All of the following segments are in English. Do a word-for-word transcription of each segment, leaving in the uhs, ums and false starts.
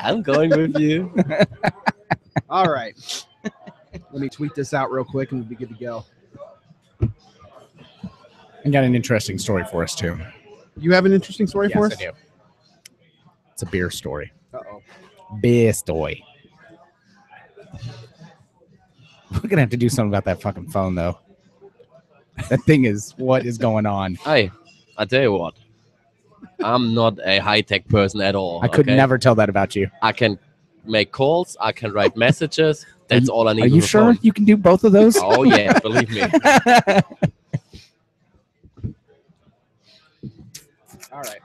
I'm going with you. All right. Let me tweet this out real quick and we'll be good to go. I got an interesting story for us, too. You have an interesting story yes, for us? I do. It's a beer story. Uh-oh. Beer story. We're going to have to do something about that fucking phone, though. That thing is, what is going on? Hey, I tell you what. I'm not a high-tech person at all. I could okay? never tell that about you. I can make calls. I can write messages. That's you, all I need. Are you sure phone. you can do both of those? Oh, yeah. Believe me. All right.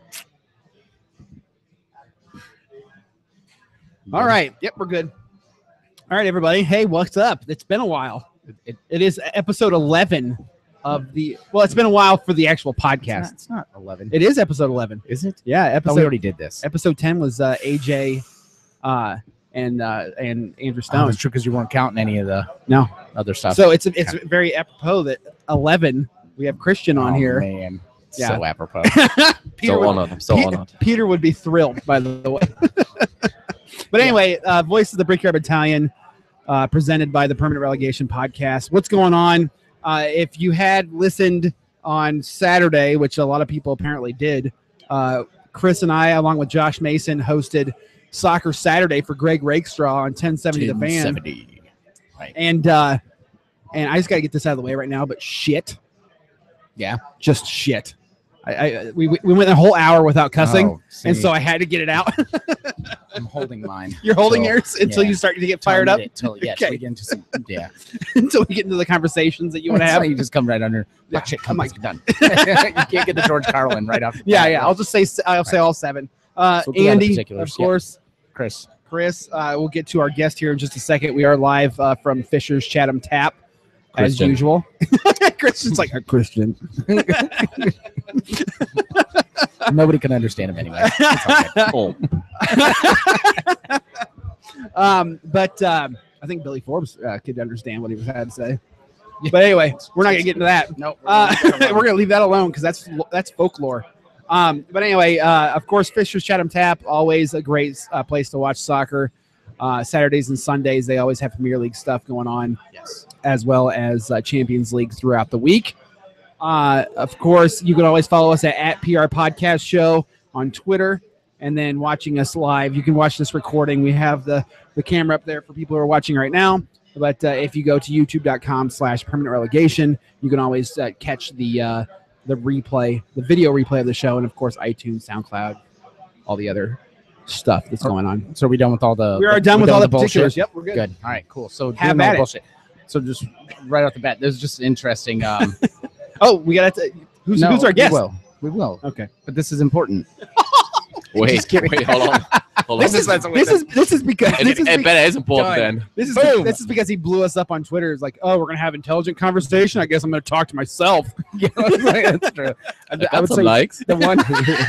All right. Yep, we're good. All right, everybody. Hey, what's up? It's been a while. It, it is episode eleven of the. Well, it's been a while for the actual podcast. It's not, it's not eleven. It is episode eleven. Is it? Yeah, Oh, episode. we already did this. Episode ten was uh, A J, uh, and uh, and Andrew Oh, Stone. it's true because you weren't counting any of the No. other stuff. So it's it's very apropos that eleven we have Christian on oh, here. Man. Yeah. So apropos. Peter so would, honored. I'm so Pe- honored. Peter would be thrilled, by the way. But anyway, uh, Voice of the Brickyard Battalion, uh, presented by the Permanent Relegation Podcast. What's going on? Uh, if you had listened on Saturday, which a lot of people apparently did, uh, Chris and I, along with Josh Mason, hosted Soccer Saturday for Greg Rakestraw on ten seventy The Fan. ten seventy. Right. And uh, and I just got to get this out of the way right now, but shit. Yeah. Just shit. I, I we we went a whole hour without cussing, Oh, and see. so I had to get it out. I'm holding mine. You're holding So, yours until yeah. you start to get Till I fired need up. it, Till, yeah, Okay. till we get into some, yeah. Until we get into the conversations that you want to That's have. why you just come right under. Yeah. Yeah. Shit, I'm come like- on, done. You can't get the George Carlin right off. the Yeah, bat. yeah. I'll just say I'll say all seven. Uh, So we'll do all the Andy, of particulars, yeah. course. Chris. Chris. Uh, we'll get to our guest here in just a second. We are live uh, from Fisher's Chatham Tap, as Christian. usual. Christian's like a Christian. Nobody can understand him anyway. It's okay. Oh, Um, but um, I think Billy Forbes uh, could understand what he was had to say. But anyway, we're not gonna get into that. Nope. Uh, we're gonna leave that alone because that's that's folklore. Um, but anyway, uh, of course, Fisher's Chatham Tap, always a great uh, place to watch soccer. Uh, Saturdays and Sundays, they always have Premier League stuff going on, Yes. as well as uh, Champions League throughout the week. Uh, of course, you can always follow us at, at P R Podcast Show on Twitter, and then watching us live. You can watch this recording. We have the, the camera up there for people who are watching right now. But uh, if you go to youtube.com slash permanent relegation, you can always uh, catch the uh, the replay, the video replay of the show, and of course, iTunes, SoundCloud, all the other stuff that's going on. So are we done with all the? We are the- done we with all the bullshit? particulars. Yep, we're good. Good. All right. Cool. So Have doing all at the it. bullshit. So just right off the bat, this is just interesting. Um, Oh, we got to. Who's, no, who's our guest? We will. We will. Okay. But this is important. wait, Just kidding. wait, hold on. Hold This on. is this is this is because It, this is, it be- better is important Done. then. this is Boom. this is because he blew us up on Twitter. It's like, oh, we're gonna have intelligent conversation. I guess I'm gonna talk to myself. Yeah, that's true. I, I, I would some say likes. the one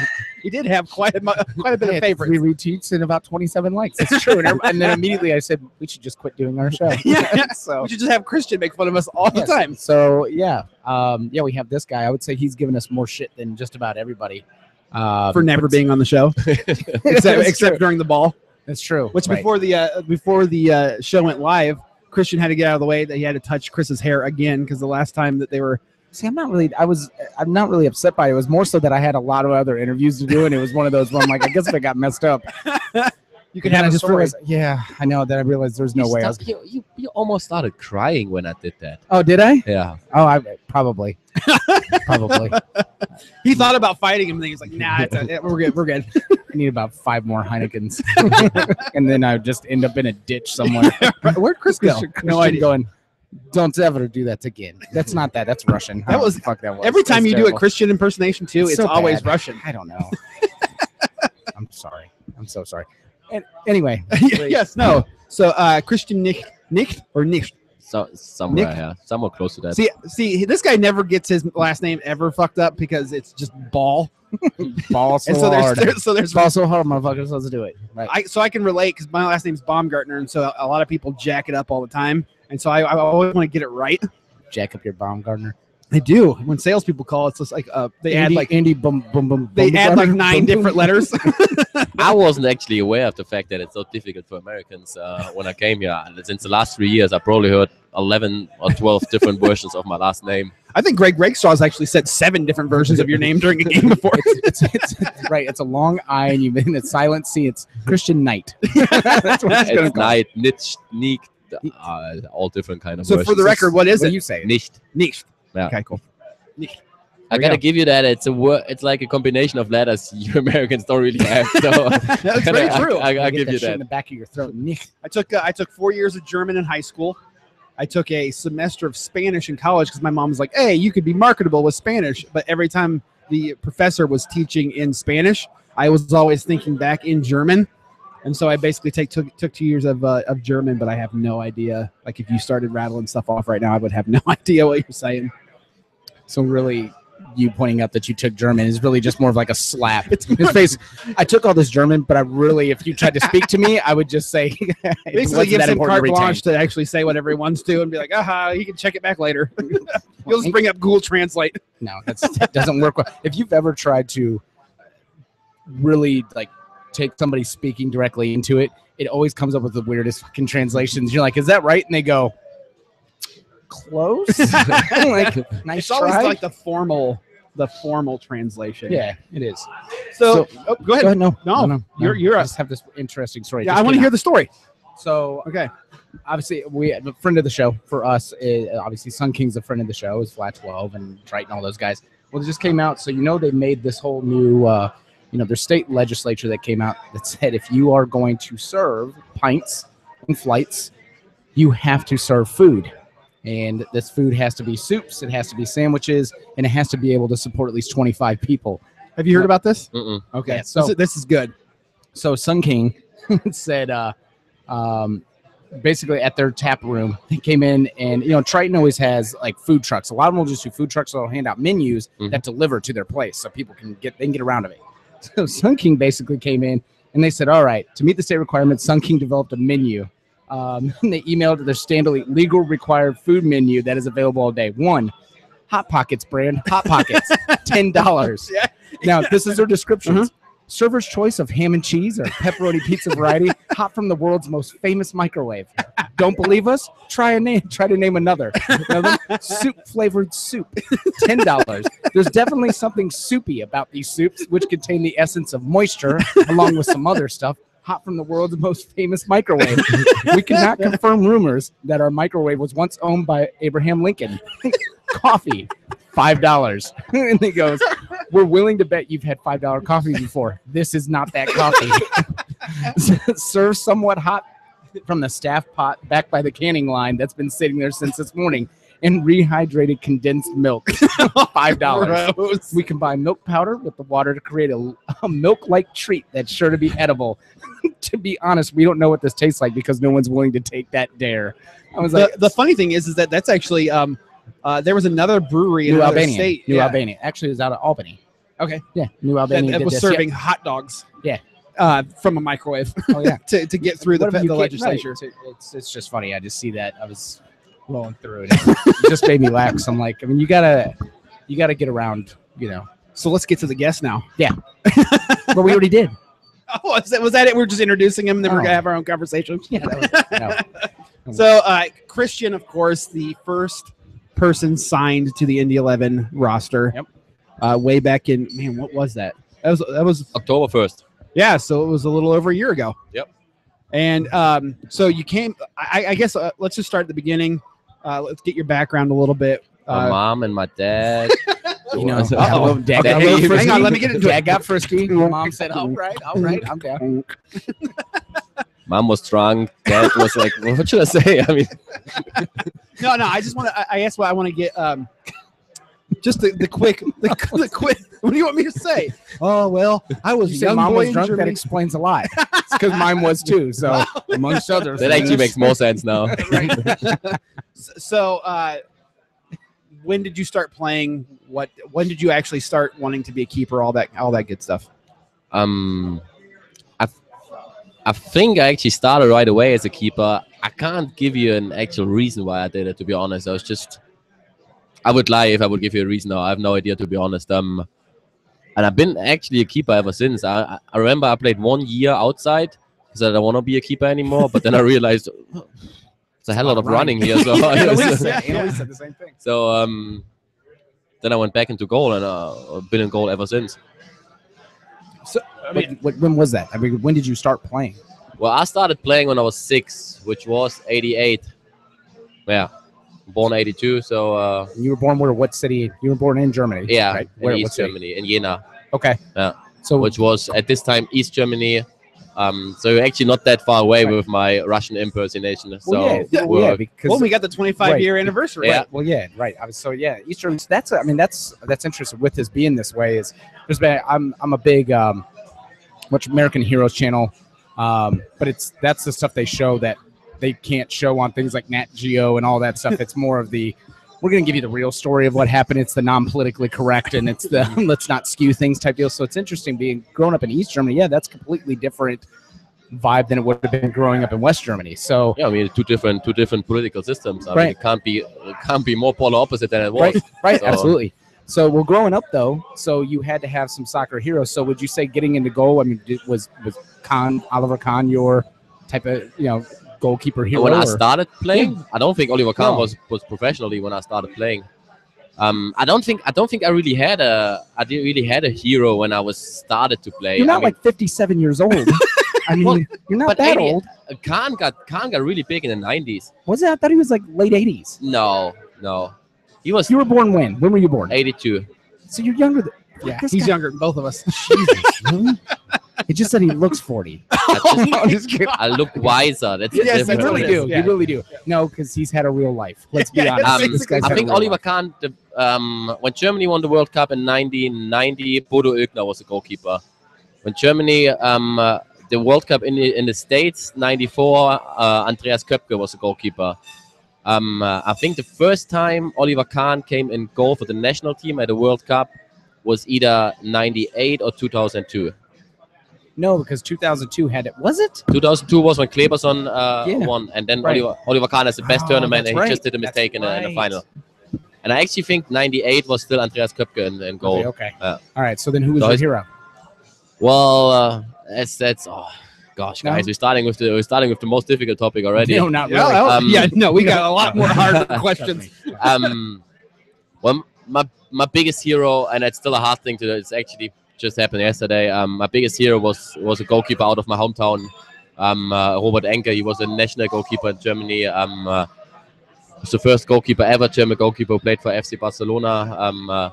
He did have quite a mu- quite a bit I of had favorites. three retweets and about twenty-seven likes. It's true. And, and then immediately I said we should just quit doing our show. Yeah. so We should just have Christian make fun of us all yes. the time. So yeah, um, yeah, we have this guy. I would say he's given us more shit than just about everybody. Um, For never but- being on the show, except, That's except true. during the ball. That's true. Which Right. before the uh, before the uh, show went live, Christian had to get out of the way that he had to touch Chris's hair again because the last time that they were See, I'm not really. I was. I'm not really upset by it. It was more so that I had a lot of other interviews to do, and it was one of those where I'm like, I guess if I got messed up, you could And then have I a just story. realized. Yeah, I know. Then I realized there's no you, way. I was, start- you, you, you almost started crying when I did that. oh, did I? Yeah. Oh, I probably. probably. He thought about fighting him, and then he's like, "Nah, it's a, we're good, we're good." I need about five more Heinekens, and then I just end up in a ditch somewhere. Where'd Chris go? Christian, No Christian idea. going. Don't ever do that again. That's not that. That's Russian. I That don't know was- what the fuck that was. Every time That's you do terrible. a Christian impersonation too, It's it's, so always bad. Russian. I don't know. I'm sorry. I'm so sorry. And anyway, Yes, no. So uh, Christian Nicht, Nicht or Nicht. So somewhere, Nick? yeah, somewhere close to that. See, see, this guy never gets his last name ever fucked up because it's just Ball. ball so, And so there's, hard. there's so there's Ball so hard, motherfuckers. Let's do it. Right. I so I can relate because my last name's Baumgartner, and so a lot of people jack it up all the time, and so I, I always want to get it right. Jack up your Baumgartner. They do. When salespeople call, it's just like uh, they Andy, add like Andy bum bum bum. they bum, add bum, like bum, nine bum, different bum. letters. I wasn't actually aware of the fact that it's so difficult for Americans uh, when I came here. Since the last three years, I probably heard eleven or twelve different versions of my last name. I think Greg Rakestraw's actually said seven different versions of your name during a game before. It's, it's, it's right. It's a long I, and you've been a silent C. It's Christian Knight. That's what it's gonna It's call. night, nitch, sneak, uh, all different kind of So versions. for the record, what is What it? do you say? Nicht. Nicht. Yeah. Okay, cool. I There we gotta go. give you that. It's a word. It's like a combination of letters you Americans don't really have. So That's very I- true. I, I, You I'll get give you shit in that. the back of your throat. Nicht. I took uh, I took four years of German in high school. I took a semester of Spanish in college because my mom was like, "Hey, you could be marketable with Spanish." But every time the professor was teaching in Spanish, I was always thinking back in German, and so I basically take took, took two years of uh, of German. But I have no idea. Like if you started rattling stuff off right now, I would have no idea what you're saying. So really, you pointing out that you took German is really just more of like a slap. It's His face. I took all this German, but I really, if you tried to speak to me, I would just say. it Basically, wasn't gives that him important carte to retain. blanche to actually say whatever he wants to, and be like, "Aha, he can check it back later." You'll just bring up Google Translate. No, that's, that doesn't work well. If you've ever tried to really like take somebody speaking directly into it, it always comes up with the weirdest fucking translations. You're like, "Is that right?" And they go, "Close." Like, nice It's always try. like the formal, the formal translation. Yeah, it is. So, So- oh, go ahead. Go ahead. No, No, you're- you're I a- just have this interesting story. Yeah, Just I want to came hear out. the story. So Okay. obviously, we a friend of the show for us. Is, obviously, Sun King's a friend of the show. Is Flat twelve and Triton, all those guys. Well, it just came out, so you know they made this whole new, uh, you know, their state legislature that came out that said if you are going to serve pints and flights, you have to serve food, and this food has to be soups, it has to be sandwiches, and it has to be able to support at least twenty-five people. Have you heard about this? Mm-mm. Okay. Yeah, so- this, is, this is good. So Sun King said, uh, um, basically at their tap room, they came in and, you know, Triton always has like food trucks. A lot of them will just do food trucks. So they'll hand out menus Mhm. that deliver to their place so people can get, they can get around of it. So Sun King basically came in and they said, all right, to meet the state requirements, Sun King developed a menu. Um, and they emailed their standard legal required food menu that is available all day. One, Hot Pockets brand, Hot Pockets, ten dollars. Yeah. Now, this is their descriptions. Mhm. Server's choice of ham and cheese or pepperoni pizza variety, hot from the world's most famous microwave. Don't believe us? Try a name. Try to name another. Another soup flavored soup, ten dollars. There's definitely something soupy about these soups, which contain the essence of moisture, along with some other stuff. Hot from the world's most famous microwave. We cannot confirm rumors that our microwave was once owned by Abraham Lincoln. Coffee, five dollars. And he goes, we're willing to bet you've had five dollar coffee before. This is not that coffee. Serve somewhat hot from the staff pot back by the canning line that's been sitting there since this morning. And rehydrated condensed milk, five dollars. Gross. We combine milk powder with the water to create a, a milk-like treat that's sure to be edible. To be honest, we don't know what this tastes like because no one's willing to take that dare. I was like, The, the funny thing is, is that that's actually um, uh, there was another brewery in New another Albania. state. New yeah. Albania. Actually, it was out of Albany. Okay. Yeah, New That, Albania that did was this. serving hot dogs. Yeah. Uh, from a microwave Yeah. Oh yeah. to, to get through the, Whatever the you can't- legislature. right. It's, it's it's just funny. I just see that. I was rolling through it. It just made me laugh. So I'm like, I mean, you gotta you gotta get around, you know. So let's get to the guest now. But we already did. Oh, was that, was that it? We're just introducing him, then we're Oh. gonna have our own conversation. Yeah. That was, no. So uh, Christian, of course, the first person signed to the Indy eleven roster. Yep. Uh, way back in man, what was that? That was that was October first. yeah. So it was a little over a year ago. Yep. And um, so you came. I, I guess uh, let's just start at the beginning. Uh, let's get your background a little bit. My Uh, mom and my dad. You know, Uh-oh. got a little- dad Okay, got a little hang on, frisky. let me get into Dad it. got frisky. Mom said, "All right, all right, I'm down." Mom was drunk. Dad was like, well, "What should I say?" I mean, no, no. I just want to. I, I guess what I want to get. Um, just the, the quick, the, the quick. What do you want me to say? Oh well, I was You a said young mom boy was in drunk. That Germany. explains a lot. It's because mine was too. So amongst others, that actually makes more sense now. So, uh, when did you start playing? What? When did you actually start wanting to be a keeper? All that, all that good stuff. Um, I, I think I actually started right away as a keeper. I can't give you an actual reason why I did it. To be honest, I was just I would lie if I would give you a reason. No, I have no idea, to be honest. Um, and I've been actually a keeper ever since. I, I remember I played one year outside because I don't want to be a keeper anymore. But then I realized oh, it's a hell lot of running here. So, Annalise said, Annalise said the same thing. so um, then I went back into goal, and uh, I've been in goal ever since. So, what, what, when was that? I mean, when did you start playing? Well, I started playing when I was six, which was eighty-eight. Yeah, born eighty-two. So uh, You were born where? What city? You were born in Germany. yeah, right? in Where, what East city? Germany, in Jena. Okay. Yeah. So Which was at this time East Germany. Um, so actually not that far away Right. with my Russian impersonation. So well, yeah, well, we're- yeah, because Well, we got the twenty-five Right. year anniversary. Yeah. Right. Well, yeah, right. I was so yeah, Eastern. That's I mean that's that's interesting with this being this way. Is there's been I'm I'm a big um, watch American Heroes channel, um, but it's that's the stuff they show that they can't show on things like Nat Geo and all that stuff. It's more of the we're going to give you the real story of what happened. It's the non-politically correct and it's the let's not skew things type deal. So it's interesting being grown up in East Germany. Yeah, that's completely different vibe than it would have been growing up in West Germany. So yeah, I mean two different two different political systems. I mean, Right. it can't be it can't be more polar opposite than it was. right, right, So- absolutely. So, well, growing up though, so you had to have some soccer heroes. So, would you say getting into goal? I mean, did, was was Kahn, Oliver Kahn, your type of you know goalkeeper hero? When I or- started playing, I don't think Oliver Kahn No. was was professionally when I started playing. Um, I don't think I don't think I really had a I didn't really had a hero when I was started to play. You're I not mean, like fifty-seven years old. I mean, Well, you're not but that eighty old. Kahn got Kahn got really big in the nineties. Was it? I thought he was like late eighties. No, no, he was You were born when? When were you born? eighty-two. So you're younger than. Yeah, This he's guy- younger than both of us. Jesus, really? It just said he looks forty. I, just, I'm just kidding. I look wiser. That's the Yes, I difference. really do. Yeah. You really do. No, because he's had a real life. Let's be Yeah, honest. Um, This guy's I had a think real Oliver life. Kahn, the, um, when Germany won the World Cup in nineteen ninety, Bodo Oegner was the goalkeeper. When Germany, um, uh, the World Cup in the, in the States, ninety-four, uh, Andreas Köpke was the goalkeeper. Um, uh, I think the first time Oliver Kahn came in goal for the national team at the World Cup was either ninety-eight or two thousand two. No, because two thousand two had it. Was it? two thousand two was when Kleberson uh, Yeah. won, and then Right. Oliver, Oliver Kahn has the best Oh, tournament, that's and he right. just did a That's mistake in, the, in the right. final. And I actually think ninety-eight was still Andreas Köpke in, in goal. Okay. okay. Yeah. All right. So then, who was So your it's- hero? Well, uh, that's that's oh gosh, No? guys, we're starting with the we're starting with the most difficult topic already. No, not really. Yeah, oh, Um, yeah, no, we got a lot No. more hard Trust questions. me. Um, well, my my biggest hero, and it's still a hard thing to. It's actually just happened yesterday. Um, my biggest hero was was a goalkeeper out of my hometown, um, uh, Robert Enke. He was a national goalkeeper in Germany. Um, uh, was the first goalkeeper ever, German goalkeeper who played for F C Barcelona. Um, uh,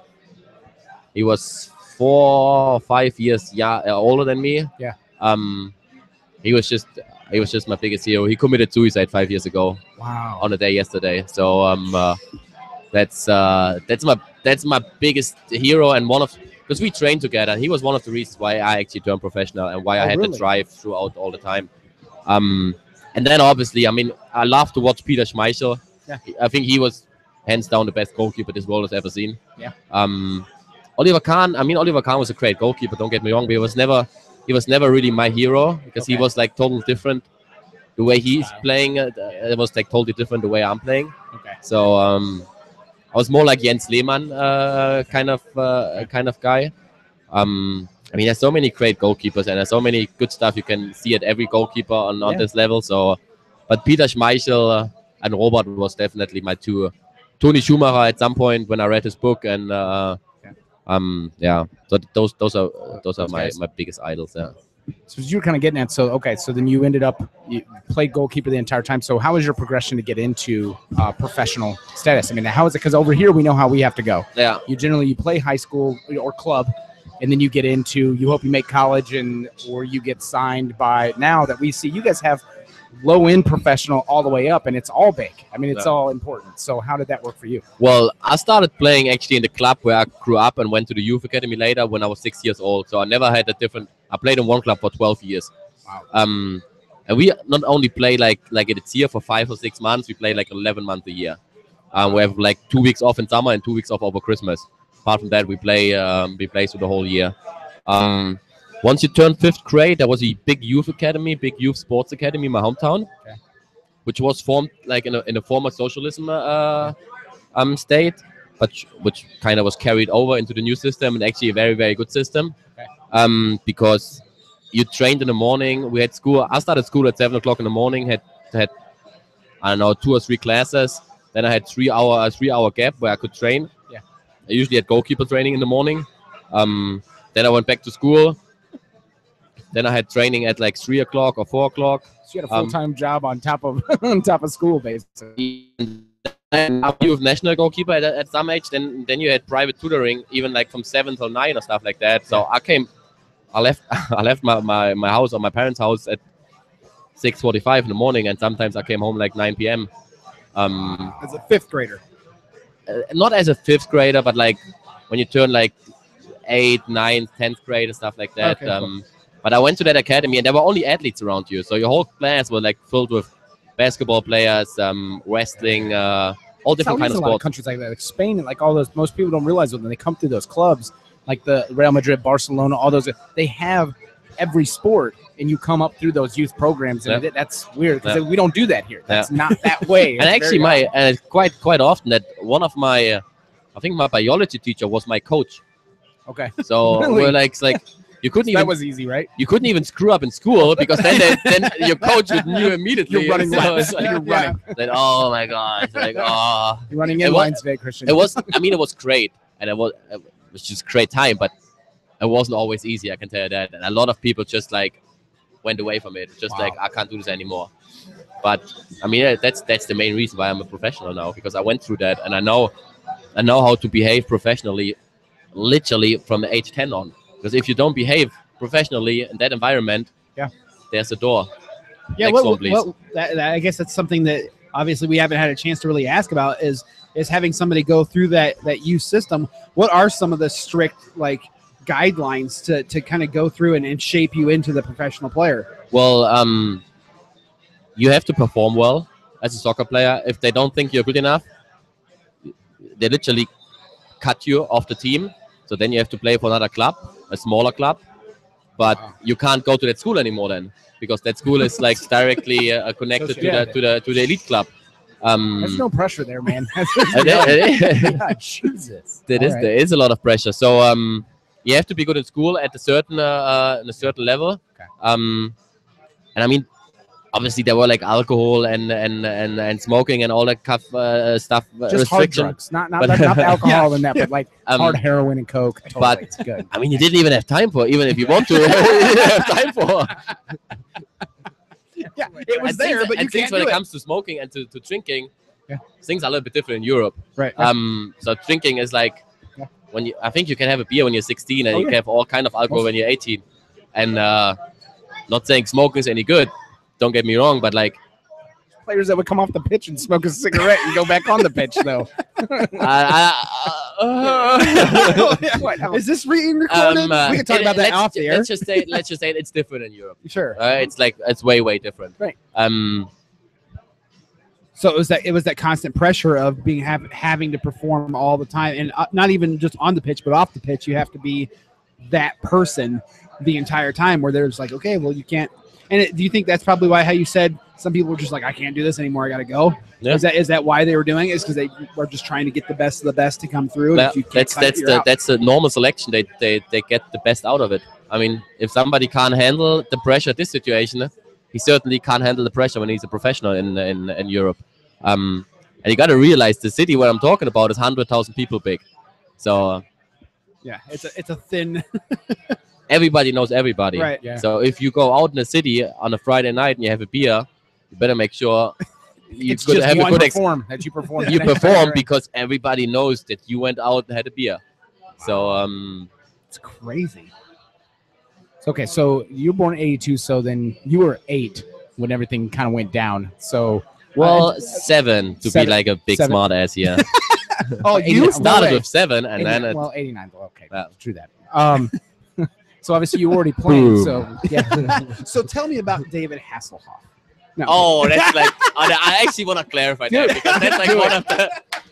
he was four or five years yeah, uh, older than me. Yeah. Um, he was just he was just my biggest hero. He committed suicide five years ago Wow. on a day yesterday. So um, uh, that's uh, that's my that's my biggest hero and one of because we trained together. He was one of the reasons why I actually turned professional and why Oh, I had really? the drive throughout all the time. Um, and then obviously, I mean, I love to watch Peter Schmeichel. Yeah. I think he was hands down the best goalkeeper this world has ever seen. Yeah. Um, Oliver Kahn. I mean, Oliver Kahn was a great goalkeeper. Don't get me wrong, but he was never he was never really my hero because he Okay. was like totally different. The way he's Style. playing, uh, it was like totally different the way I'm playing. Okay. So um, I was more like Jens Lehmann uh, kind of uh, kind of guy. Um, I mean, there's so many great goalkeepers and there's so many good stuff you can see at every goalkeeper on, on Yeah. this level. So, but Peter Schmeichel uh, and Robert was definitely my two. Tony Schumacher at some point when I read his book and uh, Yeah. um, yeah. So those those are those are Those my, guys. my biggest idols. Yeah. So you were kind of getting at. So okay. So then you ended up you played goalkeeper the entire time. So how was your progression to get into uh, professional status? I mean, how is it? Because over here we know how we have to go. Yeah. You generally you play high school or club, and then you get into you hope you make college and or you get signed by now that we see you guys have low end professional all the way up and it's all big. I mean it's Yeah. all important. So how did that work for you? Well, I started playing actually in the club where I grew up and went to the youth academy later when I was six years old. So I never had a different. I played in one club for twelve years. Wow. Um, and we not only play like like it's here for five or six months. We play like eleven months a year. Um, we have like two weeks off in summer and two weeks off over Christmas. Apart from that, we play um, we play through the whole year. Um, once you turn fifth grade, there was a big youth academy, big youth sports academy in my hometown, Okay. which was formed like in a in a former socialism uh, um, state. but sh- which kind of was carried over into the new system, and actually a very very good system. Okay. Um, because you trained in the morning. We had school. I started school at seven o'clock in the morning. Had had I don't know two or three classes. Then I had three hour a three hour gap where I could train. Yeah. I usually had goalkeeper training in the morning. Um, then I went back to school. Then I had training at like three o'clock or four o'clock. So you had a Um, full time job on top of on top of school, basically. And after you with national goalkeeper at, at some age, then then you had private tutoring, even like from seven till nine or stuff like that. So I came, I left, I left my, my, my house or my parents' house at six forty-five in the morning, and sometimes I came home like nine p m. Um, As a fifth grader. uh, not as a fifth grader, but like when you turn like eight, nine, tenth grade and stuff like that. Okay, cool. um, But I went to that academy, and there were only athletes around you, so your whole class was like filled with basketball players, um, wrestling, uh, all different It's kinds of a lot of sports. countries like that, like Spain and like all those. Most people don't realize when they come through those clubs, like the Real Madrid, Barcelona, all those. They have every sport, and you come up through those youth programs, and Yeah. it, that's weird because Yeah. we don't do that here. That's Yeah. not that way. And It's actually, very my uh, quite quite often that one of my, uh, I think my biology teacher was my coach. odd. okay. So Really? we're like, it's like you couldn't That even was easy, right? you couldn't even screw up in school because then they, then your coach would knew immediately. You're running So laps. it's like, You're running. Then, oh my god, it's like oh. You're running It in was- lines today, Christian. It was. I mean, it was great, and it was it was just great time, but it wasn't always easy. I can tell you that. And a lot of people just like went away from it, just Wow. like I can't do this anymore. But I mean, yeah, that's that's the main reason why I'm a professional now, because I went through that, and I know I know how to behave professionally, literally from the age ten on. Because if you don't behave professionally in that environment, Yeah. there's a door. Yeah, Next well, one, please. well that, that, I guess that's something that obviously we haven't had a chance to really ask about is is having somebody go through that that youth system. What are some of the strict like guidelines to to kind of go through and, and shape you into the professional player? Well, um, you have to perform well as a soccer player. If they don't think you're good enough, they literally cut you off the team. So then you have to play for another club, a smaller club. But Wow. you can't go to that school anymore then, because that school is like directly uh, connected to the to the to the elite club. Um, There's no pressure there, man. it is- it is- yeah, Jesus. There All is right. there is a lot of pressure. So um, you have to be good in school at a certain uh, uh, in a certain level. Okay. Um, and I mean, obviously there were like alcohol and and and, and smoking and all that cuff, uh, stuff. uh, Just hard restriction. drugs, not not, But- not, not the alcohol and that, but like Um, hard heroin and coke. Totally. but- It's good. I mean, you didn't even have time for, even if you want to, you didn't have time for. Yeah, it was And there, things, but you and things can't when do it it. comes to smoking and to, to drinking, Yeah. things are a little bit different in Europe. Right. Um, so drinking is like Yeah. when you. I think you can have a beer when you're sixteen, and Oh, you yeah. can have all kind of alcohol when you're eighteen. And uh, not saying smoking is any good. Don't get me wrong, but like Players that would come off the pitch and smoke a cigarette and go back on the pitch, though. I, I, uh, What? Is this being recorded? um, uh, we can talk it- about that let's, off the air. Let's just say let's just say it's different in Europe. Sure. Uh, it's like it's way way different. Right. Um. So it was that it was that constant pressure of being have, having to perform all the time, and uh, not even just on the pitch, but off the pitch. You have to be that person the entire time. Where there's like, okay, well, you can't. And it, do you think that's probably why how you said some people were just like, I can't do this anymore. I got to go. Yeah. Is that is that why they were doing it? Is because they were just trying to get the best of the best to come through. and That- if you can't that's cut it, that's you're the out. that's the normal selection. They, they they get the best out of it. I mean, if somebody can't handle the pressure at this situation, he certainly can't handle the pressure when he's a professional in in, in Europe. Um, and you got to realize the city where I'm talking about is one hundred thousand people big. So uh, yeah, it's a it's a thin everybody knows everybody. right. Yeah. So if you go out in the city on a Friday night and you have a beer, you better make sure you It's could just have a one good ex- perform that you perform. you that night. perform Right. because everybody knows that you went out and had a beer. So um, It's crazy. Okay, so you were born in eighty-two, so then you were eight when everything kind of went down. So well, Uh, seven to seven- be like a big seven. smart ass here. oh, you no started way. with seven, and then eighty-nine, it, well, eighty-nine. Well, okay, Yeah. true that. Um, so obviously you were already playing. Boom. So yeah. So tell me about David Hasselhoff. No. oh, that's like I, I actually want to clarify that because that's like Do one it. of the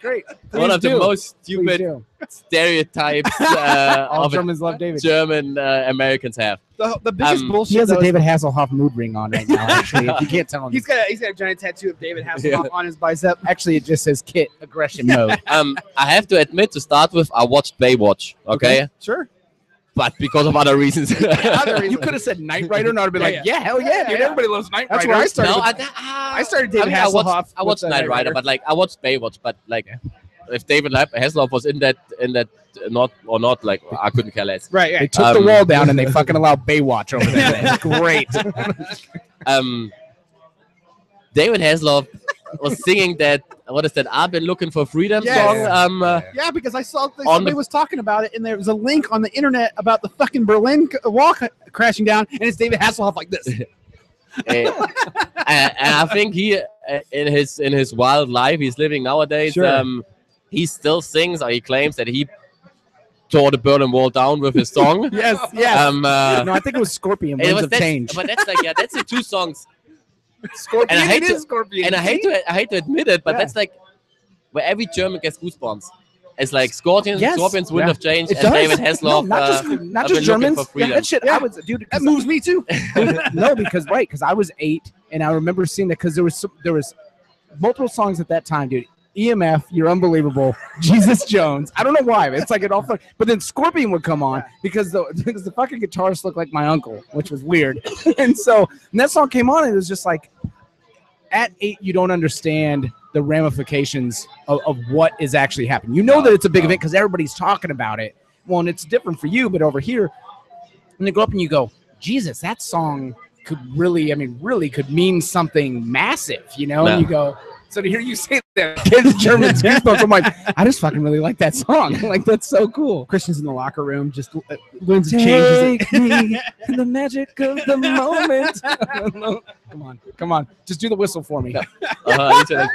great. one Please of the do. most Please stupid do. stereotypes uh, All of Germans love David. German uh, Americans have. The, the biggest Um, bullshit. He has a though, is- David Hasselhoff mood ring on right now. Actually, if you can't tell him. He's got a, he's got a giant tattoo of David Hasselhoff on his bicep. Actually, it just says Kit aggression mode. Um, I have to admit, to start with, I watched Baywatch. Okay, Sure. but because of other reasons. Other You could have said Knight Rider, and I'd have been Yeah, like, yeah, hell yeah, Yeah, dude. yeah. Everybody loves Knight That's Rider. where I started. No, with- I, ah, I started I David mean, I Hasselhoff. watched, I with watched the Knight Rider, but like I watched Baywatch, but like if David Hap- Hasselhoff was in that, in that, uh, not or not, like I couldn't care less. right. They right. took the Um, wall down and they fucking allowed Baywatch over there. It's great. Um, David Hasselhoff was singing that. What is that? I've been looking for freedom Yes. song. Um, uh, Yeah, because I saw that On somebody the- was talking about it, and there was a link on the internet about the fucking Berlin c- wall c- crashing down, and it's David Hasselhoff like this. and, and I think he, uh, in his in his wild life he's living nowadays, Sure. um, he still sings, or he claims that he tore the Berlin Wall down with his song. yes, yes. Um, uh, No, I think it was Scorpion. it Winds was of that- Change. but that's like yeah, that's the two songs. Scorpion. and I hate it to- is Scorpion. And I hate to I hate to admit it, but Yeah. that's like where every German gets goosebumps. It's like Scorpions, Yes. Scorpions, Wind Yeah. of Change, It and does. David No, Hasselhoff. not just uh, not I've just been looking Germans. for Yeah, freedom. that shit. Yeah. I was, dude. That 'cause- moves me too. no, because right, because I was eight, and I remember seeing that because there was some, there was multiple songs at that time, dude. E M F, You're Unbelievable, Jesus Jones. I don't know why. It's like it all. Fuck, but then Scorpion would come on because the because the fucking guitarist looked like my uncle, which was weird. And so and that song came on, and it was just like, at eight, you don't understand the ramifications of, of what is actually happening. You know No, that it's a big no. event because everybody's talking about it. Well, and it's different for you, but over here, when you go up and you go, Jesus, that song could really, I mean, really could mean something massive, you know? Yeah. And you go, so to hear you say that, kids, Germans, goosebumps, I'm like, I just fucking really like that song. Like, that's so cool. Christian's in the locker room, just uh, Winds of Change. Take me in the magic of the moment. Come on, come on. Just do the whistle for me. Uh, each of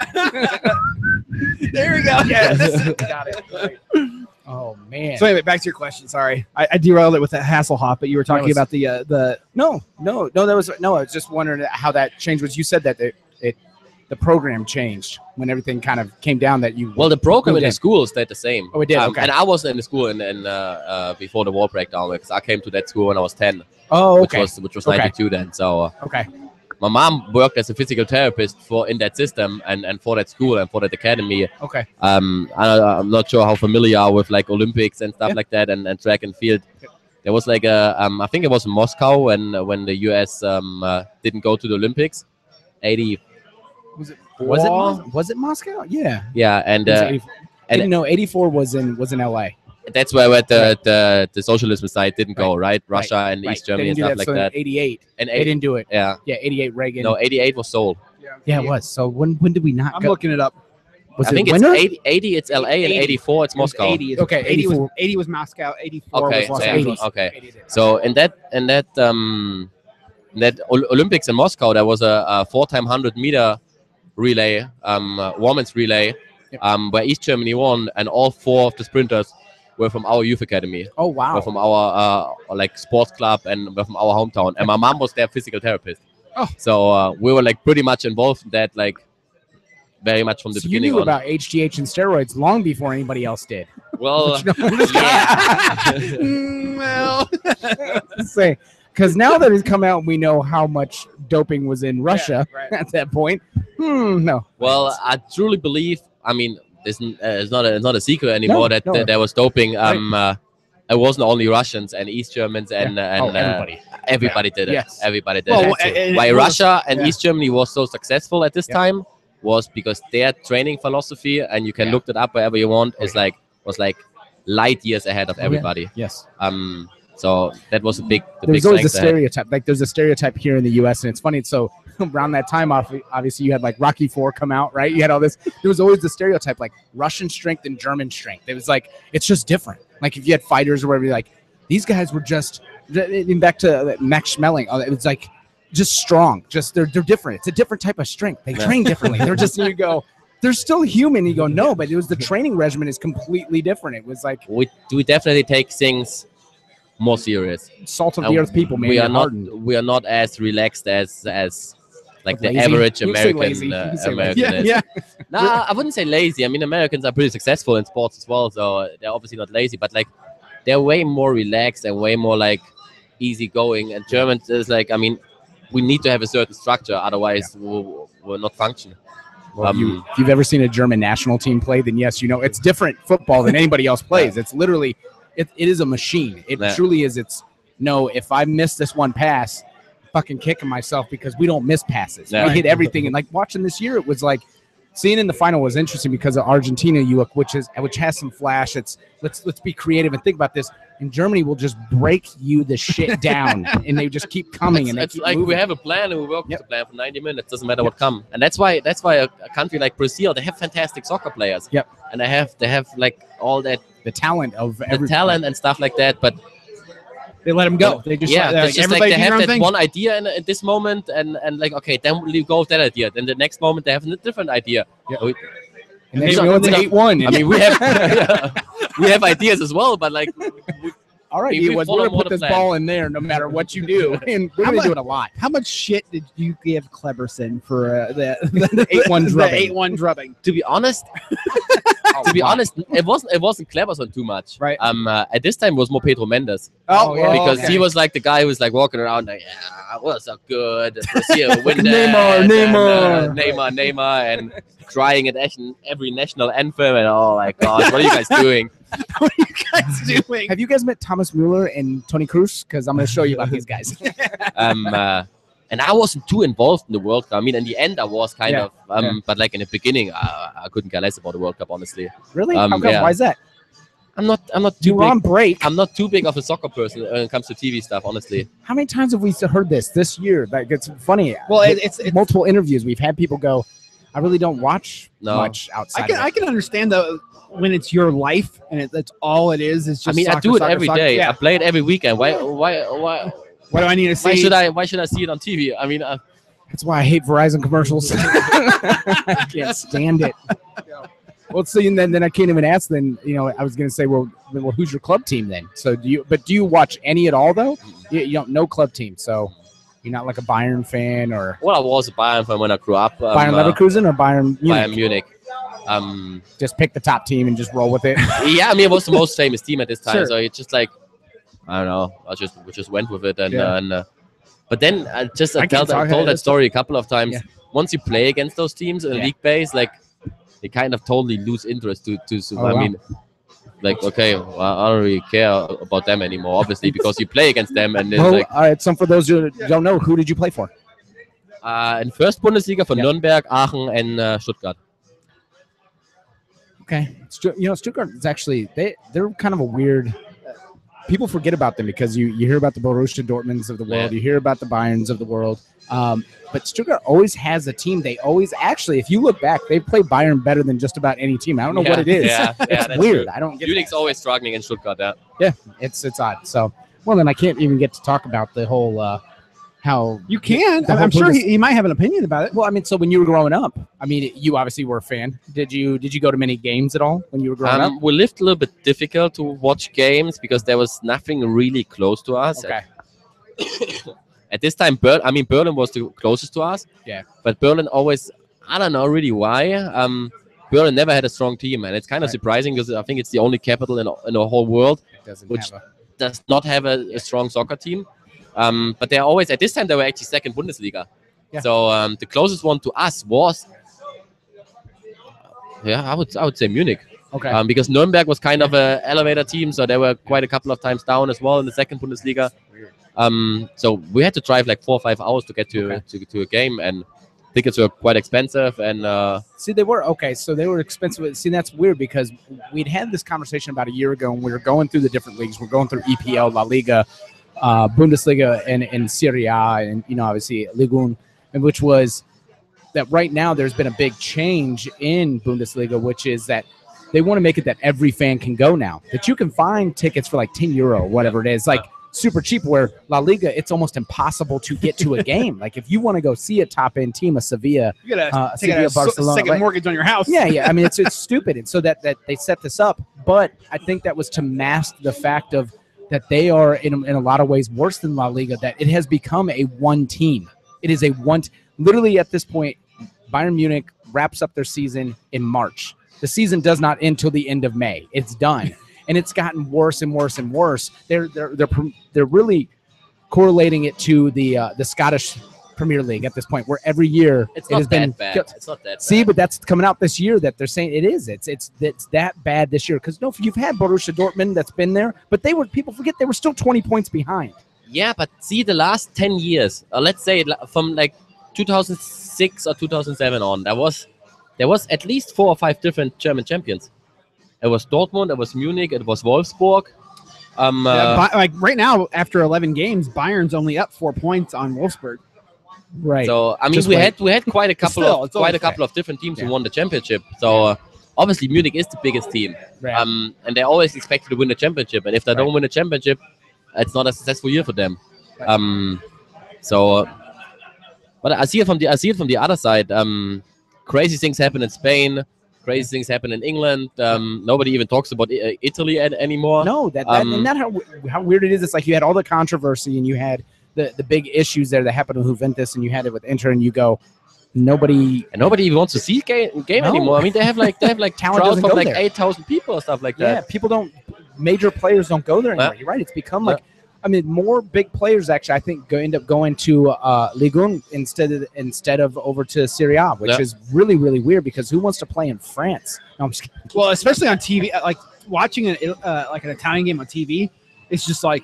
There we go. Yes. Got it. Right. Oh, man. So anyway, back to your question. Sorry, I, I derailed it with that Hasselhoff, but you were talking was- about the uh, the No, no, no. That was no. I was just wondering how that changed. Was you said that it, it the program changed when everything kind of came down. That you Well, the program in Yeah. the school stayed the same. Oh, it did? Okay. And I wasn't in the school in, in uh, uh, before the wall breakdown because I came to that school when I was ten, oh which okay was which was Okay. ninety-two then. So uh, okay my mom worked as a physical therapist for in that system and, and for that school and for that academy. okay Um, I, I'm not sure how familiar you are with like Olympics and stuff Yeah. like that and, and track and field. There was like a, um, I think it was in Moscow when when the U S um, uh, didn't go to the Olympics, eighty. was it was it Mos- was it Moscow? Yeah. Yeah, and It was uh, eighty-four. and- Didn't know eighty-four was in was in L A. that's where, where the, the the socialism side didn't go, right? Right, Russia and Right. East Germany They and didn't do stuff like so in that. eighty-eight. And They eighty, didn't do it. yeah, Yeah, eighty-eight Reagan. no, eighty-eight was Seoul. yeah, it was. So when when did we not I'm go? looking it up. Was I it think winter? it's eighty, eighty, it's L A, and eighty. eighty-four, it's Moscow. eighty. Is, Okay, eighty was eighty-four. eighty was Moscow. eighty-four Okay, was Los so yeah, Angeles. okay. So in that in that um in that Ol- Olympics in Moscow, there was a, a four-time hundred meter relay, um, uh, women's relay, Yep. um, where East Germany won, and all four of the sprinters were from our youth academy, Oh were wow. from our uh, like sports club, and were from our hometown. And my mom was their physical therapist. Oh. So uh, we were like pretty much involved in that, like very much from the So you beginning knew on. about H G H and steroids long before anybody else did. Well, But you know- yeah. Mm, well, Say, because now that it's come out, we know how much doping was in Russia Yeah, right. at that point. Hmm, no. Well, I truly believe. I mean, it's, n- uh, it's not a, it's not a secret anymore No, that no. that there was doping. Um, uh, it wasn't only Russians and East Germans and uh, and Oh, uh, everybody. everybody did it. Yes. Everybody did well, it. and- and Why it was- Russia and yeah. East Germany was so successful at this Yeah. time was because their training philosophy, and you can Yeah. look it up wherever you want, is Okay. like was like light years ahead of Oh, yeah. everybody. Yes. Um, so that was a big the There's big always a strength they had. stereotype. Like there's a stereotype here in the U S and it's funny. So around that time, off obviously you had like Rocky Four come out, right? You had all this. There was always the stereotype like Russian strength and German strength. It was like it's just different. Like if you had fighters or whatever, you're like these guys were just. Even back to Max Schmeling, uh, it was like just strong. Just they're they're different. It's a different type of strength. They Yeah. train differently. They're just you go. They're still human. You go no, but it was the training regimen is completely different. It was like We we definitely take things more serious. salt of And the earth people. Man, we are you're not hardened. we are not as relaxed as as like the Lazy? average You can say American lazy. You uh, can say American Yeah, is. yeah. Nah, I wouldn't say lazy. I mean, Americans are pretty successful in sports as well, so they're obviously not lazy, but like they're way more relaxed and way more like easygoing. And Germans is like, I mean, we need to have a certain structure, otherwise we'll, we'll not function. Well, if, you, Um, if you've ever seen a German national team play, then yes, you know it's different football than anybody else plays. It's literally, it, it is a machine. It Yeah. truly is. It's no, if I miss this one pass, fucking kicking myself because we don't miss passes. Yeah. We hit everything. And like watching this year, it was like seeing in the final was interesting because of Argentina, you look, which is which has some flash. It's let's let's be creative and think about this. And Germany will just break you the shit down, and they just keep coming. It's, and they it's keep like moving. we have a plan and we work Yep. with the plan for ninety minutes. Doesn't matter what come, and that's why that's why a, a country like Brazil, they have fantastic soccer players. Yep. And they have they have like all that the talent of the every talent and stuff like that. But They let him go. They just yeah, like, it's just like everybody they do your have own that thing. one idea in, in this moment, and and like okay, then we go with that idea. Then the next moment they have a different idea. Yeah. We- and then We you don't- know it's we don't- eight one. I mean, we have we have ideas as well, but like we, Our we- idea we was follow we're gonna more put the this plan. ball in there no matter what you do, and we're How gonna do much- it a lot. How much shit did you give Kleberson for uh, the, the eight one the drubbing. eight one drubbing? to be honest, to be honest, it wasn't it wasn't Cleberson too much. Right. Um. Uh, at this time, it was more Pedro Mendes. Oh, yeah. Because okay. he was like the guy who was like walking around like, yeah, we're so good. Brazil win Neymar, that, and, Neymar. uh, Neymar, Neymar, and crying at every- every national anthem. And oh my God, what are you guys doing? What are you guys doing? Have you guys met Thomas Mueller and Tony Cruz? Because I'm going to show you about these guys. Um. Uh, and I wasn't too involved in the World Cup. I mean, in the end, I was kind Yeah, of. Um. yeah. But like in the beginning, I, I couldn't care less about the World Cup, honestly. Really? Um, How come? yeah. Why is that? I'm not. I'm not too You were on big. break. I'm not too big of a soccer person when it comes to T V stuff, honestly. How many times have we heard this this year? Like it's funny. Well, it, it's, it's multiple interviews we've had people go, I really don't watch No. much outside. I can of it. I can understand though when it's your life and it, that's all it is. It's I just mean, I soccer, do it soccer, every soccer. day. I Yeah. play it every weekend. Why? Why? Why? What do I need to see? Why should I? Why should I see it on T V? I mean, uh, That's why I hate Verizon commercials. I can't stand it. Well, so and then then I can't even ask. Then you know, I was gonna say, well, then, well, who's your club team then? So do you? But do you watch any at all though? You, you don't know club team, so you're not like a Bayern fan or well, I was a Bayern fan when I grew up. Um, Bayern uh, Leverkusen or Bayern Munich. Bayern Munich. Um, Just pick the top team and just roll with it. yeah, I mean, it was the most famous team at this time, Sure. so it's just like, I don't know. I just we just went with it, and Yeah. uh, and. Uh, but then I just I, I tell can't talk- that, told that that's- story a couple of times. Yeah. Once you play against those teams in Yeah. league base, like they kind of totally lose interest to to. So, Oh, I wow. mean, like okay, well, I don't really care about them anymore, obviously, because you play against them, and it's Well, like all right. So for those who don't know, who did you play for? uh, in first Bundesliga for Yeah. Nürnberg, Aachen, and uh, Stuttgart. Okay, Stu- you know Stuttgart is actually they they're kind of a weird. People forget about them because you you hear about the Borussia Dortmunds of the world, Yeah. you hear about the Bayerns of the world. Um, but Stuttgart always has a team. They always actually, if you look back, they play Bayern better than just about any team. I don't know what it is. Yeah, yeah, It's that's weird. true. I don't get. Munich's always struggling in Stuttgart. Yeah. Yeah, it's it's odd. So well, then I can't even get to talk about the whole uh, how You can. The I'm, whole I'm sure Bundes- he, he might have an opinion about it. Well, I mean, so when you were growing up, I mean, you obviously were a fan. Did you did you go to many games at all when you were growing Um, we lived a little bit difficult to watch games because there was nothing really close to us. up? Okay. At this time, Ber- I mean, Berlin was the closest to us. Yeah. But Berlin always, I don't know really why. Um, Berlin never had a strong team, and it's kind of Right. surprising because I think it's the only capital in, in the whole world It doesn't Which- have a does not have a, a strong soccer team. Um, but they're always, at this time, they were actually second Bundesliga. Yeah. So um, the closest one to us was, yeah, I would I would say Munich. okay. Um, because Nürnberg was kind of a elevator team, so they were quite a couple of times down as well in the second Bundesliga. Um, so we had to drive like four or five hours to get to Okay. to, to a game, and tickets were quite expensive. And uh, See, they were okay. So they were expensive. See, that's weird because we'd had this conversation about a year ago, and we were going through the different leagues. We're going through E P L, La Liga, uh, Bundesliga, and, and Serie A, and you know, obviously Ligue one, and which was that right now there's been a big change in Bundesliga, which is that they want to make it that every fan can go now. That you can find tickets for like ten euro, whatever it is, like super cheap. Where La Liga, it's almost impossible to get to a game. Like if you want to go see a top end team, a Sevilla. You gotta Uh, take Sevilla, a, so- Barcelona, second right? mortgage on your house. Yeah, yeah. I mean, it's it's stupid, and so that that they set this up. But I think that was to mask the fact of that they are in in a lot of ways worse than La Liga. That it has become a one team. It is a one. Literally at this point, Bayern Munich wraps up their season in March. The season does not end till the end of May. It's done, and it's gotten worse and worse and worse. They're they're they're they're really correlating it to the uh, the Scottish Premier League at this point, where every year It's it not has that been. bad. It's not that See, bad. but that's coming out this year that they're saying it is. It's it's it's that bad this year because no, you've had Borussia Dortmund that's been there, but they were people forget they were still twenty points behind. Yeah, but see, the last ten years, uh, let's say li- from like two thousand six or two thousand seven on, there was there was at least four or five different German champions. It was Dortmund, it was Munich, it was Wolfsburg. Um, uh, Yeah, Bi- like right now, after eleven games, Bayern's only up four points on Wolfsburg. Right. So I mean, Just we wait. had we had quite a couple Still, of it's quite always a couple of different teams Yeah. who won the championship. So uh, obviously Munich is the biggest team, Right. um, and they're always expected to win the championship. And if they Right. don't win the championship, it's not a successful year for them. Right. Um, so, uh, but I see it from the I see it from the other side. Um, crazy things happen in Spain. Crazy things happen in England. Um, nobody even talks about I- Italy an- anymore. No, that, that Um, and that how how weird it is. It's like you had all the controversy and you had the the big issues there that happened with Juventus and you had it with Inter and you go, nobody. And nobody even wants to see game, game No. anymore. I mean, they have like they have like Talent crowds doesn't from go like there. eight thousand people or stuff like Yeah, that. people don't. Major players don't go there anymore. Yeah. You're right. It's become like. I mean, more big players actually. I think go, end up going to uh, Ligue one instead of instead of over to Serie A, which Yeah. is really really weird because who wants to play in France? No, I'm just kidding. Well, especially on T V, uh, like watching an uh, like an Italian game on T V, it's just like,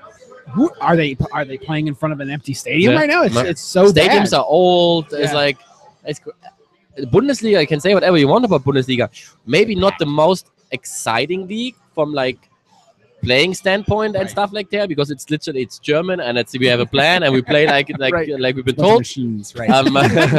who are they? Are they playing in front of an empty stadium Yeah. right now? It's Yeah. it's so Stadiums bad. are old. It's Yeah. like it's Bundesliga. You can say whatever you want about Bundesliga. Maybe not the most exciting league from like playing standpoint and Right. stuff like that, because it's literally it's German and it's we have a plan and we play like like Right. like we've been Bunch of told. machines, right? Um,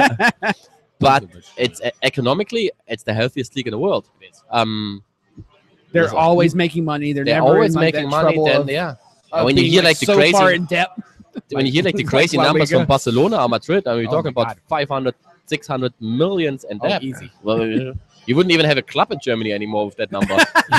but it's e- economically it's the healthiest league in the world. Um, They're so- always making money. They're, they're never always in, like, making that money. trouble Then of- yeah, of when you being, hear like the so crazy far in depth. when you hear like the Like crazy La numbers Liga. from Barcelona or Madrid, and we're Oh talking my about God. five hundred, six hundred millions in Oh, debt. easy. Well, you wouldn't even have a club in Germany anymore with that number.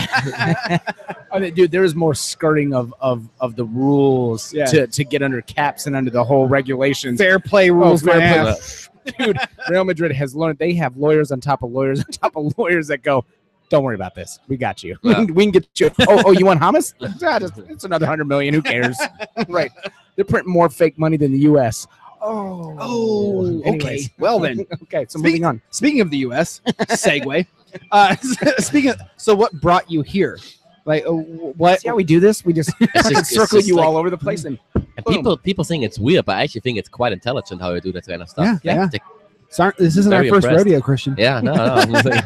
I mean, dude, there is more skirting of of, of the rules Yeah. to, to get under caps and under the whole regulations. Fair play Oh, rules, fair my play. ass. Dude, Real Madrid has learned. They have lawyers on top of lawyers on top of lawyers that go, don't worry about this. We got you. Yeah. we can get you. Oh, oh, you want hummus? Ah, just- it's another hundred million. Who cares? Right. They're printing more fake money than the U S. Oh. Oh, okay. Anyways. Well then, Okay. So Speak- moving on. speaking of the U S, segue. Uh, speaking of, so what brought you here? Like, uh, what? See how we do this? We just It's just- it's circle just you like- all over the place and And people people think it's weird, but I actually think it's quite intelligent how you do that kind of stuff. Yeah, yeah. Like, Sorry, this isn't our Very first impressed. rodeo, Christian. yeah, no, no.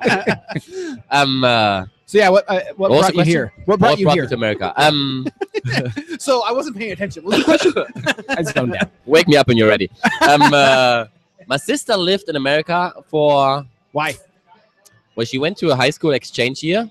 um, uh, So yeah, what uh, what, What was brought the you question? here? What what brought you brought here? me to America? Um, So I wasn't paying attention. What was the question? I zoned out. wake me up when you're ready. Um, uh, my sister lived in America for Why? well, she went to a high school exchange year.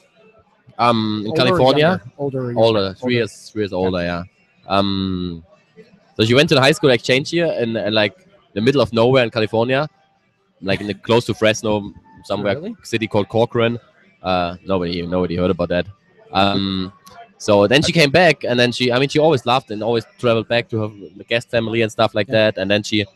Um, in Older or California. younger? Older. or younger? Older, three years, three years older, yeah. Um, so she went to the high school exchange year in, in like the middle of nowhere in California, like in the close to Fresno, somewhere Really? city called Corcoran. Uh, nobody, nobody heard about that. Um, so then she came back, and then she, I mean, she always loved and always traveled back to her guest family and stuff like Yeah. that. And then she,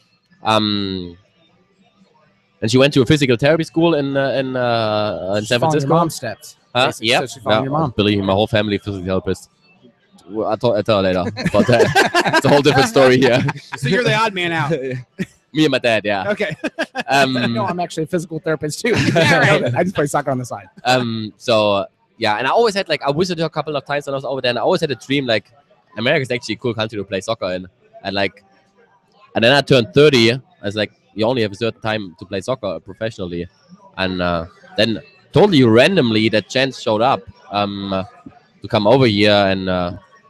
um, and she went to a physical therapy school in uh, in uh, in She's San following Francisco. Your mom's steps. Huh? Basically, Yeah, so she's following your mom. Believe me, my whole family physical therapist. Well, I'll, tell, I'll tell her later about that. It's a whole different story here. So you're the odd man out. Me and my dad, yeah. Okay. Um, No, I'm actually a physical therapist too. Yeah, right. I just play soccer on the side. um, so yeah, and I always had like I visited her a couple of times when I was over there, and I always had a dream like America is actually a cool country to play soccer in, and like, and then I turned thirty. I was like, you only have a certain time to play soccer professionally, and uh, then totally randomly that chance showed up um, uh, to come over here, and uh,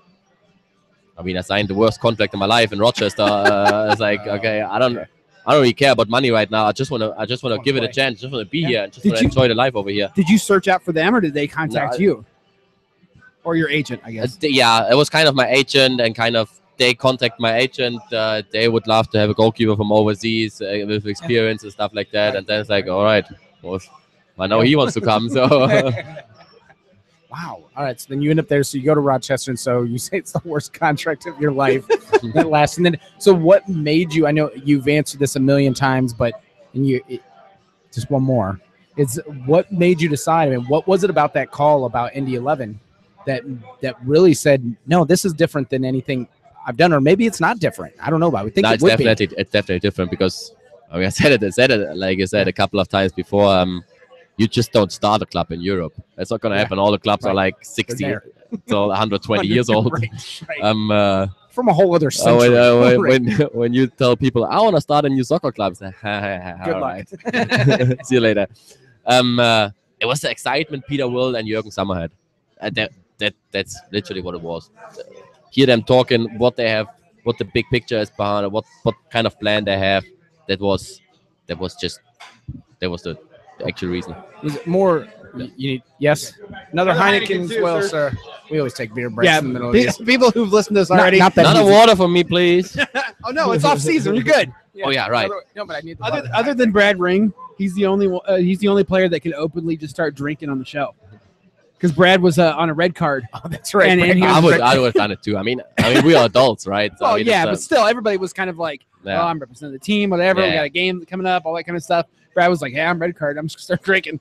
I mean I signed the worst contract in my life in Rochester. Uh, it's like okay, I don't. I don't really care about money right now. I just want to. I just want to Wanna give it a play. chance. Just want to be Yeah. here and just Did want to you- enjoy the life over here. Did you search out for them, or did they contact No, I- you, or your agent? I Uh, guess. th- yeah, it was kind of my agent, and kind of they contact my agent. Uh, they would love to have a goalkeeper from overseas uh, with experience and stuff like that. Right. And then it's like, all right, well, I know he wants to come. So Wow. All right. So then you end up there. So you go to Rochester, and so you say it's the worst contract of your life that lasts. And then, so what made you? I know you've answered this a million times, but and you it, just one more. It's what made you decide? I mean, what was it about that call about Indy eleven that that really said, no, this is different than anything I've done, or maybe it's not different. I don't know, but I would think No, it it's would definitely it's definitely different because I mean I said it I said it like I said a couple of times before. Um, you just don't start a club in Europe. That's not going to Yeah. happen. All the clubs Right. are like sixty there. till one hundred twenty years old. Right, right. Um, uh, From a whole other uh, century. when, uh, when, Right. when when you tell people I want to start a new soccer club, it's like, Good all luck. right. See you later. Um, uh, it was the excitement Peter Will and Jürgen Sommer had. And that that that's literally what it was. Hear them talking, what they have, what the big picture is behind it, what what kind of plan they have. That was that was just that was the, the actual reason. Was it more? You, you need yes. Another Another Heineken, Heineken as too, well, sir. sir. We always take beer breaks Yeah, in the middle of pe- these. people who've listened to this Not- already. not that Not a he's- water for me, please. Oh no, it's off season. You're good. Oh yeah, right. No, but I need the Other button. other than Brad Ring, he's the only one- uh, he's the only player that can openly just start drinking on the show. Because Brad was uh, on a red card. Oh, that's right. and- and Brad. he I was- would I would have done it too. I mean I mean we are adults, right? So, Well, I mean, yeah, it's, uh, but still, everybody was kind of like, Yeah. "Oh, I'm representing the team, whatever. We Yeah. got a game coming up, all that kind of stuff." Brad was like, "Hey, I'm red card. I'm just gonna start drinking."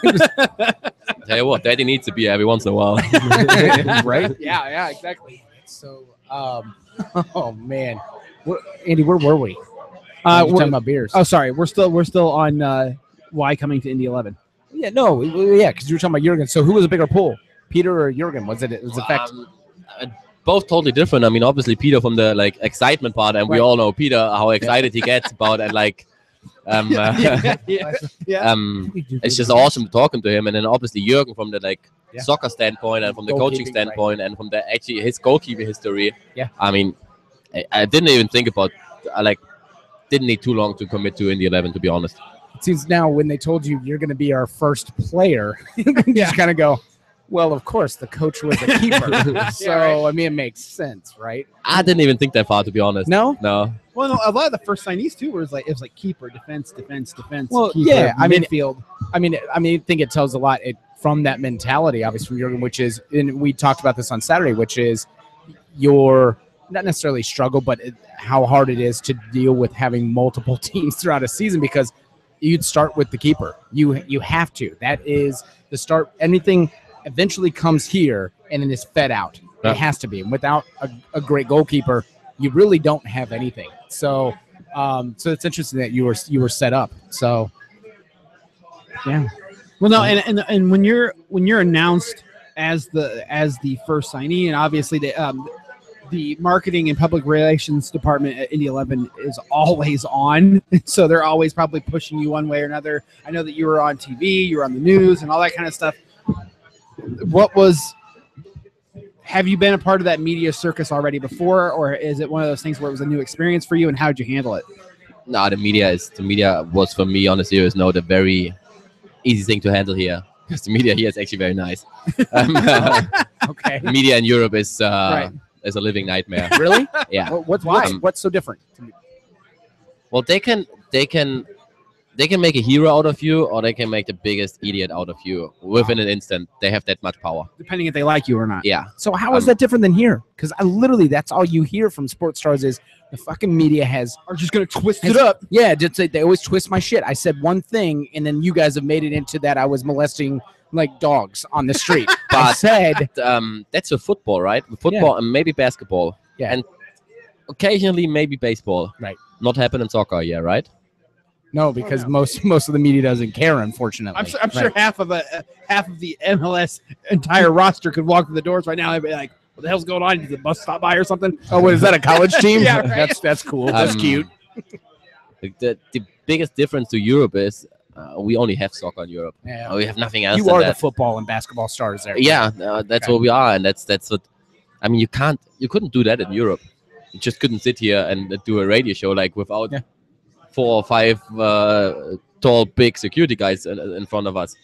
tell you what, Daddy needs to be every once in a while. Right? Yeah, yeah, exactly. So, um, oh man, Where, Andy, where were we? Uh, We're we're- talking about beers. oh, sorry, we're still we're still on uh, why coming to Indy eleven. yeah, no, we- we- yeah, because you were talking about Jurgen. So, who was a bigger pull, Peter or Jurgen? Was it? It was effect. Um, uh, both totally different. I mean, obviously Peter from the like excitement part, and we Right. all know Peter how excited he gets about and like, um, uh, yeah, yeah. um, it's just awesome talking to him. And then obviously Jürgen from the like Yeah. soccer standpoint and from the coaching Goalkeeping, right. standpoint and from the actually his goalkeeping history. Yeah. I mean, I, I didn't even think about. I like didn't need too long to commit to Indy eleven, to be honest. It seems now when they told you you're going to be our first player, you just kind of go, well, of course, the coach was a keeper. so, right. I mean, it makes sense, right? I didn't even think that far, to be honest. No? No. Well, no, a lot of the first signees too was like it was like keeper, defense, defense, defense. Well, keeper, yeah, I mean- midfield. I mean, I mean, I think it tells a lot it, from that mentality, obviously, from Jurgen, which is, and we talked about this on Saturday, which is your not necessarily struggle, but it, how hard it is to deal with having multiple teams throughout a season because you'd start with the keeper. You you have to. That is the start. Anything eventually comes here and then is fed out. Yeah. It has to be. And without a, a great goalkeeper, you really don't have anything. So, um, so it's interesting that you were you were set up. So, yeah. Well, no, and, and and when you're when you're announced as the as the first signee, and obviously the um, the marketing and public relations department at Indy eleven is always on, so they're always probably pushing you one way or another. I know that you were on T V, you were on the news, and all that kind of stuff. What was? Have you been a part of that media circus already before, or is it one of those things where it was a new experience for you, and how did you handle it? No, the media is the media was for me on a serious note a very easy thing to handle here because the media here is actually very nice. Um, uh, Okay. media in Europe is uh, Right. is a living nightmare. Really? Yeah. What, what's, Why? what's what's so different? Well, they can they can they can make a hero out of you, or they can make the biggest idiot out of you within an instant. They have that much power. Depending if they like you or not. Yeah. So how is Um, that different than here? Because I literally that's all you hear from sports stars is the fucking media has Are just gonna twist has- it up. Yeah, just they, they always twist my shit. I said one thing, and then you guys have made it into that I was molesting like dogs on the street. I But- said Um, that's with football, right? With football and maybe basketball. Yeah. And occasionally maybe baseball. Right. Not happen in soccer, yeah, right? no, because no. most most of the media doesn't care, unfortunately. I'm, su- I'm Right. sure half of a uh, half of the M L S entire roster could walk through the doors right now and be like, "What the hell's going on? Did the bus stop by or something?" Oh, what is that? A college team? Yeah, right. That's that's cool. That's Um, cute. The, the, the biggest difference to Europe is uh, we only have soccer in Europe. Yeah. We have nothing else. You than are that. the football and basketball stars there. Yeah, uh, that's Okay. what we are, and that's that's what. I mean, you can't, you couldn't do that in Europe. You just couldn't sit here and uh, do a radio show like without Yeah. four or five uh, tall, big security guys in, in front of us.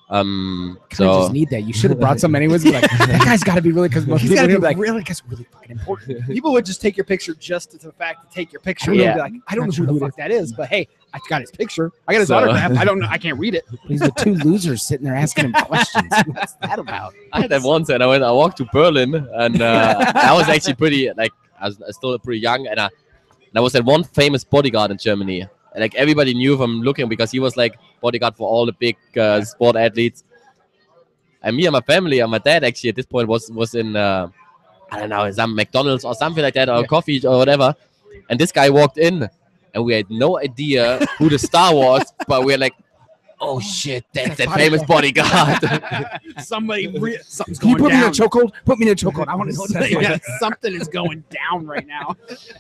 Um, I so just need that. You should have brought some anyways. Be like, that guy's got to be really, because most He's people gotta would be be like, really- really, guy's really fucking important. People would just take your picture just to the fact to take your picture. Yeah. And be like, I don't know who the fuck that is, but hey, I got his picture. I got his So- autograph. I don't know. I can't read it. These are two losers sitting there asking him questions. What's that about? I had that once, and I went. I walked to Berlin, and uh, I was actually pretty like I was still pretty young, and I, and I was at one famous bodyguard in Germany. And, like everybody knew from looking because he was like bodyguard for all the big uh, sport athletes. And me and my family and my dad actually at this point was was in uh, I don't know some McDonald's or something like that or Yeah. coffee or whatever. And this guy walked in, and we had no idea who the star was, but we were like, "Oh shit, that's that famous bodyguard." Somebody, re- something's Can you going put me in a down. chokehold? Put me in a chokehold. I want to know what that's Yeah, like. something is going down right now.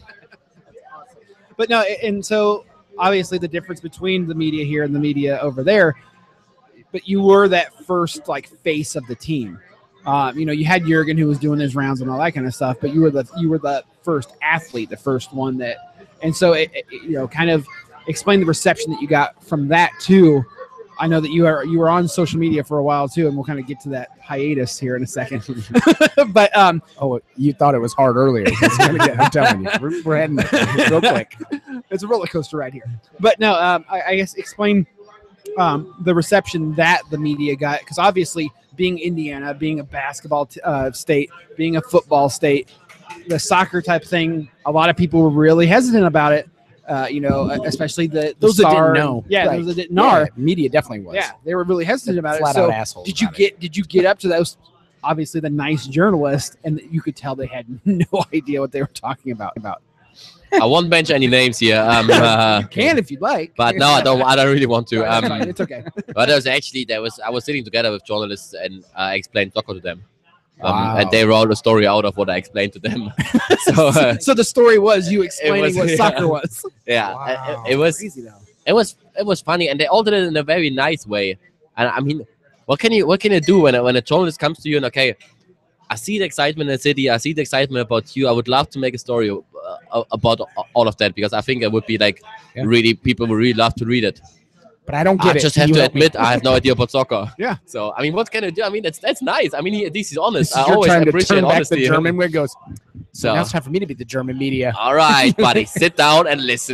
But no, and so obviously the difference between the media here and the media over there, but you were that first like face of the team. Um, you know, you had Jurgen who was doing his rounds and all that kind of stuff, but you were the you were the first athlete, the first one that, and so it, it, you know, kind of explain the reception that you got from that too. I know that you are you were on social media for a while too, and we'll kind of get to that hiatus here in a second. But um, Oh, you thought it was hard earlier. It's gonna get, I'm telling you, we're, we're heading there real quick. it's a roller coaster right here. But no, um, I, I guess explain um, the reception that the media got, because obviously being Indiana, being a basketball t- uh, state, being a football state, the soccer type thing, a lot of people were really hesitant about it. Uh, you know, especially the, the Those that star, didn't know. yeah, Right. those that didn't know. Yeah, media definitely was. Yeah, they were really hesitant about it. Flat So out assholes. did you about it. get did you get up to those? Obviously, the nice journalist, and you could tell they had no idea what they were talking about. About I won't mention any names here. Um, uh, you can if you'd like, but no, I don't. I don't really want to. That's fine, Um, it's okay. but there was actually there was I was sitting together with journalists and I explained soccer to them, um, Wow. and they wrote a story out of what I explained to them. so uh, So the story was you explaining was- what yeah. soccer was. yeah, Wow. it, it was Crazy though. it was it was funny, and they all did it in a very nice way. And I mean, what can you what can you do when a, when a journalist comes to you and okay, I see the excitement in the city, I see the excitement about you. I would love to make a story uh, about all of that because I think it would be like Yeah. really people would really love to read it. But I don't get I it. just Can have you to help me? admit I have no idea about soccer. Yeah. So I mean, what can I do? I mean, that's that's nice. I mean, he, at least he's honest. This I is your always time to appreciate turn back honesty. the German where it goes. So Now it's time for me to be the German media. all right, buddy, sit down and listen.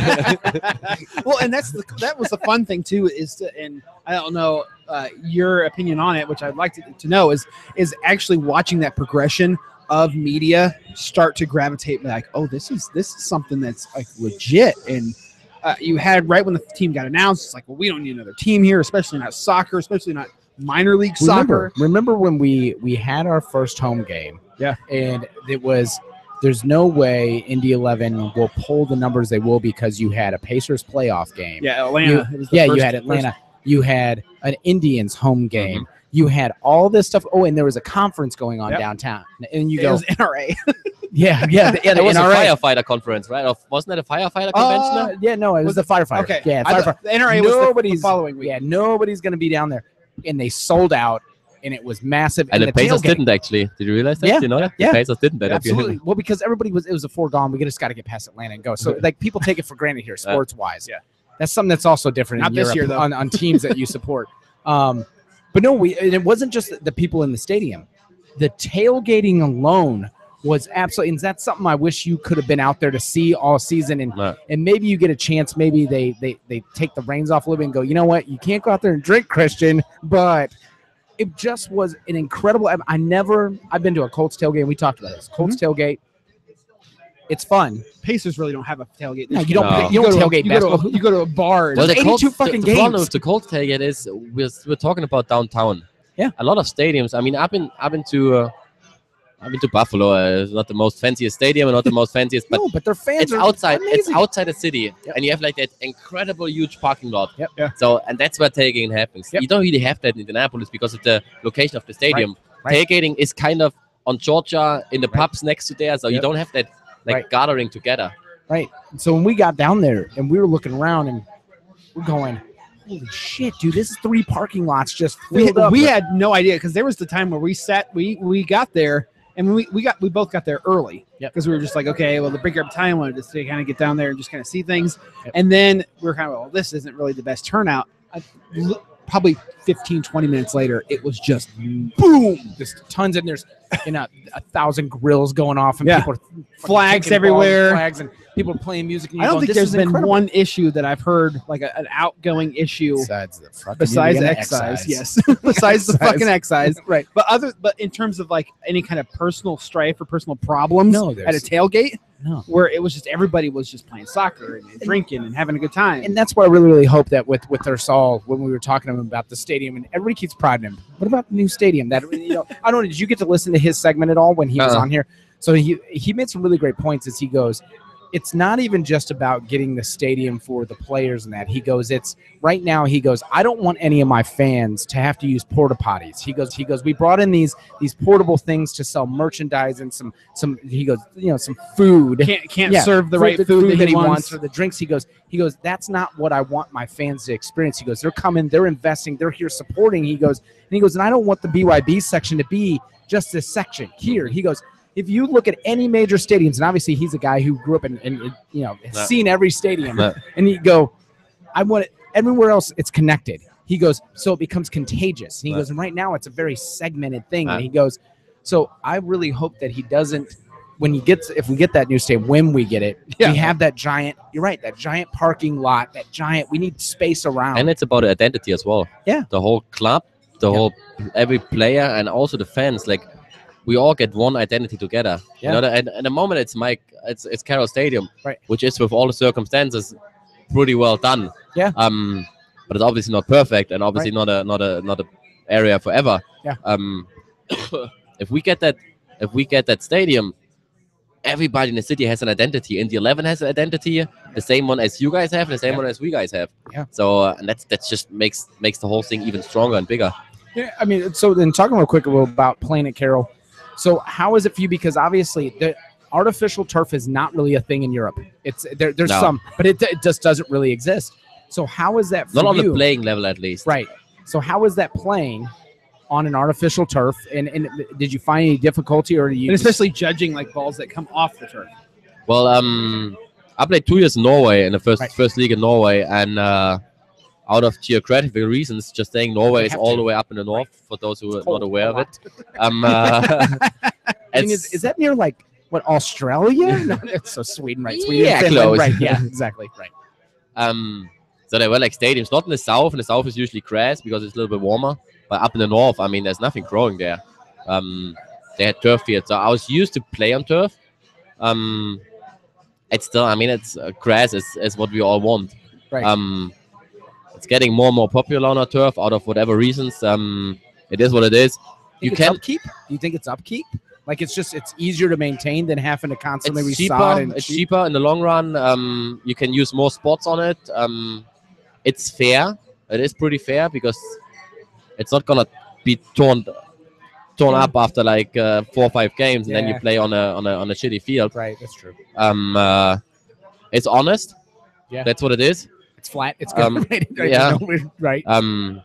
Well, and that's the that was the fun thing too. Is to, and I don't know uh, your opinion on it, which I'd like to, to know is is actually watching that progression of media start to gravitate like, oh, this is this is something that's like legit. And uh, you had right when the team got announced, it's like, well, we don't need another team here, especially not soccer, especially not minor league Remember, soccer. remember when we we had our first home game? Yeah. And it was there's no way Indy eleven will pull the numbers they will because you had a Pacers playoff game. Yeah, Atlanta. You- it was the Yeah, first- you had Atlanta. You had an Indians home game. Mm-hmm. You had all this stuff. Oh, and there was a conference going on Yep. downtown. And you It go, was N R A. yeah, yeah, the, yeah, There the was a N R A. firefighter conference, right? Or wasn't it a firefighter convention? Uh, yeah, no, it was, Was the firefighter. Okay. Yeah, I firefighter. thought the N R A was the- the Nobody's following week. Yeah, nobody's going to be down there. And they sold out, and it was massive. and the Pacers tailgate- didn't actually. Did you realize that? Yeah, You know that? yeah. The Pacers didn't. That Absolutely. Well, because everybody was, it was a foregone. We just got to get past Atlanta and go. So, like, people take it for granted here, sports wise. Yeah. That's something that's also different Not in this Europe year, though. on, on teams that you support. Um, but no, we, and it wasn't just the people in the stadium. The tailgating alone was absolutely, and that's something I wish you could have been out there to see all season. And Right. and maybe you get a chance. Maybe they they they take the reins off a little bit and go, you know what, you can't go out there and drink, Christian. But it just was an incredible. I, I never. I've been to a Colts tailgate. And we talked about this. Colts tailgate. It's fun. Pacers really don't have a tailgate. No, you don't. No. You don't go to a- tailgate you go to a- basketball. You go to a bar. and- Well, the There's Colts, eighty-two the, fucking the problem games. with the Colts tailgate is we're, we're talking about downtown. Yeah. A lot of stadiums. I mean, I've been I've been to uh, I've been to Buffalo. Uh, it's not the most fanciest stadium, and not the most fanciest, but no, but their fans it's are outside. It's amazing. outside the city, Yep. and you have like that incredible huge parking lot. Yep. Yeah. So, and that's where tailgating happens. Yep. You don't really have that in Indianapolis because of the location of the stadium. Right. Tailgating is kind of on Georgia in the Right. pubs next to there, so you Yep. don't have that like Right. gathering together. Right. So when we got down there and we were looking around and we're going, holy shit, dude, this is three parking lots just we, filled up. we with- had no idea because there was the time where we sat we we got there and we, we got we both got there early Yep. because we were just like, okay, well, the bigger time wanted us to kind of get down there and just kind of see things. Yep. And then we are kind of, well, this isn't really the best turnout. I, l- probably fifteen, twenty minutes later, it was just boom. Just tons, and there's you know a thousand grills going off, and Yeah. people are fucking Flags kicking balls, everywhere. flags, and people are playing music. And I you're don't going, think "This there's is been incredible." one issue that I've heard, like a, an outgoing issue besides the fucking besides Indiana excise. Yes, besides the Excise. fucking excise. right? But other, but in terms of like any kind of personal strife or personal problems No, at a there's- tailgate, No. where it was just everybody was just playing soccer and, and drinking and having a good time. And that's what I really, really hope that with with Ursal, when we were talking to him about the stadium, and everybody keeps prodding him. What about the new stadium? That you know, I don't know. Did you get to listen to his segment at all when he was Uh-uh. on here? So he he made some really great points as he goes. It's not even just about getting the stadium for the players and that. He goes, it's right now. He goes, I don't want any of my fans to have to use porta potties. He goes, he goes, we brought in these these portable things to sell merchandise and some some. He goes, you know, some food. can't can't Yeah, serve the right food, that he wants. or the drinks. He goes, he goes, that's not what I want my fans to experience. He goes, they're coming, they're investing, they're here supporting. He goes, and he goes, and I don't want the B Y B section to be just this section here. He goes, if you look at any major stadiums, and obviously he's a guy who grew up in, in, in you know, has Yeah. seen every stadium, Yeah. and he go, I want it everywhere else. It's connected. He goes, so it becomes contagious. And he Yeah. goes, and right now it's a very segmented thing. Yeah. And he goes, so I really hope that he doesn't. When he gets, if we get that new stadium, when we get it, Yeah. we have that giant. You're right, that giant parking lot, that giant. We need space around. And it's about identity as well. Yeah. The whole club, the Yeah. whole every player, and also the fans. Like, we all get one identity together. Yeah. You know, and at the moment it's Mike, it's it's Carroll Stadium, Right. which is with all the circumstances pretty well done. Yeah. Um, but it's obviously not perfect, and obviously not a not a not a area forever. Yeah. Um, if we get that, if we get that stadium, everybody in the city has an identity. Indy eleven has an identity, the same one as you guys have, and the same Yeah. one as we guys have. Yeah. So uh, and that's that's just makes makes the whole thing even stronger and bigger. Yeah, I mean, so then talking real quick about playing at Carroll. So how is it for you? Because obviously the artificial turf is not really a thing in Europe. It's there, there's No. some, but it, it just doesn't really exist. So how is that for Not on you? the playing level, at least. Right. So how is that playing on an artificial turf? And, and did you find any difficulty, or do you and just- especially judging like balls that come off the turf. Well, um, I played two years in Norway in the first Right. first league in Norway, and uh, out of geographical reasons, just saying Norway They is have all to. the way up in the north. For those who are cold not aware a of lot? it, um, uh, I mean, is, it's- is that near like what Australia? No, it's so Sweden, right? Sweden, Yeah, Finland, close. right? Yeah, exactly, right. Um, so there were like stadiums, not in the south. In the south is usually grass because it's a little bit warmer. But up in the north, I mean, there's nothing growing there. Um, they had turf fields, so I was used to play on turf. Um, it's still, I mean, it's uh, grass is, is what we all want. Right. Um, it's getting more and more popular on our turf out of whatever reasons. Um, it is what it is. You Think it's can. upkeep? Do you think it's upkeep? Like it's just it's easier to maintain than having to constantly It's resod cheaper. and It's cheap? cheaper in the long run. Um, you can use more spots on it. Um, it's fair. It is pretty fair because it's not gonna be torn torn Yeah. up after like uh, four or five games, and then you Yeah. play on a on a on a shitty field. Right, that's true. Um, uh, it's honest. Yeah. That's what it is. It's flat. It's good. Um, right, right, yeah. right. Um,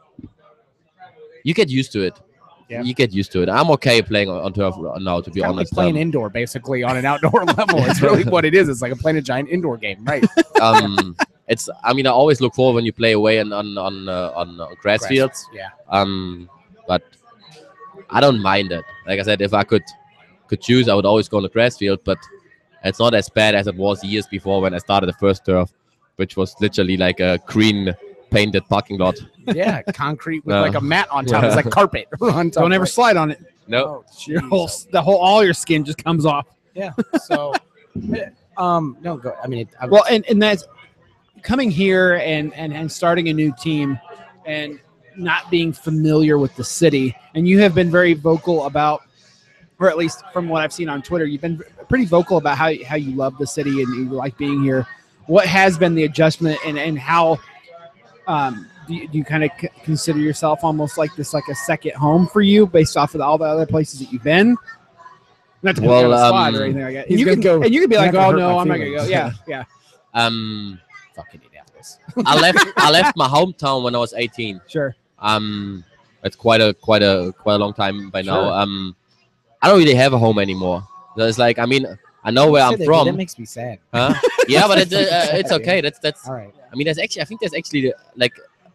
you get used to it. Yeah. You get used to it. I'm okay playing on, on turf now, to be Kind of like honest. playing Um, indoor, basically on an outdoor level. It's really what it is. It's like playing a giant indoor game, right? um, it's. I mean, I always look forward when you play away on on on, uh, on uh, grass, Grass. fields. Yeah. Um, but I don't mind it. Like I said, if I could could choose, I would always go on the grass field. But it's not as bad as it was years before when I started the first turf, which was literally like a green painted parking lot. Yeah, concrete with No. like a mat on top. It's like carpet on top. Don't ever right? slide on it. No, Oh, Your jeez. whole, the whole, all your skin just comes off. Yeah. So, um, no, go. I mean, it, I, Well, and, and that's coming here and, and, and starting a new team and not being familiar with the city. And you have been very vocal about, or at least from what I've seen on Twitter, you've been pretty vocal about how, how you love the city and you like being here. What has been the adjustment and, and how um, do you, do you kind of c- consider yourself almost like this, like a second home for you based off of all the other places that you've been? Not to put Well, you on the spot um, or anything like that. he's You gonna can go- and you can be you're like, not gonna oh hurt no, my I'm not gonna go. feelings. Yeah, yeah. um, fucking Indianapolis. I left. I left my hometown when I was eighteen. Sure. Um, it's quite a quite a quite a long time by now. Sure. Um, I don't really have a home anymore. So it's like, I mean, I know where Say I'm that, from. That makes me sad. Huh? Yeah, but it's uh, uh, it's okay. That's that's. All right. I mean, there's actually. I think there's actually like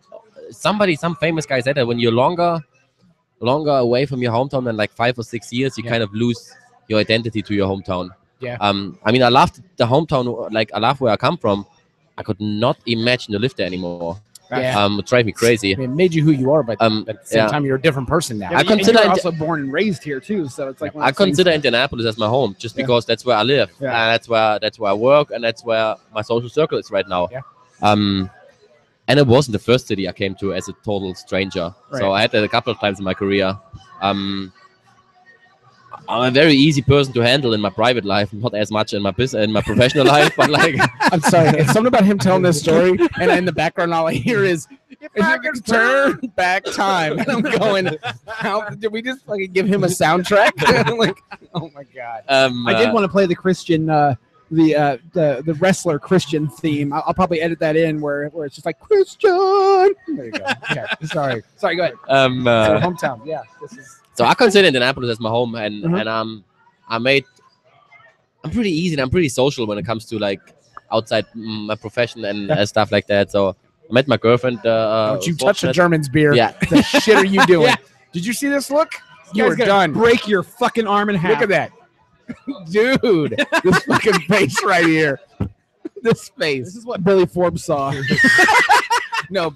somebody, some famous guy said that when you're longer, longer away from your hometown than like five or six years, you Yeah. kind of lose your identity to your hometown. Yeah. Um. I mean, I loved the hometown. Like, I love where I come from. I could not imagine to live there anymore. Yeah. Um, it drive me crazy. I mean, it made you who you are, but Um, at the same yeah. time, you're a different person now. Yeah, I but you- and consider you're Indi- also born and raised here too, so it's like one of I those things- consider Indianapolis as my home just Yeah. because that's where I live. Yeah. And that's where that's where I work, and that's where my social circle is right now. Yeah. Um, and it wasn't the first city I came to as a total stranger. So Right. I had that a couple of times in my career. Um, I'm a very easy person to handle in my private life, not as much in my business, in my professional life, but like I'm sorry. It's something about him telling this story, and in the background, all I hear is, if I could turn back time. And I'm going, how did we just fucking give him a soundtrack? Like, oh my God. um, I did uh, want to play the Christian, uh, the uh, the the wrestler Christian theme. I'll, I'll probably edit that in where where it's just like Christian. There you go. Okay. Sorry. Sorry, go ahead. um, So uh, hometown. Yeah. This is. So I consider Indianapolis as my home, and Mhm. and um, I made. I'm pretty easy and I'm pretty social when it comes to like outside mm, my profession and Yeah. uh, stuff like that. So I met my girlfriend. Uh, Don't you touch a fortunate- German's beer. Yeah. The shit are you doing? Yeah. Did you see this look? You Guys were gotta done. Break your fucking arm in half. Look at that. Dude. This fucking face right here. This face. This is what Billy Forbes saw. No.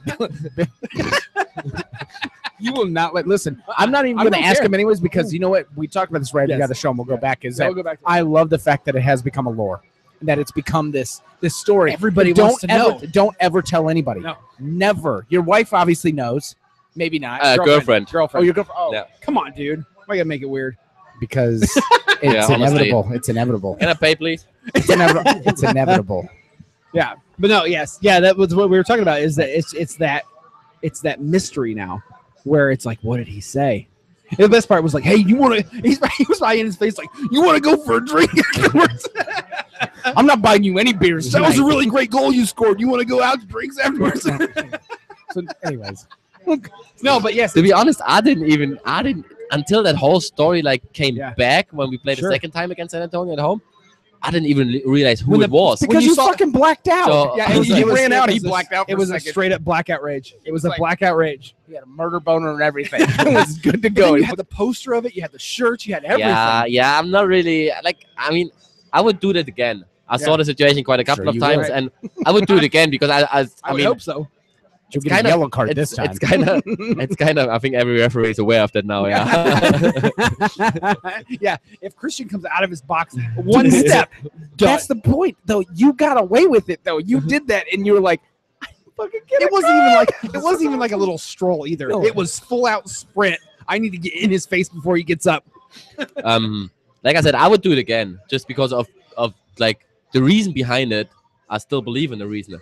You will not let. Listen, I'm not even I going to don't ask care. him anyways because you know what? We talked about this right. Yes. We got the show and we'll go Yeah. back. Is So that we'll go back to I love the fact that it has become a lore, and that it's become this this story. Everybody don't wants to ever, know. Don't ever tell anybody. No. Never. Your wife obviously knows. Maybe not. Uh, girlfriend. Oh, Girlfriend. your girlfriend. Oh, Yeah. Come on, dude. Why you gotta make it weird? because it's Yeah, honestly. inevitable. It's inevitable. Can I pay, please? It's inevitable. It's inevitable. Yeah, but no, yes, yeah, that was what we were talking about. Is that it's it's that it's that mystery now, where it's like, what did he say? And the best part was like, hey, you want to? He's he was right in his face, like, you want to go for a drink? afterwards?" I'm not buying you any beers. That was a tonight. really great goal you scored. You want to go out to drinks afterwards? So, anyways, No, but yes, To be honest, I didn't even I didn't until that whole story like came Yeah. back when we played Sure. the second time against San Antonio at home. I didn't even li- realize who When it the- was. When because you you, saw- fucking blacked out. So- yeah, it was- he it was- ran it out. was He a- blacked out. It for was a a second. straight up blackout rage. It was a like- blackout rage. He had a murder boner and everything. It was good to But go. then you He had put- the poster of it. You had the shirts. You had everything. Yeah, yeah. I'm not really like. I mean, I would do that again. I Yeah. saw the situation quite a couple Sure of you times, would. and I would do it again because I, I, I, I, would mean, hope so. You'll it's get a kinda- yellow card it's, this time. it's kind of, it's kind of. I think every referee is aware of that now. Yeah. Yeah, if Christian comes out of his box one step, That's the point, though. You got away with it, though. You did that, and you were like, I fucking get it it. wasn't even like it wasn't even like a little stroll either. No. It was full out sprint. I need to get in his face before he gets up. um, like I said, I would do it again just because of of like the reason behind it. I still believe in the reason.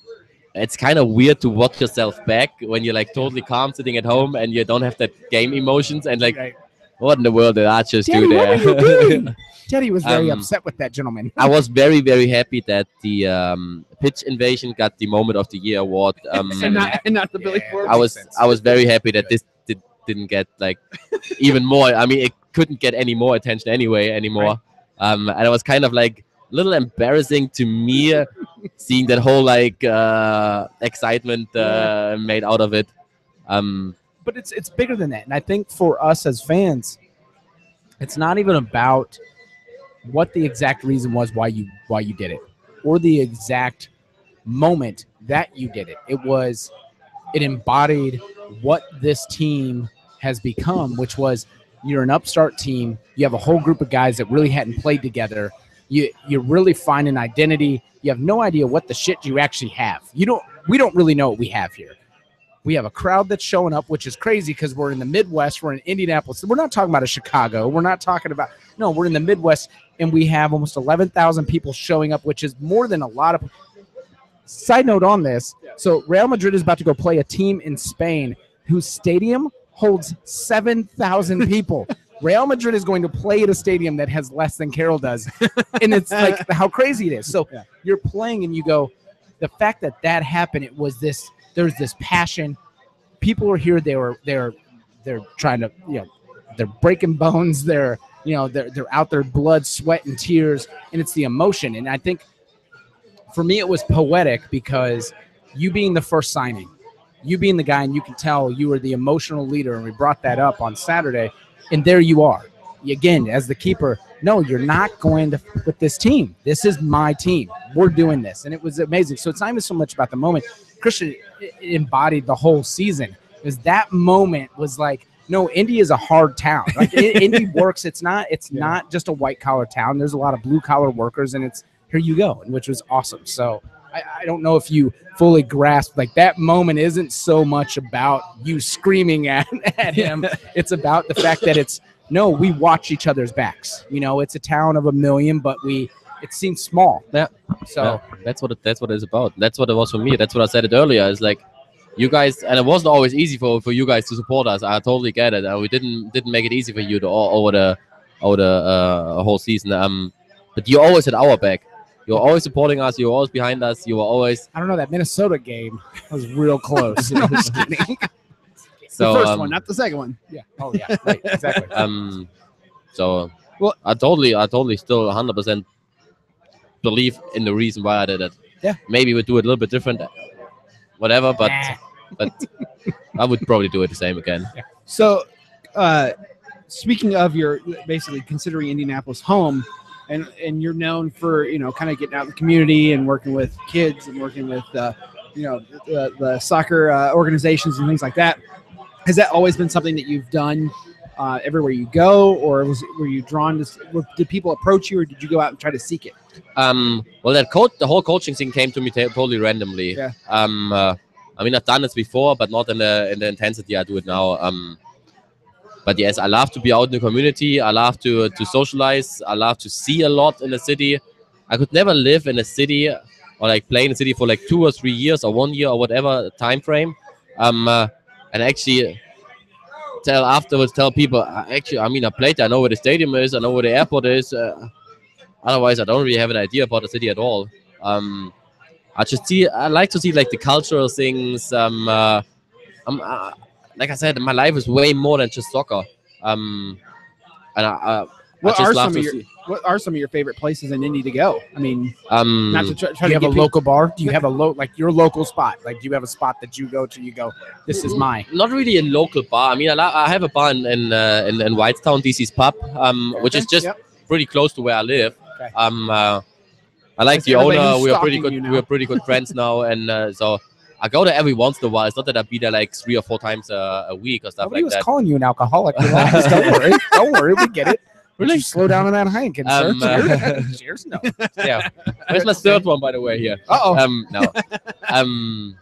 It's kind of weird to watch yourself back when you're like totally calm sitting at home and you don't have that game emotions and like, Right. what in the world did I just Daddy, do what there? were you doing? Daddy was very Um, upset with that gentleman. I was very, very happy that the um, Pitch Invasion got the Moment of the Year award. Um, and not and not the Billy Yeah. Forbes. I was sense. I was very happy that this did, didn't get like even more. I mean, it couldn't get any more attention anyway anymore. Um, and it was kind of like a little embarrassing to me uh, seeing that whole like uh, excitement uh, made out of it. Um, But it's it's bigger than that, and I think for us as fans, it's not even about what the exact reason was why you why you did it, or the exact moment that you did it. It was it embodied what this team has become, which was you're an upstart team. You have a whole group of guys that really hadn't played together. You you really find an identity. You have no idea what the shit you actually have. You don't. We don't really know what we have here. We have a crowd that's showing up, which is crazy because we're in the Midwest. We're in Indianapolis. We're not talking about a Chicago. We're not talking about no. We're in the Midwest, and we have almost eleven thousand people showing up, which is more than a lot of. Side note on this: so Real Madrid is about to go play a team in Spain whose stadium holds seven thousand people. Real Madrid is going to play at a stadium that has less than Carroll does, and it's like how crazy it is. So Yeah. you're playing, and you go. The fact that that happened, it was this. There's this passion. People are here. They were. They're. They're trying to. You know. They're breaking bones. They're. You know. They're. They're out there, blood, sweat, and tears, and it's the emotion. And I think, for me, it was poetic because you being the first signing, you being the guy, and you can tell you were the emotional leader, and we brought that up on Saturday, and there you are. Again, as the keeper, no, you're not going to with this team. This is my team. We're doing this. And it was amazing. So it's not even so much about the moment. Christian embodied the whole season. Because that moment was like, no, Indy is a hard town. Like Indy works. It's not, it's yeah. not just a white collar town. There's a lot of blue collar workers, and it's here you go, which was awesome. So I, I don't know if you fully grasp, like that moment isn't so much about you screaming at, at him. It's about the fact that it's, no, we watch each other's backs. You know, it's a town of a million, but we it seems small. Yeah. So yeah, that's what it, that's what it's about. That's what it was for me. That's what I said it earlier. It's like you guys, and it wasn't always easy for, for you guys to support us. I totally get it. And we didn't didn't make it easy for you to over the over the uh, whole season. Um, but you always had our back. You were always supporting us. You were always behind us. You were always. I don't know, that Minnesota game was real close. No, I'm just kidding. So, the first um, one, not the second one. Yeah. Oh yeah. Right. Exactly. Um. So well, I totally, I totally still one hundred percent believe in the reason why I did it. Yeah. Maybe we do it a little bit different, whatever. But Nah. but I would probably do it the same again. Yeah. So, uh, speaking of your basically considering Indianapolis home, and and you're known for you know kind of getting out in the community and working with kids and working with uh, you know the, the soccer uh, organizations and things like that. Has that always been something that you've done uh, everywhere you go, or was were you drawn to? Were, did people approach you, or did you go out and try to seek it? Um. Well, that coach, the whole coaching thing came to me t- totally randomly. Yeah. Um. Uh, I mean, I've done this before, but not in the in the intensity I do it now. Um. But yes, I love to be out in the community. I love to to socialize. I love to see a lot in the city. I could never live in a city or like play in a city for like two or three years or one year or whatever time frame. Um. Uh, and actually tell afterwards, tell people, uh, actually, I mean, I played there. I know where the stadium is. I know where the airport is. Uh, otherwise, I don't really have an idea about the city at all. Um. I just see. I like to see like the cultural things. Um. Uh, um. Uh, Like I said, my life is way more than just soccer. Um, and I, I, What I are just some love of to your see. What are some of your favorite places in Indy to go? I mean, Um, not to try, try Do you to have a get local bar? Do you have a low like your local spot? Like, do you have a spot that you go to? You go, this is mine. not really a local bar. I mean, I, la- I have a bar in in, uh, in, in Whitestown, D C's pub, um, which is just Yep. pretty close to where I live. Okay. Um, uh, I like Is the everybody owner. who's We are pretty stalking good. you now? We are pretty good friends now, and uh, so I go there every once in a while. It's not that I be there like three or four times a, a week or stuff Nobody like was that. calling you an alcoholic. Relax. Don't worry. Don't worry. We get it. Really? Would you slow down on that Heineken, Um, sir? uh, Cheers. No. Yeah. Where's my third one, by the way? Here. Uh oh. Um, no. um,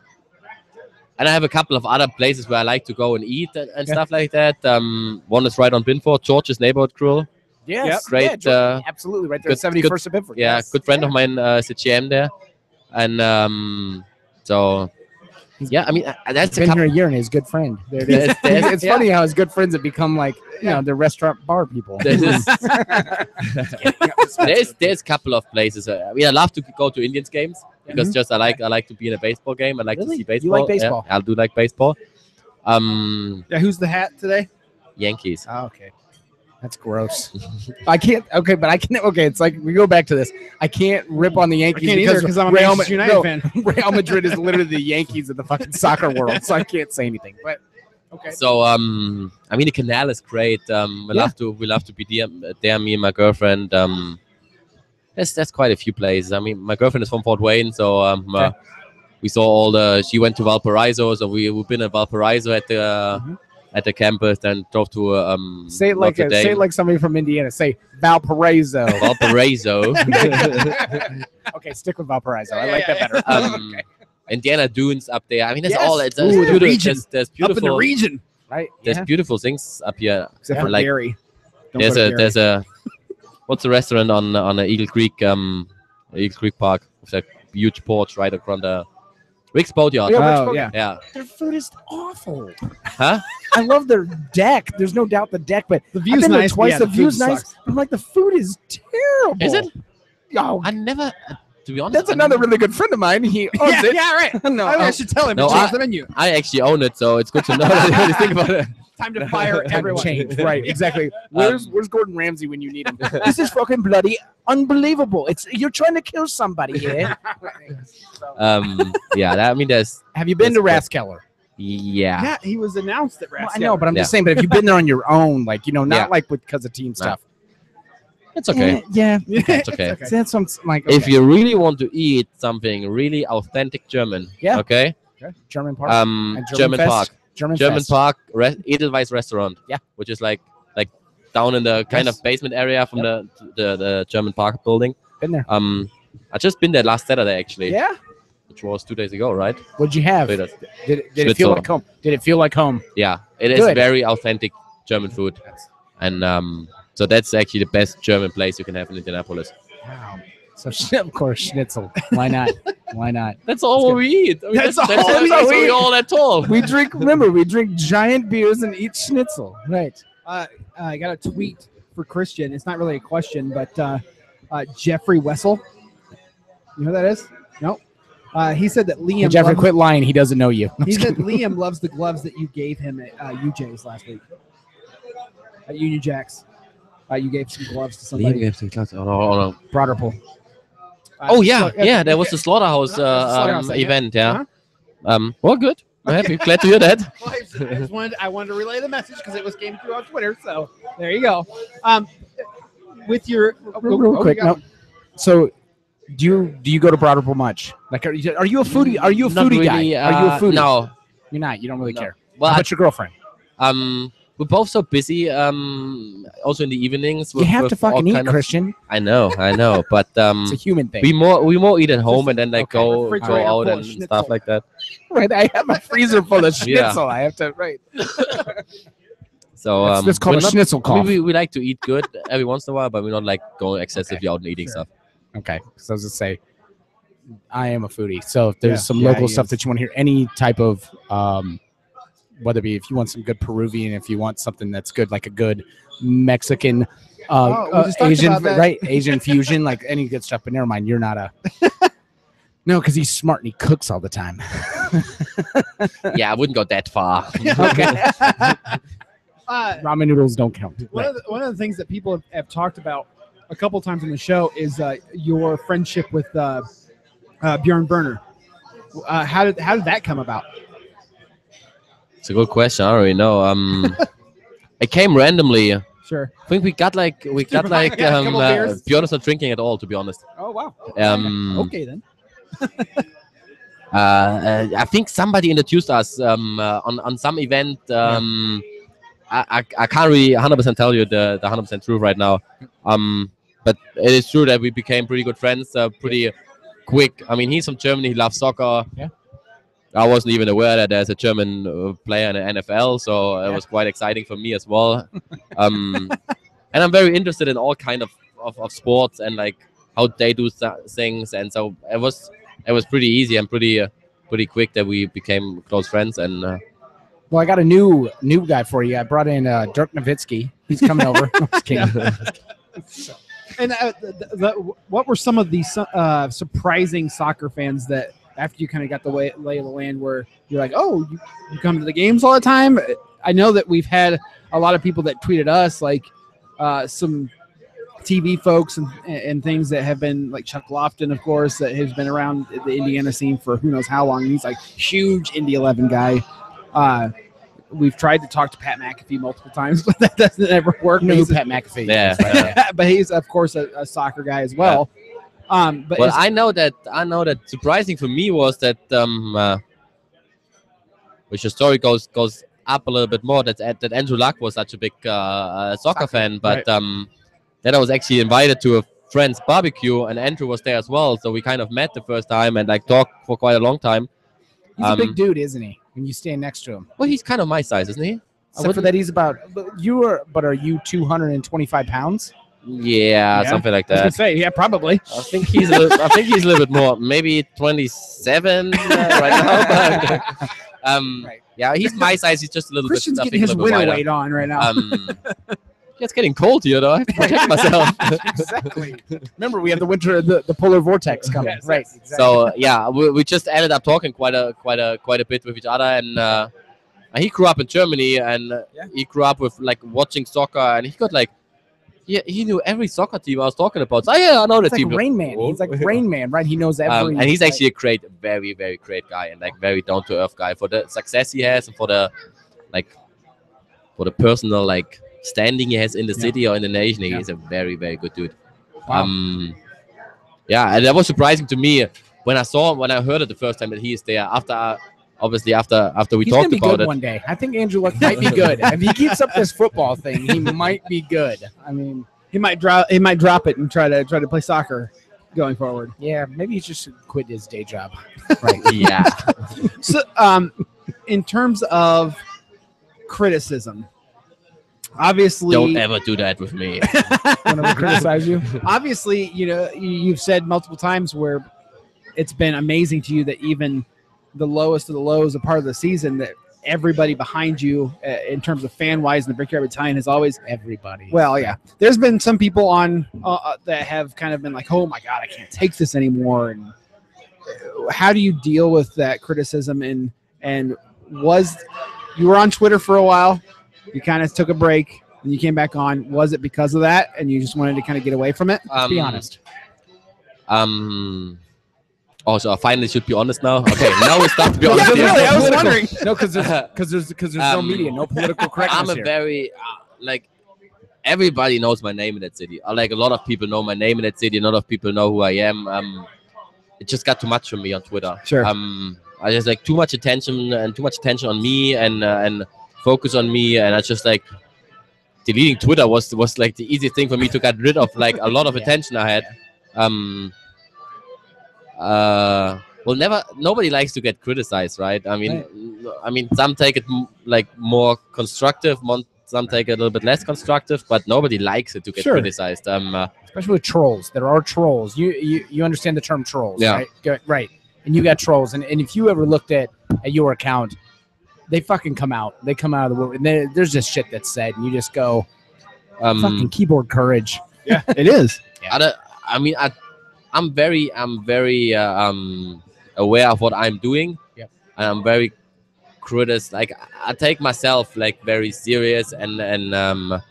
and I have a couple of other places where I like to go and eat and, and Yeah. stuff like that. Um, one is right on Binford, George's Neighborhood Grill. Yes. Yep. Great, Yeah, George, uh, absolutely. Right there, good- seventy first of Binford. Yeah, Yes. good friend of mine uh, is a G M there, and um, so yeah, I mean uh, that's a Been couple. here a year and his good friend. There it is. There's- there's- it's yeah. funny how his good friends have become like you know the restaurant bar people. There's, there's there's a couple of places. Uh, I mean, I love to go to Indians games because Mhm. just I like I like to be in a baseball game. I like Really? to see You baseball. like baseball? Yeah, I do like baseball. Um, Yeah, who's the hat today? Yankees. Oh, okay. That's gross. I can't. Okay, but I can. Okay, it's like we go back to this. I can't rip on the I Yankees can't either because because I'm a Real, Manchester Ma- United no, fan. Real Madrid is literally the Yankees of the fucking soccer world, so I can't say anything. But okay. So um, I mean the canal is great. Um, we Yeah. love to we love to be there, there. Me and my girlfriend. Um, there's there's quite a few places. I mean, my girlfriend is from Fort Wayne, so um, uh, Okay. we saw all the. She went to Valparaiso, so we we've been at Valparaiso at the uh, Mhm. at the campus, then drove to uh, um. Say it like Notre a, say Dame. it like somebody from Indiana. Say Valparaiso. Valparaiso. Okay, stick with Valparaiso. I Yeah, like yeah, that better. um, Indiana Dunes up there. I mean, that's Yes. all. It's, Ooh, it's the beautiful. region. There's, there's Up in the beautiful. region, Right? There's Yeah. beautiful things up here. except Yeah. for Like- Gary. Don't There's go to a Gary. there's a what's the restaurant on on uh, Eagle Creek um Eagle Creek Park with that huge porch right across the Rick's Boatyard. Yeah, Yeah. Rich Oh Boat- yeah, Their food is awful. Huh? I love their deck. There's no doubt the deck, but the I've view's been there nice. but twice. yeah, the, food view's nice. sucks. I'm like, the food is terrible. Is it? Oh, I never. uh, To be honest, that's I another never- really good friend of mine. He owns Yeah, it. yeah, right. no, I, I um, should tell him No, to change I- the menu. I actually own it, so it's good to know what you think about it. Time to fire time to everyone. change. Right, exactly. Where's Um, Where's Gordon Ramsay when you need him? This is fucking bloody unbelievable. It's you're trying to kill somebody here. Um, yeah, that, I mean, there's Have you been to That's Rathskeller? Yeah. Yeah, he was announced at Well, I Rathskeller. know, but I'm Yeah. just saying. But if you've been there on your own, like you know, not Yeah. like because of team stuff. It's okay. Eh, yeah. It's okay. So that's what I'm like. If okay. you really want to eat something really authentic German, Yeah. okay, Okay. German Park, um, and German, Fest, Park, German, German Fest. Park, Re- Edelweiss restaurant, Yeah. which is like like down in the kind Yes. of basement area from the, the the German Park building. Been there. Um, I just been there last Saturday actually, Yeah. which was two days ago, right? What'd you have? So Did that's- it, did it feel Schnitzel. like home? Did it feel like home? Yeah, it is Good. very authentic German food, and um, so that's actually the best German place you can have in Indianapolis. Wow. So of course schnitzel. Why not? Why not? That's all we eat. I mean, That's that's, all that's, we that's what eat. we all that tall. We drink. Remember, we drink giant beers and eat schnitzel. Right. Uh, I got a tweet for Christian. It's not really a question, but uh, uh, Jeffrey Wessel. You know who that is? No. Uh, he said that Liam. Hey, Jeffrey, loves, quit lying. He doesn't know you. he said Liam loves the gloves that you gave him at uh, U J's last week. At Union Jacks. Uh, you gave some gloves to somebody. Oh, no, oh, no. Broader pool. Uh, Oh yeah, so- yeah. There was the slaughterhouse Uh, uh, slaughterhouse, um, yeah. event. Yeah. Uh-huh. Um. Well, good. I'm happy. Glad to hear that. Well, I just- I just wanted, I wanted to relay the message because it was came through on Twitter. So there you go. Um, with your Real, real oh, quick. you got No. So, do you do you go to Broader Pool much? Like, are you, are you a foodie? Are you a Not foodie really, guy? Are you a uh, foodie? No. You're not. You don't really No. care. Well, How I, about your girlfriend? um, we're both so busy. Um, also in the evenings. You with- have with to all fucking eat, kind of- Christian. I know, I know, but um, It's a human thing. we more we more eat at home and then like Okay. go go Refrigerator out full of and schnitzel. stuff like that. Right. I have a freezer full of Yeah. schnitzel. I have to. Right. So That's, um, that's called we're a not- schnitzel we, cough. we, we like to eat good every once in a while, but we're not like going excessively out and eating sure. stuff. Okay. So I was gonna say, I am a foodie. So if there's Yeah. some Yeah, local he stuff is. that you want to hear, any type of, um, whether it be if you want some good Peruvian, if you want something that's good, like a good Mexican, uh, Oh, we uh, just talked Asian, about that. right? Asian fusion, like any good stuff. But never mind, you're not a. No, because he's smart and he cooks all the time. Yeah, I wouldn't go that far. Okay. uh, Ramen noodles don't count. one of the, one of the things that people have, have talked about a couple times on the show is uh, your friendship with uh, uh, Bjorn Berner. Uh, how did how did that come about? It's a good question. I don't really know. Um, it came randomly. I Sure. think we got like we got like Yeah, a um, couple uh, beers. Bjorn's not drinking at all, to be honest. Oh wow. Um, Okay then. uh, uh, I think somebody introduced us um, uh, on on some event. Um, I, I I can't really one hundred percent tell you the the one hundred percent truth right now. Um, but it is true that we became pretty good friends. Uh, pretty quick. I mean, he's from Germany. He loves soccer. Yeah. I wasn't even aware that there's a German uh, player in the N F L, so it Yeah. was quite exciting for me as well. Um, and I'm very interested in all kind of, of, of sports and like how they do th- things, and so it was it was pretty easy and pretty uh, pretty quick that we became close friends. And uh, Well, I got a new new guy for you. I brought in uh, Dirk Nowitzki. He's coming over. No, just kidding. And uh, the, the, what were some of these uh, surprising soccer fans that after you kind of got the way, lay of the land where you're like, oh, you, you come to the games all the time? I know that we've had a lot of people that tweeted us, like uh, some T V folks and, and things that have been like Chuck Lofton, of course, that has been around the Indiana scene for who knows how long. He's like huge Indy eleven guy. Uh, we've tried to talk to Pat McAfee multiple times, but that doesn't ever work. You But know who he's, Pat McAfee. Yeah. is, right? Yeah. but he's of course a, a soccer guy as well. Um, but well, is- I know that I know that surprising for me was that um, uh, which the story goes goes up a little bit more that that Andrew Luck was such a big uh, uh, soccer, Soccer, fan, but right. um, then I was actually invited to a friend's barbecue and Andrew was there as well, so we kind of met the first time and like talked for quite a long time. He's a Um, big dude, isn't he? When you stand next to him. Well, he's kind of my size, isn't he? I Except for wouldn't- that, he's about. But you are. But are you two hundred twenty-five pounds? Yeah, Yeah. something like I was gonna that. say, yeah, probably. I think he's a little, I think he's a little bit more, maybe twenty-seven uh, right now. But, um, Right. yeah, he's my size. He's just a little Christian's bit. I getting think his a little bit winter wider. weight on right now. Um, yeah, it's getting cold here, though. I have to protect myself. Exactly. Remember, we have the winter, the, the polar vortex coming. Yes, right. yes. Exactly. So uh, yeah, we, we just ended up talking quite a quite a quite a bit with each other, and uh, he grew up in Germany, and uh, Yeah. he grew up with like watching soccer, and he got like he, he knew every soccer team I was talking about. So yeah, I know the He's like team. Rain Man. He's like Rain Man, right? He knows every. Um, and he's like, actually a great, very, very great guy, and like very down to earth guy for the success he has and for the like for the personal like standing he has in the Yeah. city or in the nation. Yeah. He's a very, very good dude. Wow. Um, yeah, and that was surprising to me when I saw when I heard it the first time that he is there. After I, obviously after after we he's gonna talked be about good it. one day. I think Andrew Luck might be good. If he keeps up this football thing, he might be good. I mean, He might drop. He might drop it and try to try to play soccer going forward. yeah, maybe he just should quit his day job. Right. Yeah, So, um, in terms of criticism, obviously, don't ever do that with me. When I criticize you. obviously, you know, you- you've said multiple times where it's been amazing to you that even the lowest of the lows, a part of the season, that everybody behind you, uh, in terms of fan wise, in the Brickyard Battalion has always. Everybody. Well, yeah, there's been some people on uh, uh, that have kind of been like, "Oh my God, I can't take this anymore." And uh, how do you deal with that criticism? And and was you were on Twitter for a while? You kind of took a break and you came back on. Was it because of that, and you just wanted to kind of get away from it? Um, be honest. Um. Oh, so I finally should be honest now. Okay, now we start to be Yeah, honest. really, here. I was wondering. No, because there's because there's because there's no Um, media, no political correctness I'm a here. very uh, like everybody knows my name in that city. Uh, Like a lot of people know my name in that city. A lot of people know who I am. Um, it just got too much for me on Twitter. Sure. Um, I just like too much attention and too much attention on me and uh, and focus on me, and I just like deleting Twitter was was like the easiest thing for me to get rid of like a lot of Yeah. attention I had. Um. Uh. Well, never. Nobody likes to get criticized, right? I mean, I mean, some take it m- like more constructive, mon- some take it a little bit less constructive, but nobody likes it to get Sure. criticized. Um, uh, Especially with trolls. There are trolls. You you, you understand the term trolls, Yeah. right? Go- Right. And you got trolls. And, and if you ever looked at, at your account, they fucking come out. They come out of the wood. And there- there's just shit that's said. And you just go, fucking um, keyboard courage. Yeah, it is. I, don't- I mean, I, I'm very, I'm very uh, um aware of what I'm doing, Yep. and I'm very critic. Like I take myself like very serious, and and um,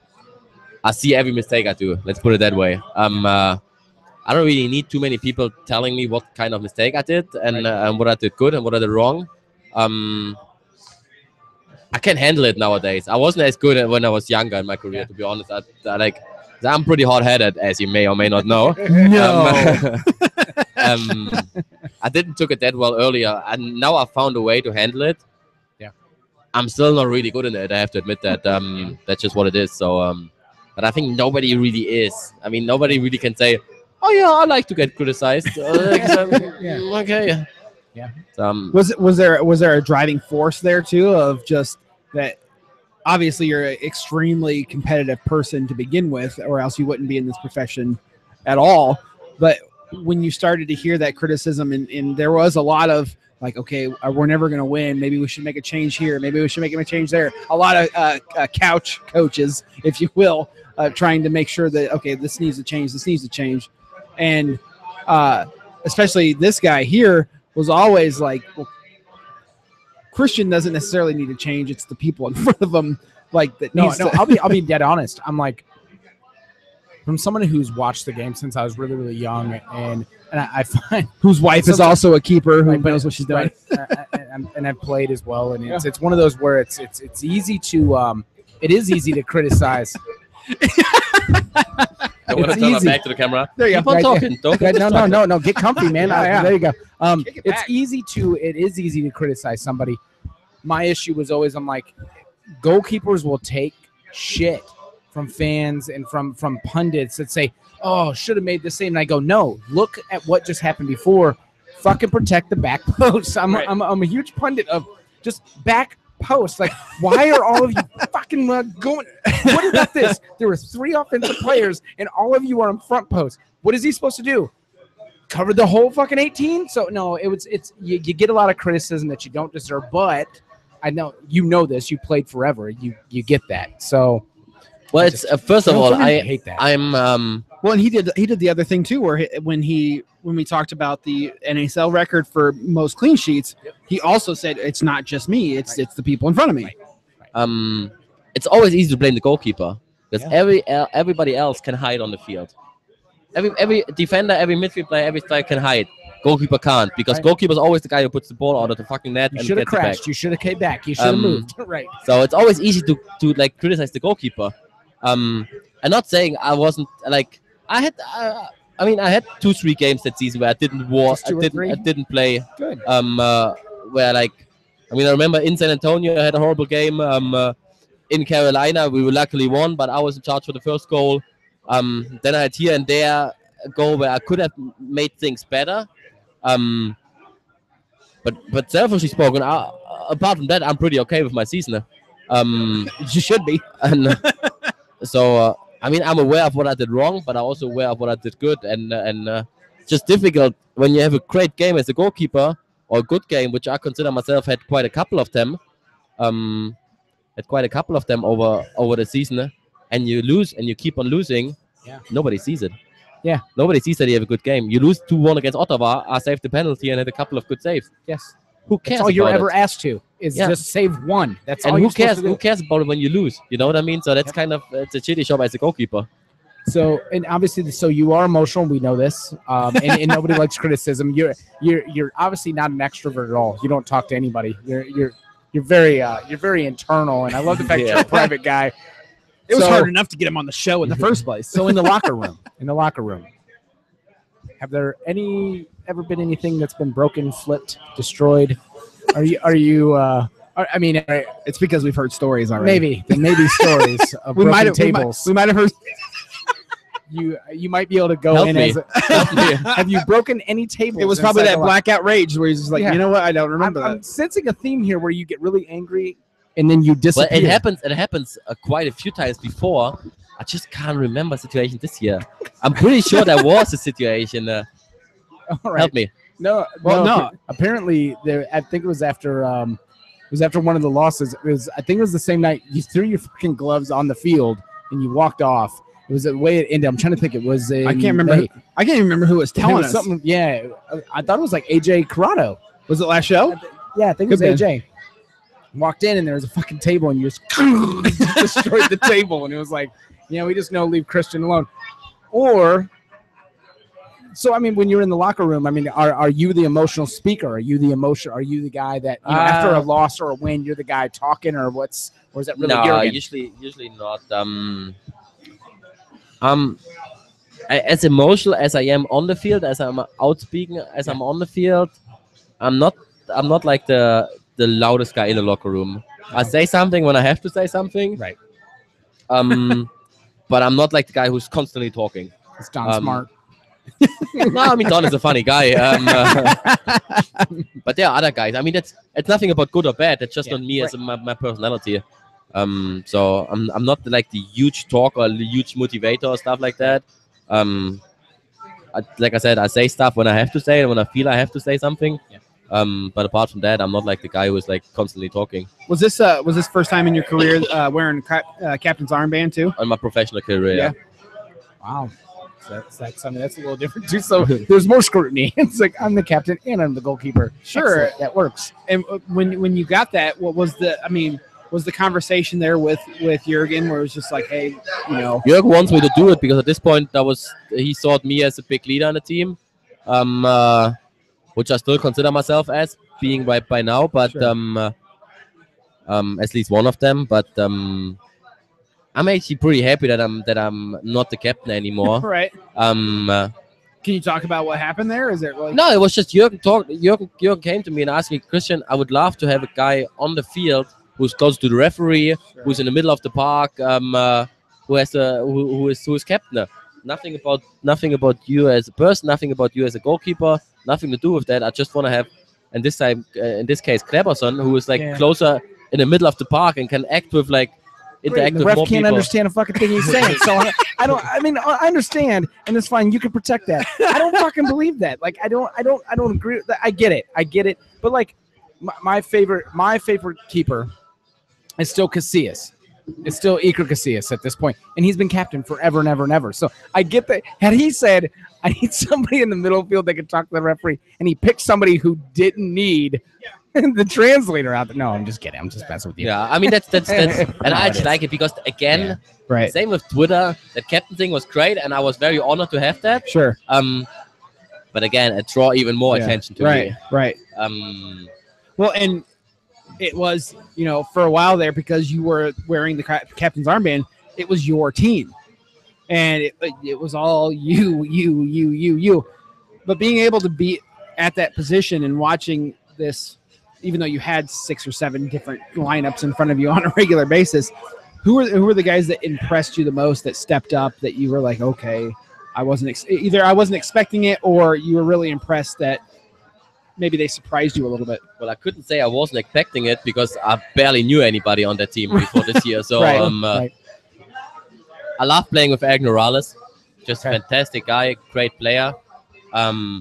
I see every mistake I do. Let's put it that way. Um, uh, I don't really need too many people telling me what kind of mistake I did and Right. uh, and what I did good and what I did wrong. Um, I can handle it nowadays. I wasn't as good at when I was younger in my career, Yeah. to be honest. I, I like I'm pretty hot-headed, as you may or may not know. No. Um, um, I didn't took it that well earlier, and now I found a way to handle it. Yeah. I'm still not really good in it. I have to admit that. Um, that's just what it is. So, um, but I think nobody really is. I mean, nobody really can say, "Oh yeah, I like to get criticized." Uh, like, um, Yeah. Okay. Yeah. So, um, Was it was there was there a driving force there too of just that? Obviously, you're an extremely competitive person to begin with, or else you wouldn't be in this profession at all. But when you started to hear that criticism, and, and there was a lot of like, okay, uh, we're never going to win. Maybe we should make a change here. Maybe we should make a change there. A lot of uh, uh, couch coaches, if you will, uh, trying to make sure that, okay, this needs to change. This needs to change. And uh, especially this guy here was always like, well, Christian doesn't necessarily need to change. It's the people in front of him, like that. No, needs no, to- I'll be I'll be dead honest. I'm like, from someone who's watched the game since I was really, really young, and and I, I find whose wife is Sometimes- also a keeper who Right, but- knows what she's doing. right, uh, and, and I've played as well, and it's it's one of those where it's it's it's easy to um it is easy to criticize. I want to It's turn easy. back to the camera. There you Keep go. on Right there. talking. Don't Yeah, get no, no, distracted. no, no, get comfy, man. Yeah, Uh, yeah. There you go. Um, Kick it it's back. easy to it is easy to criticize somebody. My issue was always I'm like, goalkeepers will take shit from fans and from from pundits that say, "Oh, should have made the same." And I go, "No, look at what just happened before. Fucking protect the back post." I'm Right. I'm, I'm a huge pundit of just back post. Like, why are all of you fucking uh, going? What about this? There were three offensive players, and all of you are on front post. What is he supposed to do? Cover the whole fucking eighteen? So no, it was it's you, you get a lot of criticism that you don't deserve, but I know you know this. You played forever. You you get that. So Well, it's uh, first of all, I I hate that. I'm um Well, and he did he did the other thing too, where he, when he when we talked about the N S L record for most clean sheets, Yep. he also said it's not just me; it's Right. it's the people in front of me. Right. um it's always easy to blame the goalkeeper. because Yeah. every el- everybody else can hide on the field. Every every defender, every midfield player, every player can hide. Goalkeeper can't, because Right. goalkeeper's always the guy who puts the ball out of the fucking net You and should have gets it back. crashed. You should have came back. You should have Um, moved. Right. So it's always easy to to like criticize the goalkeeper. Um, I'm not saying I wasn't like I had. Uh, I mean, I had two, three games that season where I didn't war. Just I two or didn't. three? I didn't play. Good. Um, uh, where like, I mean, I remember in San Antonio I had a horrible game. Um, uh, in Carolina we were luckily won, but I was in charge for the first goal. Um, then I had here and there a goal where I could have made things better. Um, but but selfishly spoken, uh, apart from that, I'm pretty okay with my season. Um, You should be. and uh, so uh, I mean, I'm aware of what I did wrong, but I'm also aware of what I did good, and uh, and uh, just difficult when you have a great game as a goalkeeper or a good game, which I consider myself had quite a couple of them. Um, had quite a couple of them over over the season, and you lose and you keep on losing. Yeah. Nobody sees it. Yeah. Nobody sees that you have a good game. You lose two one against Ottawa. I saved the penalty and had a couple of good saves. Yes. Who cares? That's all you're about ever it? asked to is Yeah. just save one. That's And all who you're supposed cares? to do. Who cares about it when you lose? You know what I mean? So that's Yep. kind of it's a shitty job as a goalkeeper. So, and obviously, so you are emotional. We know this, um, and, and nobody likes criticism. You're you're you're obviously not an extrovert at all. You don't talk to anybody. You're you're you're very uh, you're very internal, and I love the fact Yeah. you're a private guy. It was So- hard enough to get him on the show in the first place. So, in the locker room, in the locker room, have there any ever been anything that's been broken, flipped, destroyed? Are you are you? Uh, are, I mean, uh, It's because we've heard stories already. maybe there may be stories of we broken might have we might, tables. we might have heard. you you might be able to go Help in me. as. A, Help me. have you broken any tables? It was probably inside that the locker- blackout rage where he's just like, Yeah. you know what? I don't I'm, remember I'm that. sensing a theme here where you get really angry and then you Well, disappear. it happens. It happens uh, quite a few times before. I just can't remember a situation this year. I'm pretty sure there was a situation. Uh, All right. Help me. No, Well, no. no. appa- Apparently, there. I think it was after. Um, it was after one of the losses. It was. I think it was the same night. You threw your fucking gloves on the field and you walked off. It was the way it ended. I'm trying to think. It was. In I can't remember. May. Who, I can't even remember who was It telling was us. something. Yeah, I thought it was like A J Corrado. Was it last show? Yeah, I think it was Could be. A J. Walked in and there was a fucking table and you just destroyed the table and it was like, you know, we just know leave Christian alone. Or, so I mean, when you're in the locker room, I mean, are, are you the emotional speaker? Are you the emotion? Are you the guy that you know, after a Uh, loss or a win, you're the guy talking, or what's, or is that really no, Jurgen? usually, usually not. Um, um, I, as emotional as I am on the field, as I'm outspeaking, as I'm on the field, I'm not. I'm not like the the loudest guy in the locker room. I say something when I have to say something. Right. Um, but I'm not like the guy who's constantly talking. It's Don um, Smart. No, I mean Don is a funny guy. Um, uh, but there are other guys. I mean, it's it's nothing about good or bad. It's just Yeah, on me as a, my, my personality. Um, so I'm I'm not like the huge talker, the huge motivator or stuff like that. Um, I, like I said, I say stuff when I have to say it, when I feel I have to say something. Yeah. Um, but apart from that, I'm not like the guy who is like constantly talking Was this uh was this first time in your career uh, wearing cap, uh, captain's armband too? on my professional career. Yeah. Wow. So that's that's something that's a little different too. So there's more scrutiny. It's like I'm the captain and I'm the goalkeeper. Sure. Excellent. That works. And uh, when when you got that, what was the? I mean, was the conversation there with with Jurgen where it was just like, hey, you know, Jörg wants me to do it because at this point, that was he saw me as a big leader on the team, um, uh, which I still consider myself as being right by now. But Sure. um, uh, um, at least one of them. But um, I'm actually pretty happy that I'm that I'm not the captain anymore. right? um, uh, Can you talk about what happened there? Is it like no, it was just Jürgen talk. Jürgen, Jürgen came to me and asked me, Christian, I would love to have a guy on the field who's close to the referee, Sure. who's in the middle of the park, um, uh, who has a who, who is who is captain. Nothing about nothing about you as a person, nothing about you as a goalkeeper, nothing to do with that. I just want to have, and this time, uh, in this case, Kleberson, who is like Yeah. closer in the middle of the park and can act with like Great, interact and the with ref more can't people. understand a fucking thing he's saying. So I, I don't. I mean, I understand, and it's fine. You can protect that. I don't fucking believe that. Like, I don't. I don't. I don't agree with that. I get it. I get it. But like, my, my favorite, my favorite keeper is still Casillas. It's still Iker Casillas at this point, and he's been captain forever and ever and ever. So I get that. Had he said, "I need somebody in the middle field that can talk to the referee," and he picked somebody who didn't need the translator out there. No, I'm just kidding. I'm just messing with you. Yeah, I mean that's that's that's, and No, I it actually is. like it because again, Yeah. Right. same with Twitter. That captain thing was great, and I was very honored to have that. Sure. Um, but again, it draw even more Yeah. attention to Right. me. Right. Um, Well, and it was, you know, for a while there because you were wearing the ca- captain's armband, it was your team. And it, it was all you, you, you, you, you. But being able to be at that position and watching this, even though you had six or seven different lineups in front of you on a regular basis, who were who were the guys that impressed you the most, that stepped up, that you were like, okay, I wasn't ex- either I wasn't expecting it, or you were really impressed that maybe they surprised you a little bit. well, I couldn't say I wasn't expecting it because I barely knew anybody on that team before this year. So Right. um, uh, Right. I love playing with Eric Morales. Just a Okay. fantastic guy, great player. Um,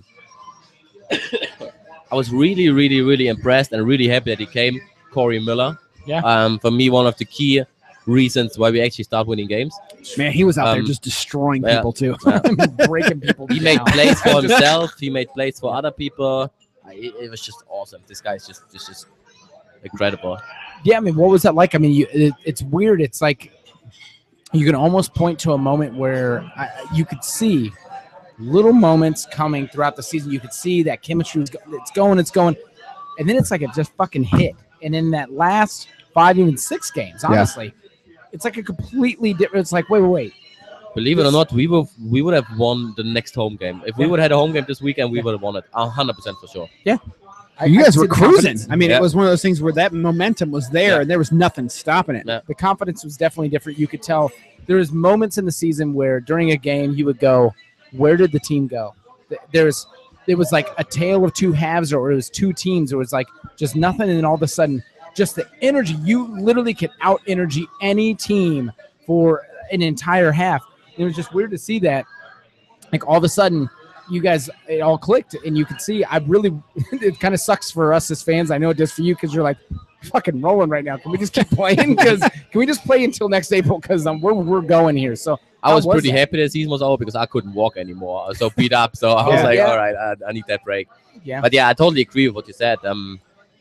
I was really, really, really impressed and really happy that he came, Corey Miller. Yeah. Um, for me, one of the key reasons why we actually start winning games. Man, he was out there Um, just destroying yeah. people too. Breaking people He made down. plays for himself. He made plays for other people. I- It, it was just awesome. This guy is just, just, just incredible. Yeah, I mean, what was that like? I mean, you, it, it's weird. It's like you can almost point to a moment where I, you could see little moments coming throughout the season. You could see that chemistry was go- it's going, it's going, and then it's like it just fucking hit. And in that last five, even six games, Yeah. honestly, it's like a completely different. It's like, wait, wait, wait. Believe it or not, we will we would have won the next home game. If we Yeah. would have had a home game this weekend, we would have won it. A hundred percent for sure. I, You I guys see were the cruising. confidence. I mean, Yeah. it was one of those things where that momentum was there Yeah. and there was nothing stopping it. Yeah. The confidence was definitely different. You could tell there was moments in the season where during a game you would go, where did the team go? Th- There's it was like a tale of two halves, or it was two teams. It was like just nothing, and then all of a sudden, just the energy. You literally can out energy any team for an entire half. And it was just weird to see that. Like all of a sudden, you guys it all clicked, and you could see. I really, it kind of sucks for us as fans. I know it does for you because you're like fucking rolling right now. Can we just keep playing? Because can we just play until next April? Because um, we're we're going here. So I how was, pretty that? happy the season was over because I couldn't walk anymore. I was so beat up. So I was Yeah. like, Yeah. all right, I, I need that break. Yeah. But yeah, I totally agree with what you said. Um,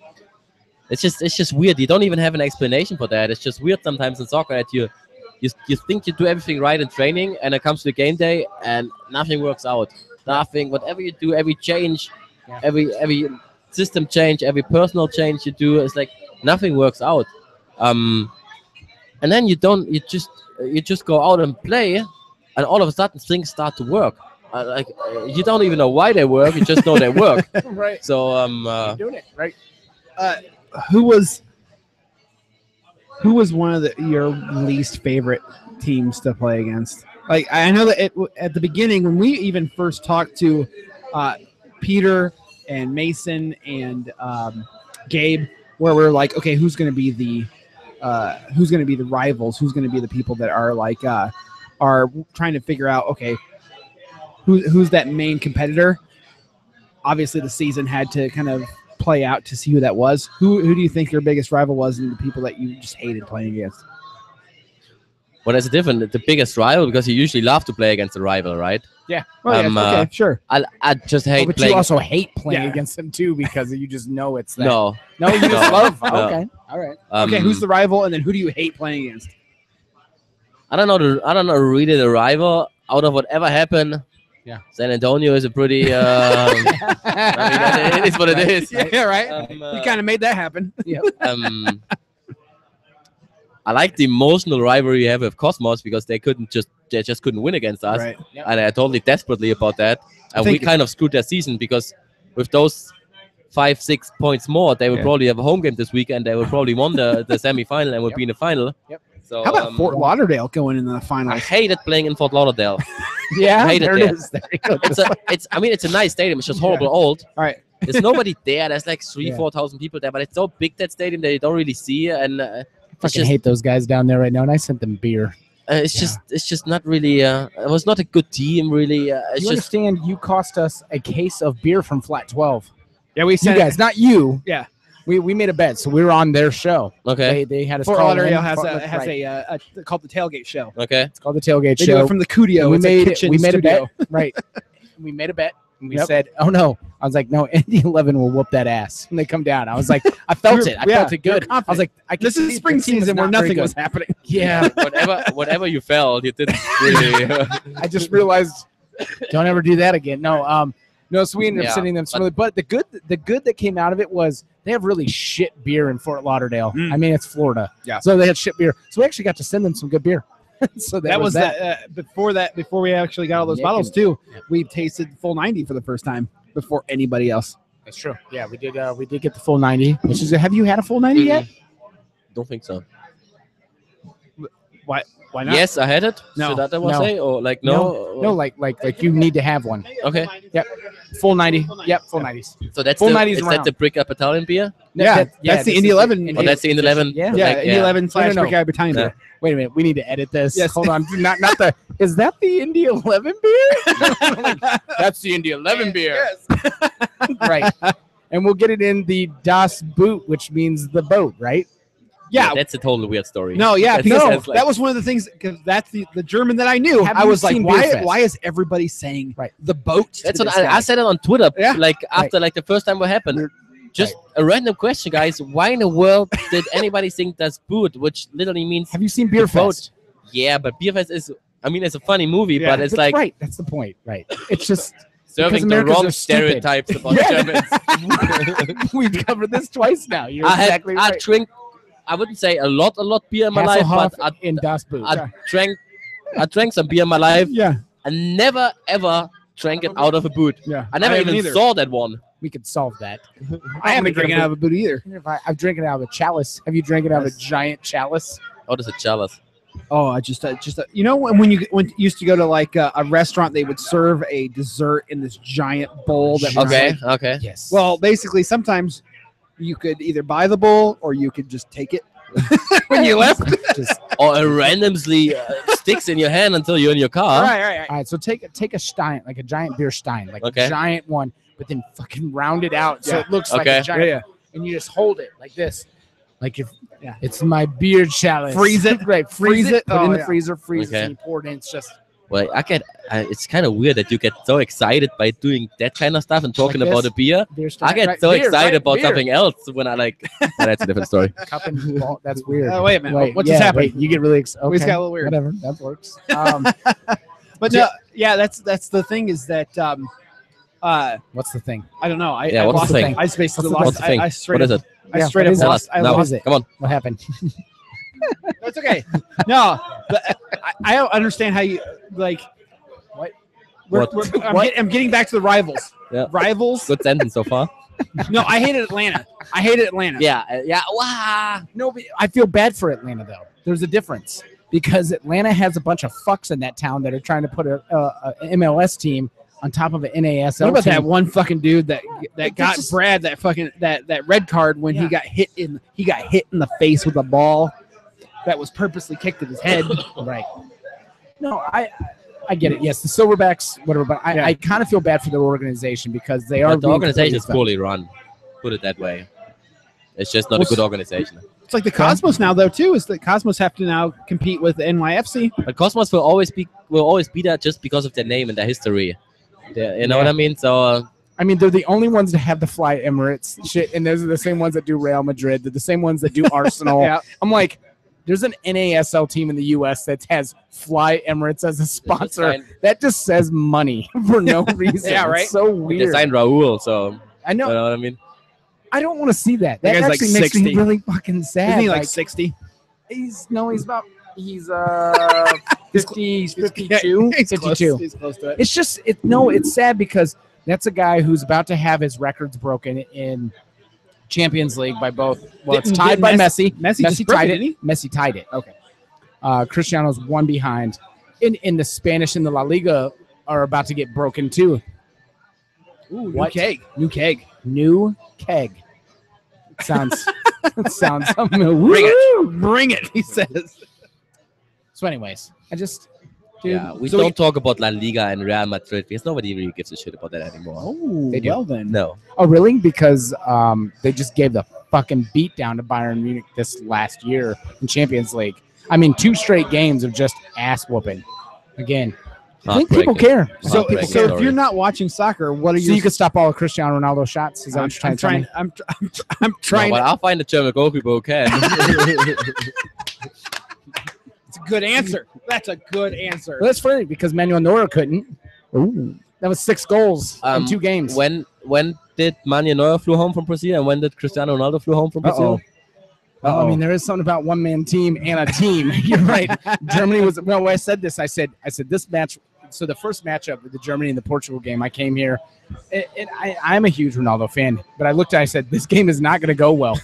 it's just it's just weird. You don't even have an explanation for that. It's just weird sometimes in soccer that you you, you think you do everything right in training, and it comes to the game day and nothing works out. Nothing. Whatever you do, every change, Yeah. every every system change, every personal change you do, it's like nothing works out. Um, and then you don't. You just you just go out and play, and all of a sudden things start to work. Uh, like uh, you don't even know why they work. You just know they work. right. So um, uh, You're doing it right. Uh, who was who was one of the, your least favorite teams to play against? Like I know that it, at the beginning when we even first talked to uh, Peter and Mason and um, Gabe, where we're like, okay, who's going to be the uh, who's going to be the rivals? Who's going to be the people that are like uh, are trying to figure out, okay, who, who's that main competitor? Obviously, the season had to kind of play out to see who that was. Who who do you think your biggest rival was, and the people that you just hated playing against? well, there's a different, the biggest rival because you usually love to play against a rival, right? Yeah. Oh, yeah, Um, okay, uh, sure. I I just hate Oh, but playing. you also hate playing Yeah. against them too because you just know it's that. no, No, you just No. love. No. Okay. All right. um, Okay, who's the rival, and then who do you hate playing against? I don't know. The, I don't know really the rival out of whatever happened. Yeah. San Antonio is a pretty. Um, I mean, that- it is what it is. Yeah, right. Um, we uh, kind of made that happen. um, I like the emotional rivalry you have with Cosmos because they couldn't just they just couldn't win against us, Right. and they're totally desperately about that. I And we think- kind of screwed their season because with those five six points more, they would Yeah. probably have a home game this weekend. They would probably won the the semifinal and would Yep. be in the final. Yep. So How about um, Fort Lauderdale going in the I finals? hated playing in Fort Lauderdale. Yeah. I hate it there there. it is. There you go. It's a, it's. I mean, it's a nice stadium. It's just horrible old. All right. There's nobody there. There's like three, Yeah. four thousand people there, but it's so big that stadium that you don't really see. And uh, I it's fucking just, hate those guys down there right now, and I sent them beer. uh, it's Yeah. just, it's just not really. Uh, it was not a good team, really. Uh, it's you just. understand? You cost us a case of beer from Flat twelve. Yeah, we You sent guys, not you. Yeah. We we made a bet, so we were on their show. Okay. They, they had us Fort call Lauderdale in. has Fort- a has right. a, uh, a called the tailgate show. Okay. It's called the tailgate They do show. it from the Cudio. And we It's a made kitchen we made studio. a bet, right? We made a bet, And we Yep. said, "Oh no!" I was like, "No, Indy eleven will whoop that ass." And they come down. I was like, "I felt You're- it. I yeah, felt it you're good." I was like, "I can This see is the spring team was season where not very nothing good. was happening. Yeah, whatever whatever you felt, you didn't really. I just realized, don't ever do that again. No, um, no. So we ended up Yeah, sending them some of the, but the good, the good that came out of it was they have really shit beer in Fort Lauderdale. Mm. I mean, it's Florida, Yeah. So they had shit beer. So we actually got to send them some good beer. so that, That, was was that. that. Uh, before that, before we actually got all those Nick bottles and- too, we tasted full ninety for the first time before anybody else. That's true. Yeah, we did. Uh, we did get the full ninety. Which is, have you had a full ninety yet? Don't think so. Why? Why not? Yes, I had it. No. Should that was No. say or like no? No, like like like you need to have one. Okay. Full ninety. Yep, full nineties. So that's Full the, nineties is around. that the Brick Up Battalion beer? Yeah, That- that's the this Indy is eleven. Oh, that's the Indy eleven. Yeah. Yeah, Like, Indy yeah. eleven slash no. Brick Eye Battalion Yeah. beer. Wait a minute, we need to edit this. Yes. Hold on, not not the. Is that the Indy eleven beer? That's the Indy eleven beer, right? And we'll get it in the Das Boot, which means the boat, right? Yeah. that's a totally weird story. No, yeah, That's- because that's like- that was one of the things. Because that's the, the German that I knew. Have I you was like, seen why? Beer Fest? Why is everybody saying Right. the boat? to That's what this I, guy? I said it on Twitter. Yeah. Like after like the first time what happened. Just a random question, guys. Why in the world did anybody think that's boot, which literally means Have you seen Beer The boat. Fest? yeah, but Beer Fest is. I mean, it's a funny movie, Yeah. but it's That's like right. That's the point, right? It's just serving the Americans wrong are stupid. stereotypes about Yeah. Germans. we've covered this twice now. You're I had exactly I right. drink. I wouldn't say a lot, a lot beer in my life, Hasselhoff but I, in Das Boot. I drank. I drank some beer in my life. Yeah, I never ever drank it out of a boot. yeah. I never haven't even either. saw that one. We could solve that. I haven't drinking out of a boot either. If I, I've drank it out of a chalice. Have you drank it out of a Yes. giant chalice? Oh, that's a chalice. Oh, I just, uh, just uh, you know, when, when you when you used to go to like uh, a restaurant, they would serve a dessert in this giant bowl. That was Okay, like- okay. Yes. well, basically, sometimes you could either buy the bowl or you could just take it when you left. just Or it randomly uh, sticks in your hand until you're in your car. right, right, right. all right. So take take a stein, like a giant beer stein, like Okay. a giant one, but then fucking round it out so Yeah. it looks like Okay. a giant. Yeah, yeah. And you just hold it like this, like if Yeah. it's my beer chalice. Freeze it. right? Freeze, Freeze it. it. Put it Oh, in the yeah. freezer. Freeze it. Okay. And you pour it in. It's just Well, I get. Uh, it's kind of weird that you get so excited by doing that kind of stuff and talking Like about this? a beer. beer stein. I get right? so Beer, excited right? about Beer. something else when I like. Oh, that's a different story. Cup and ball. That's weird. Uh, wait a minute. Wait, What yeah, just happened? wait, you get really excited. We just Okay. got a little weird. Whatever. That works. Um, But Yeah. no, yeah, that's that's the thing is that um, uh, what's the thing? I don't know. I, Yeah, I what's lost the thing? I just basically What's the- lost. What's the thing? I, I straight What is up, it? I Yeah, straight what up is it? lost. I No, What lost. is it? come on. What happened? That's okay. No, but I, I don't understand how you like. What? We're, What? we're, I'm, What? get, I'm getting back to the rivals. Yeah. Rivals. Good sentence so far. No, I hated Atlanta. I hated Atlanta. Yeah, uh, yeah. Wow. No, but I feel bad for Atlanta though. There's a difference because Atlanta has a bunch of fucks in that town that are trying to put a, a, a M L S team on top of an N A S L What about team. that one fucking dude that that Like, got this is- Brad that fucking that that red card when Yeah. he got hit in he got hit in the face with a ball that was purposely kicked at his head. Right. No, I I get it. Yes, the Silverbacks, whatever. But I, Yeah. I kind of feel bad for their organization because they are But the being organization is completely poorly run. Put it that way. It's just not Well, a good organization. It's like the Cosmos now though too. Is that Cosmos have to now compete with the N Y F C? But Cosmos will always be will always be there just because of their name and their history. They're- you know Yeah. what I mean? So uh, I mean, they're the only ones that have the Fly Emirates shit, and those are the same ones that do Real Madrid. They're the same ones that do Arsenal. Yeah. I'm like, there's an N A S L team in the U S that has Fly Emirates as a sponsor. signed- That just says money for no reason. Yeah, It's right? so they weird. signed Raul. So I you know. know what I mean? I don't want to see that. That That guy's actually like makes me sixty. really fucking sad. Isn't he like Like, sixty? he's no, he's about he's uh fifty, he's fifty-two, He's close. fifty-two. He's close to it. It's just it. No, it's sad because that's a guy who's about to have his records broken in Champions League by both. Well, it's Didn't- tied didn't by Messi- Messi. Messi just Messi broke tied it, it. didn't Messi tied it. Okay. Uh, Cristiano's one behind. In in the Spanish and the La Liga are about to get broken too. Ooh, What? new keg. New keg. New keg. Sounds sounds Bring it. Bring it. He says. So, anyways, I just dude, Yeah, we so don't talk about La Liga and Real Madrid because nobody really gives a shit about that anymore. Oh, They do. well then. No. Oh, really? Because um, they just gave the fucking beat down to Bayern Munich this last year in Champions League. I mean, two straight games of just ass whooping. Again, I think people Heartbreaking. care. So, Heartbreaking so if story. you're not watching soccer, what are So you? you can stop all of Cristiano Ronaldo shots. Is that I'm, what you're I'm trying to trying. tell me? I'm, tr- I'm, tr- I'm trying. No, but I'll find a German goalkeeper who can. It's a good answer. That's a good answer. Well, that's funny because Manuel Neuer couldn't. Ooh. That was six goals Um, in two games. when when did Manuel Neuer flew home from Brazil, and when did Cristiano Ronaldo flew home from Brazil? Well, I mean, there is something about one man team and a team. You're right. Germany was well. When I said this, I said, I said this match. So the first matchup with the Germany and the Portugal game, I came here, and, and I, I'm a huge Ronaldo fan. But I looked at, it, I said, this game is not going to go well.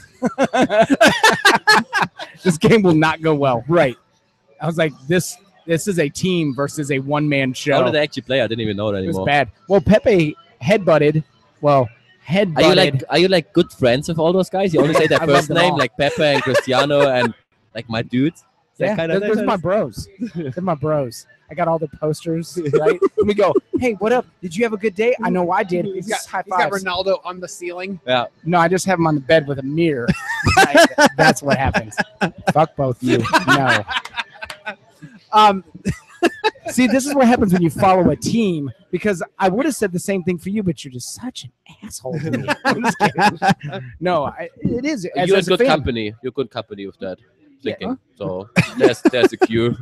This game will not go well. Right. I was like, this. This is a team versus a one man show. How did they actually play? I didn't even know that It was anymore. bad. Well, Pepe headbutted. Well, headbutted. Are you like are you like good friends with all those guys? You only say their I love first them name, all. like Pepe and Cristiano, and like my dudes. Is that Yeah, kind of those, those are my bros. They're my bros. I got all the posters, right? And we go, hey, what up? Did you have a good day? I know I did. He's He's got, high he's got fives. Ronaldo on the ceiling. Yeah. No, I just have him on the bed with a mirror. Right? That's what happens. Fuck both of you. No. Um, See, this is what happens when you follow a team. Because I would have said the same thing for you, but you're just such an asshole to me. I'm just kidding. No, I, it is. As, You're as in a good fan. company. You're good company with that Yeah. thinking. So there's there's a cue.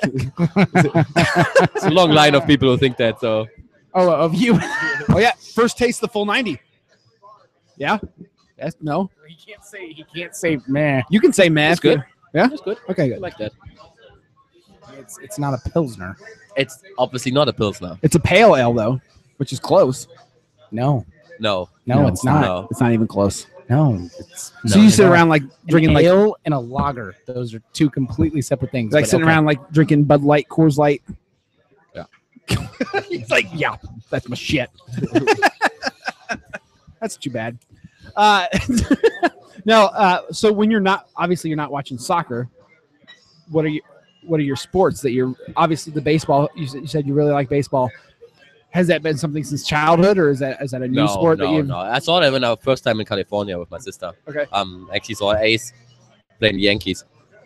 It's a long line of people who think that. So Oh, of you. oh yeah, first taste the full ninety. Yeah. That's no. He can't say. He can't say. Man, You can say man. That's good. Yeah. that's good. Okay. I Good. like that. it's it's not a pilsner. It's obviously not a pilsner. It's a pale ale though, which is close. No, No. no, No, it's not. No. It's not even close. No, it's So No, you no, sit no. around like drinking an like ale and a lager. Those are two completely separate things. like but sitting okay. around like drinking Bud Light, Coors Light. Yeah. He's like, yeah, that's my shit. That's too bad. Uh, now, uh, so when you're not obviously you're not watching soccer, what are you? What are your sports that you're obviously the baseball? You said, you said you really like baseball. Has that been something since childhood, or is that is that a new No, sport that no, you've? no. I saw that when I was first time in California with my sister. Okay. Um, actually saw Ace playing the Yankees.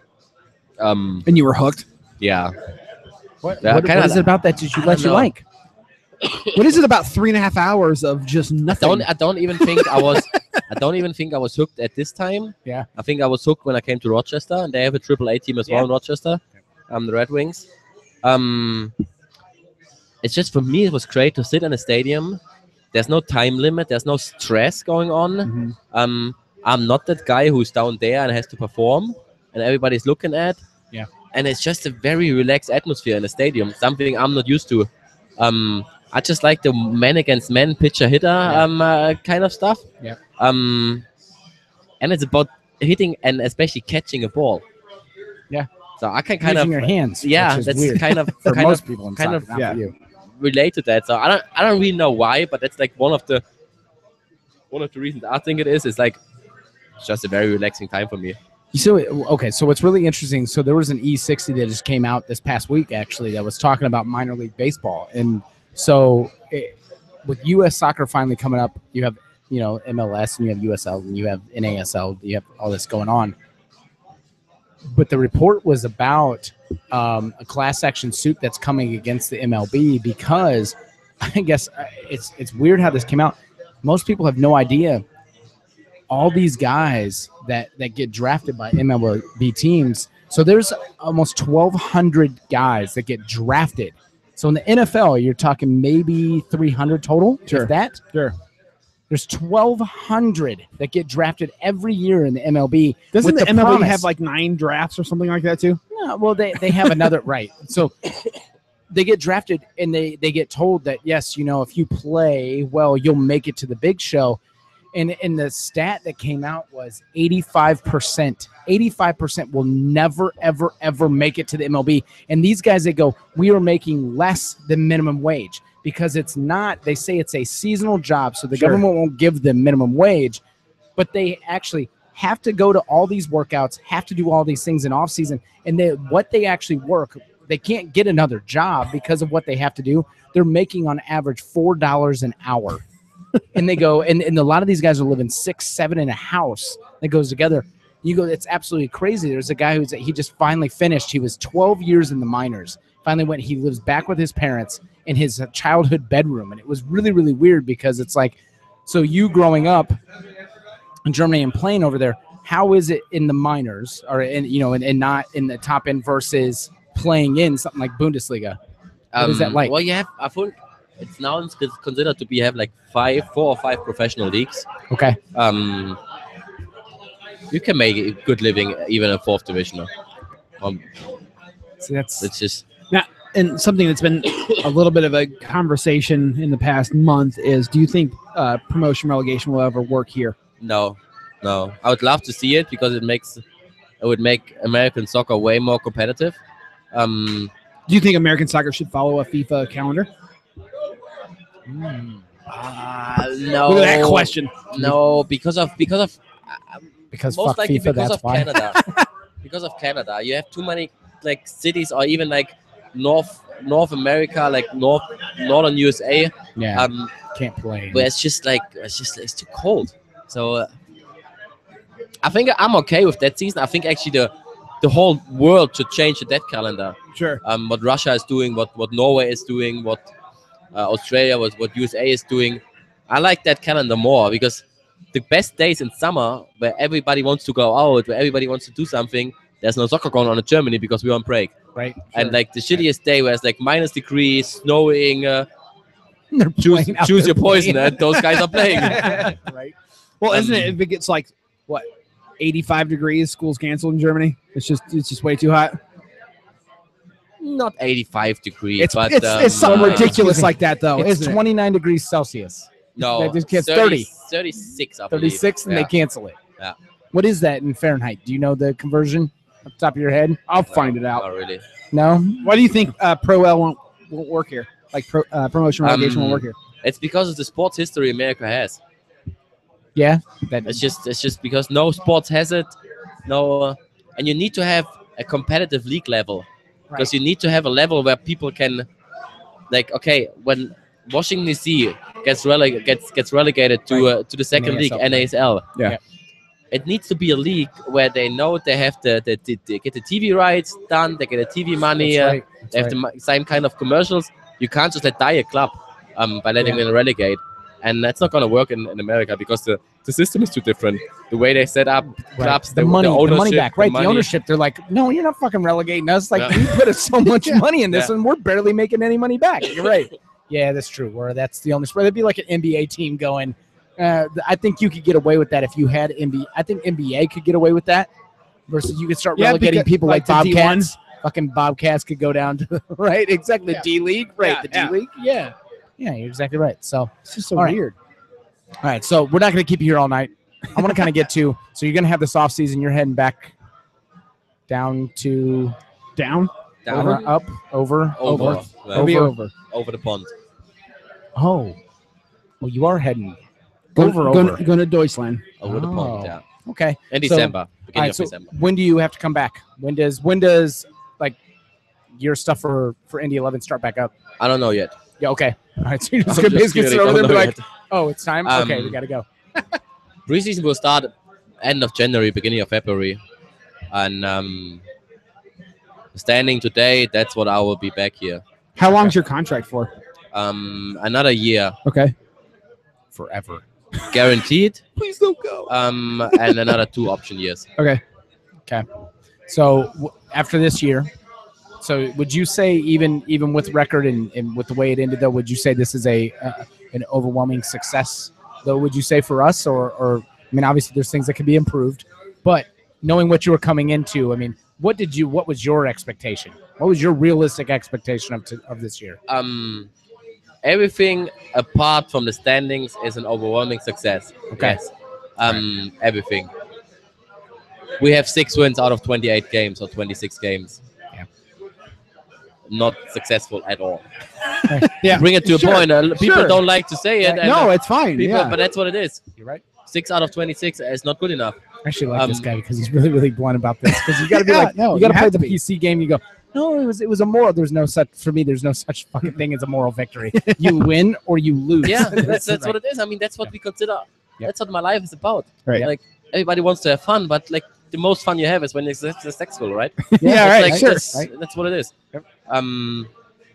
Um, And you were hooked. yeah. What, Yeah, what, kinda what is like- it about that did you I let don't you know. like? What is it about three and a half hours of just nothing? Don't I don't even think I was I don't even think I was hooked at this time. Yeah. I think I was hooked when I came to Rochester, and they have a triple A team as Yeah. well in Rochester. Um, the Red Wings. Um, it's just for me, it was great to sit in a stadium. There's no time limit. There's no stress going on. Mhm. Um, I'm not that guy who's down there and has to perform, and everybody's looking at. Yeah. And it's just a very relaxed atmosphere in a stadium, something I'm not used to. Um, I just like the man against man, pitcher hitter Yeah. um, uh, kind of stuff. Yeah. Um, and it's about hitting and especially catching a ball. Yeah. So I can kind Using of your hands. yeah, which is that's weird kind of for kind most of people in kind soccer, of- not yeah. for you. relate to that. So I don't I don't really know why, but that's like one of the one of the reasons I think it is. It's like it's just a very relaxing time for me. So okay, so what's really interesting? So there was an E sixty that just came out this past week, actually, that was talking about minor league baseball, and so it, with U S soccer finally coming up, you have you know M L S and you have U S L and you have N A S L, you have all this going on. But the report was about um, a class action suit that's coming against the M L B because I guess uh, it's it's weird how this came out. Most people have no idea. All these guys that, that get drafted by M L B teams. So there's almost twelve hundred guys that get drafted. So in the N F L, you're talking maybe three hundred total. Sure. If that. Sure. There's twelve hundred that get drafted every year in the M L B. Doesn't with the, M L B promise- have like nine drafts or something like that too? No, well, they, they have another right. So they get drafted and they, they get told that, yes, you know, if you play well, you'll make it to the big show. And, and the stat that came out was eighty-five percent. eighty-five percent will never, ever, ever make it to the M L B. And these guys, they go, we are making less than minimum wage because it's not, they say it's a seasonal job. So the Sure. government won't give them minimum wage, but they actually have to go to all these workouts, have to do all these things in off season. And they, what they actually work, they can't get another job because of what they have to do. They're making on average four dollars an hour. And they go, and, and a lot of these guys are living six, seven in a house that goes together. You go, it's absolutely crazy. There's a guy who's, he just finally finished. He was twelve years in the minors. finally went. He lives back with his parents in his childhood bedroom, and it was really, really weird because it's like, so you growing up in Germany and playing over there, how is it in the minors or in you know and, and not in the top end versus playing in something like Bundesliga? What is that like? Well, you have, I think it's now considered to be have like five, four or five professional leagues. Okay. Um, you can make a good living even in fourth division. Um, So that's it's just Now, and something that's been a little bit of a conversation in the past month is, do you think uh, promotion relegation will ever work here? no, no. I would love to see it because it makes it would make American soccer way more competitive. Um, Do you think American soccer should follow a FIFA calendar? uh, no, Look at that question. No, because of because of uh, because most fuck likely FIFA. because That's of why. Canada. Because of Canada, you have too many like cities, or even like North North America, like North Northern U S A, Yeah, um, can't play. where it's just like it's just it's too cold. So uh, I think I'm okay with that season. I think actually the the whole world should change to that calendar. Sure. Um, what Russia is doing, what what Norway is doing, what uh, Australia, what what U S A is doing. I like that calendar more because the best days in summer, where everybody wants to go out, where everybody wants to do something, there's no soccer going on in Germany because we're on break. Right. And like the shittiest day where it's like minus degrees, snowing, uh, They're choose, playing out choose there your poison, playing. and those guys are playing. Right. Well, isn't Um, it if it gets like what eighty-five degrees, school's canceled in Germany? It's just it's just way too hot. Not eighty-five degrees, It's but it's, um, it's something uh, ridiculous like that though, It's isn't twenty-nine degrees Celsius. No, That just gets thirty, thirty-six, I believe. thirty-six, and Yeah. they cancel it. Yeah. What is that in Fahrenheit? Do you know the conversion off the top of your head? I'll find it out. Not really. No. Why do you think uh, Pro L won't won't work here? Like pro, uh, promotion relegation Um, won't work here. It's because of the sports history America has. Yeah. That It's just it's just because no sports has it. No, uh, and you need to have a competitive league level because you need to have a level where people can, like, okay, when Washington D C gets releg- gets gets relegated to uh, to the second N A S L, league, N A S L. Yeah. Yeah. It needs to be a league where they know they have the, the, the they get the T V rights done, they get the T V money, That's uh, right. That's they have right. the mo- same kind of commercials. You can't just let die a club um, by letting Yeah. them relegate, and that's not going to work in, in America because the, the system is too different. The way they set up Right. clubs, the, the, money, the the, ownership, money back, right? The, money. ownership, they're like, no, you're not fucking relegating us. Like, Yeah. you put us so much money in this, Yeah. and we're barely making any money back. You're right. Yeah, that's true. Where that's the only spread. It'd be like an N B A team going. Uh, th- I think you could get away with that if you had N B A. I think N B A could get away with that. Versus, you could start Yeah, relegating because- people like, like the D one. Bobcats. Fucking Bobcats could go down to right. Exactly. Yeah. The D League. Right. Yeah, the D yeah. League. Yeah. Yeah. You're exactly right. So. It's just so All right. weird. All right, so we're not going to keep you here all night. I want to kind of get to, so you're going to have this off season. You're heading back down to Down. Down, over, up, over, over, over, well, over, be over. over the pond. Oh, well, you are heading Go, over, go, over. Going to Deutschland. Over the Oh. pond, yeah. Okay. In So- December, All beginning right. of So December. when do you have to come back? When does when does like your stuff for for Indy eleven start back up? I don't know yet. Yeah. Okay. All right. So you're just I'm gonna just basically sit kidding, over I there and don't be know like, yet. oh, it's time. Um, okay, we gotta go. Preseason will start end of January, beginning of February, and um, standing today, that's what I will be back here. How long's your contract for? Um, another year Okay. Forever. guaranteed, Please don't go. um, and another two option years. Okay. So w- after this year, so would you say even even with record and, and with the way it ended though, would you say this is a uh, an overwhelming success though? Would you say for us or or I mean obviously there's things that can be improved, but knowing what you were coming into, I mean, what did you what was your expectation? What was your realistic expectation of to, of this year? Um, everything apart from the standings is an overwhelming success. Okay. Yes. Um, everything. We have six wins out of twenty-eight games or twenty-six games. Yeah. Not successful at all. Yeah. Bring it to Sure, a point. Uh, people sure. don't like to say it. and, No, uh, it's fine. people, Yeah. but that's what it is. You're right. Six out of twenty-six is not good enough. I actually like this Um, guy because he's really really blunt about this because you got to be Yeah, like no, you got to you play have the to be. P C game. You go. No, it was it was a moral. There's no such for me. There's no such fucking thing as a moral victory. You win or you lose. Yeah, that's that's right. what it is. I mean, that's what we consider. Yeah. That's what my life is about. Right. Like everybody wants to have fun, but like the most fun you have is when it's successful, right? Yeah, That's right. like, Sure. That's, Right. that's what it is. Um,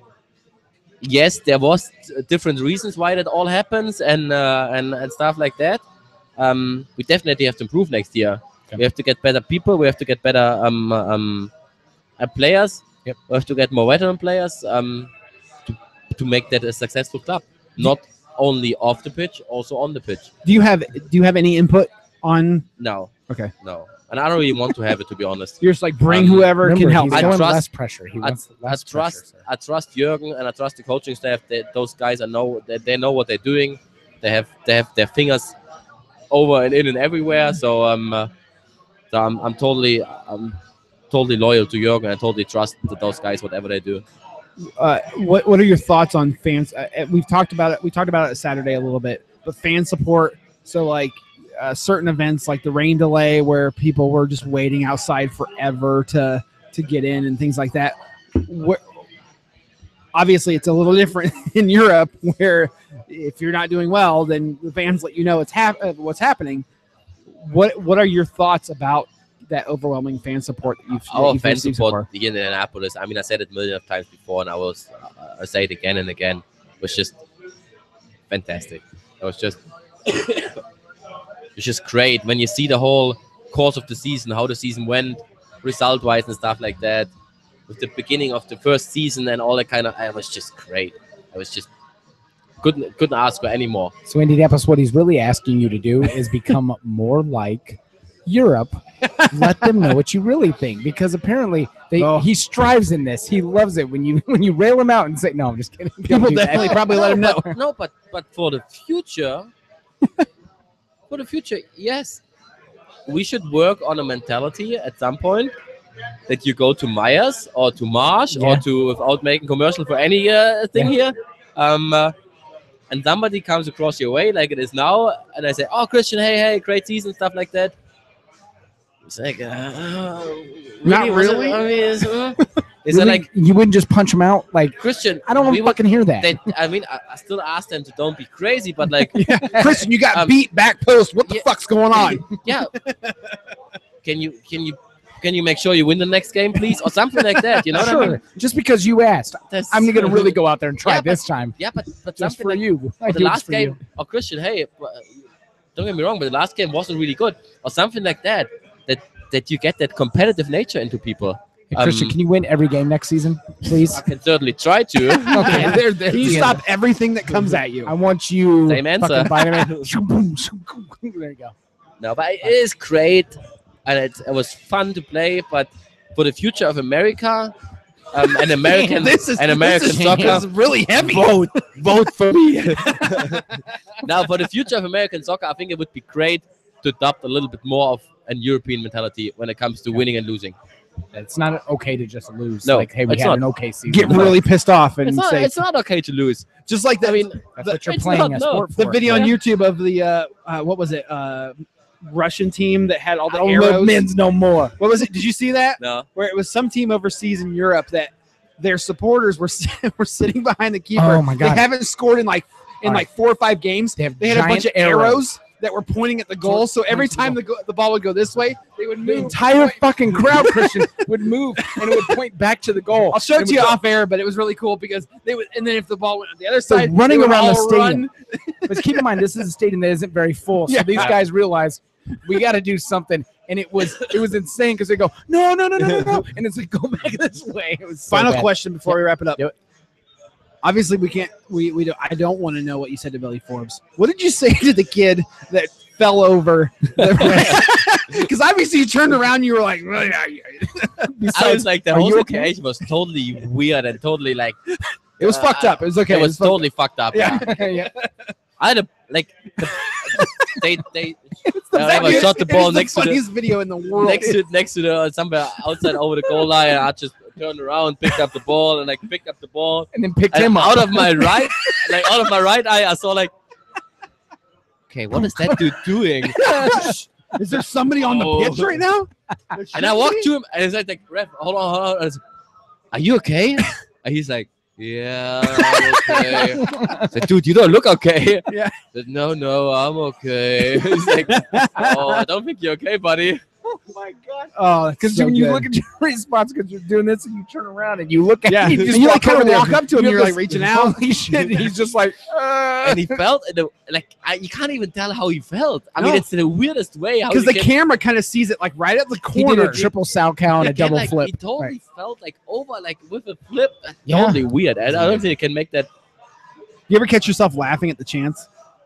yes, there was different reasons why that all happens and uh, and and stuff like that. Um, we definitely have to improve next year. Okay. We have to get better people. We have to get better um, um, uh, players. Yep. We have to get more veteran players um, to to make that a successful club. Not only off the pitch, also on the pitch. Do you have do you have any input on? No. Okay. No. And I don't really want to have it, to be honest. You're just like bring Um, whoever Remember, can help. he's I going trust- less pressure. He I, wants I less trust pressure. sir. I trust Jürgen and I trust the coaching staff. They, those guys I know they, they know what they're doing. They have they have their fingers over and in and everywhere. So um, uh, so I'm I'm totally I'm totally loyal to Jürgen. I totally trust that those guys whatever they do. Uh, what what are your thoughts on fans? Uh, uh, we've talked about it. We talked about it Saturday a little bit, but fan support. So like uh, certain events, like the rain delay, where people were just waiting outside forever to to get in and things like that. Where, obviously, it's a little different in Europe, where if you're not doing well, then the fans let you know it's hap- uh, what's happening. What what are your thoughts about that overwhelming fan support that you've, that Our you've fan received so support far? here in Indianapolis. I mean, I said it a million of times before, and I will uh, I say it again and again. It was just fantastic. It was just it's just great when you see the whole course of the season, how the season went, result-wise and stuff like that. With the beginning of the first season and all that kind of, it was just great. I was just couldn't couldn't ask for any more. So Indianapolis, what he's really asking you to do is become more like Europe. Let them know what you really think, because apparently they Oh. he strives in this. He loves it when you when you rail him out and say, "No, I'm just kidding." Don't People do that. definitely probably let him know. But, no, but but for the future, for the future, yes, we should work on a mentality at some point that you go to Myers or to Marsh or Yeah. to, without making commercial for any uh, thing here, um, uh, and somebody comes across your way like it is now, and I say, "Oh, Christian, hey, hey, great season," stuff like that. It's like, uh, Not Was it- really? I mean, is, uh, is Really? it like You wouldn't just punch him out? Like, Christian? I don't want we to would- fucking hear that. They, I mean, I, I still ask them to don't be crazy, but like, Christian, you got Um, beat back post. What the yeah. fuck's going on? yeah. Can you can you can you make sure you win the next game, please, or something like that? You know what I mean? Sure. Just because you asked, That's- I'm gonna really go out there and try Yeah, but- this time. Yeah, but but Just something for like you. I the do this last for game, you. or Christian, hey, uh, don't get me wrong, but the last game wasn't really good, or something like that. That that you get that competitive nature into people. Hey, Christian, um, can you win every game next season, please? I can certainly try to. Okay, there, there. Can you stop everything that comes at you? I want you. Same answer. fucking vitamin. There you go. No, but it is great, and it, it was fun to play. But for the future of America, um, and American this is and American this is, soccer, this is really heavy. Vote, vote for me. now for the future of American soccer, I think it would be great to adopt a little bit more of an European mentality when it comes to winning and losing. It's not okay to just lose. No, like, hey, we it's had not. an okay season. Get really pissed off and It's not, say it's not okay to lose. just like that. I mean, That's the- what you're it's playing not- a no. sport the for. video on Yeah. YouTube of the uh, uh, what was it? Uh, Russian team that had all the I don't arrows. love men's no more. What was it? Did you see that? no. Where it was some team overseas in Europe that their supporters were were sitting behind the keeper. Oh my God. They haven't scored in like in All like four or five games. They have They had a bunch giant of arrows. arrows. that were pointing at the goal. So every Points to time the, go- the ball would go this way, they would The move. entire fucking crowd, Christian, would move and it would point back to the goal. I'll show it And to you would go- off air, but it was really cool because they would. And then if the ball went on the other So side, running they would around the all stadium. run. But keep in mind, this is a stadium that isn't very full. So Yeah. these guys realize we got to do something. And it was it was insane because they go, no, no, no, no, no, no. And it's like, go back this way. It was so Final bad. question before we wrap it up. Do it. Obviously, we can't. We we don't, I don't want to know what you said to Billy Forbes. What did you say to the kid that fell over? Because obviously you turned around, and you were like, "Well, yeah, yeah." I Besides, was like, the are whole you okay? situation was totally weird and totally like, It was Uh, fucked up. It was okay. it was fucked totally fucked up. Yeah. yeah. I had a, like, the, they, they, It's the I never funniest- shot the it ball is next to the- funniest video in the world. next to, next to the, somewhere outside over the goal line, and I just turned around, picked up the ball, and like picked up the ball. And then picked And him up. out of my right, like out of my right eye, I saw like, okay, what is that dude doing? Is there somebody on the Oh. pitch right now? And I walked to him, and he's like, like, ref, hold on, hold on. And I was, are you okay? And he's like, yeah, I'm okay. I said, dude, you don't look okay. Yeah. I said, no, no, I'm okay. He's like, oh, I don't think you're okay, buddy. my God. Oh, Because so when you good. look at your response, because you're doing this, and you turn around and you look at Yeah, him, you and just you like walk kind over of there. walk up to him. You You're have like this- reaching out. Holy shit! And he's just like, uh, And he felt in the, like I, you can't even tell how he felt. I mean, No. it's the weirdest way. How Because you the can- camera kind of sees it like right at the he corner. did a triple sow cow and a Again, double like, flip. He totally Right. felt like over, like with a flip. Yeah. Totally weird. And I don't think you can make that. You ever catch yourself laughing at the chance?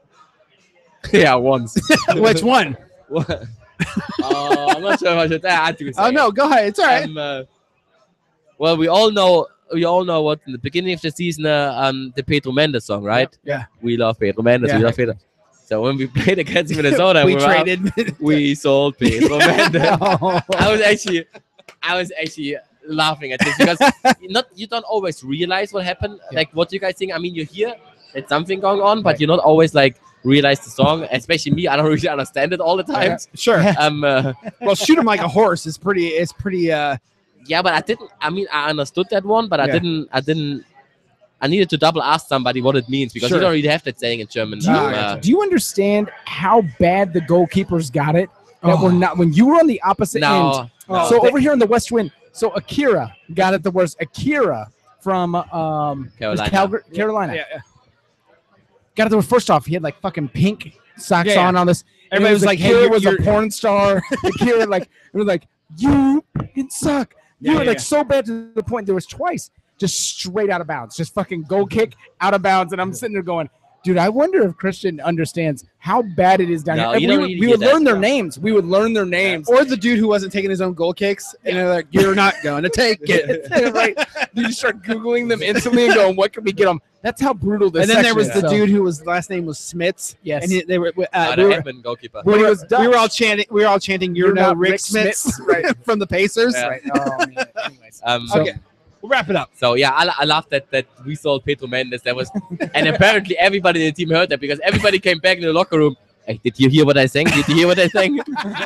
Yeah, once. Which one? What? Oh, I'm not sure if I should. I had to say Oh no, it. go ahead. It's all right. Um, uh, well, we all know. We all know what in the beginning of the season, uh, um, the Pedro Mendes song, right? Yeah. We love Pedro Mendes. Yeah. We love Pedro. So when we played against Minnesota, we we, were up, traded. we sold Pedro Mendes. Oh. I was actually, I was actually laughing at this because not you don't always realize what happened. Yeah. Like what you guys think. I mean, you hear there's something going on, but Right. you're not always like realize the song. Especially me, I don't really understand it all the time. Sure. Um, uh, Well, shoot him like a horse is pretty. It's pretty. Uh, yeah, but I didn't. I mean, I understood that one, but I Yeah. didn't. I didn't. I needed to double ask somebody what it means because Sure. you don't really have that saying in German. Do you, Um, uh, do you understand how bad the goalkeepers got it? That Oh. were not when you were on the opposite end. no, no, so they- over here in the West Wind, so Akira got it the worst. Akira from um Carolina. Calgary, Carolina yeah, yeah. got it the worst. First off, he had like fucking pink socks Yeah, yeah. on on this. And Everybody it was like, "Hey, Akira you're- was a you're-" porn star. Akira like it was like you fucking suck. You Yeah, were yeah, like yeah. so bad to the point there was twice just straight out of bounds, just fucking goal kick out of bounds, and I'm sitting there going, dude, I wonder if Christian understands how bad it is down No, here. And you we don't would, really we get would that. learn their names. We would learn their names. Or the dude who wasn't taking his own goal kicks, and they're like, "You're not going to take it." right? You just start googling them instantly and going, "What can we get them?" That's how brutal this. And then there was section the is. So, dude who was last name was Smits. Yes. and he, they were. Uh, uh, we the were Edmund goalkeeper. we But he were, was Dutch. we were all chanting. We were all chanting. You're, You're no not Rick Rick Smits, Smits. right from the Pacers. Yeah. Right. Oh, man. Anyways. Um, So- Okay, we'll wrap it up. So yeah, I, I love that that we sold Pedro Mendes. That was, and apparently everybody in the team heard that because everybody came back in the locker room. Hey, did you hear what I sang? Did you hear what I sang?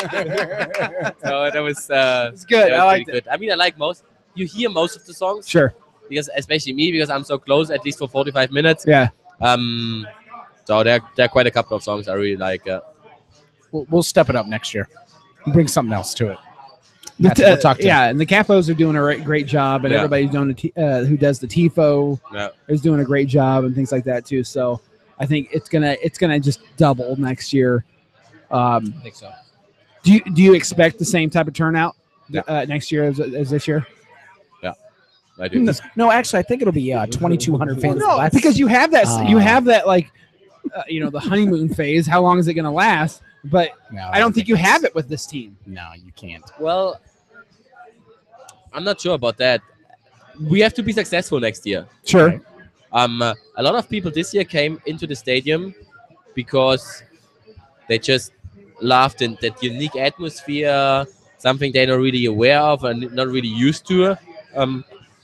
So that was uh, It's good. that was I liked pretty good. I mean, I like most. You hear most of the songs Sure. because, especially me, because I'm so close, at least for forty-five minutes. Yeah. Um, so there, there are quite a couple of songs I really like. Uh, We'll, we'll step it up next year. Bring something else to it. The That's- t- we'll talk to yeah, and the Capos are doing a re- great job, and Yeah. everybody's doing a t- uh, who does the Tifo yeah. is doing a great job and things like that too. So I think it's gonna it's gonna just double next year. Um, I think so. do you do you expect the same type of turnout Yeah. uh, next year as, as this year? I do. No, no, actually, I think it'll be uh, twenty-two hundred fans. No, less. because you have that you Uh, have that like uh, you know the honeymoon phase. How long is it gonna last? But No, I don't think you that's- have it with this team. No, you can't. Well, I'm not sure about that. We have to be successful next year. Sure. Right. Um, uh, a lot of people this year came into the stadium because they just loved in that unique atmosphere, something they're not really aware of and not really used to. Um,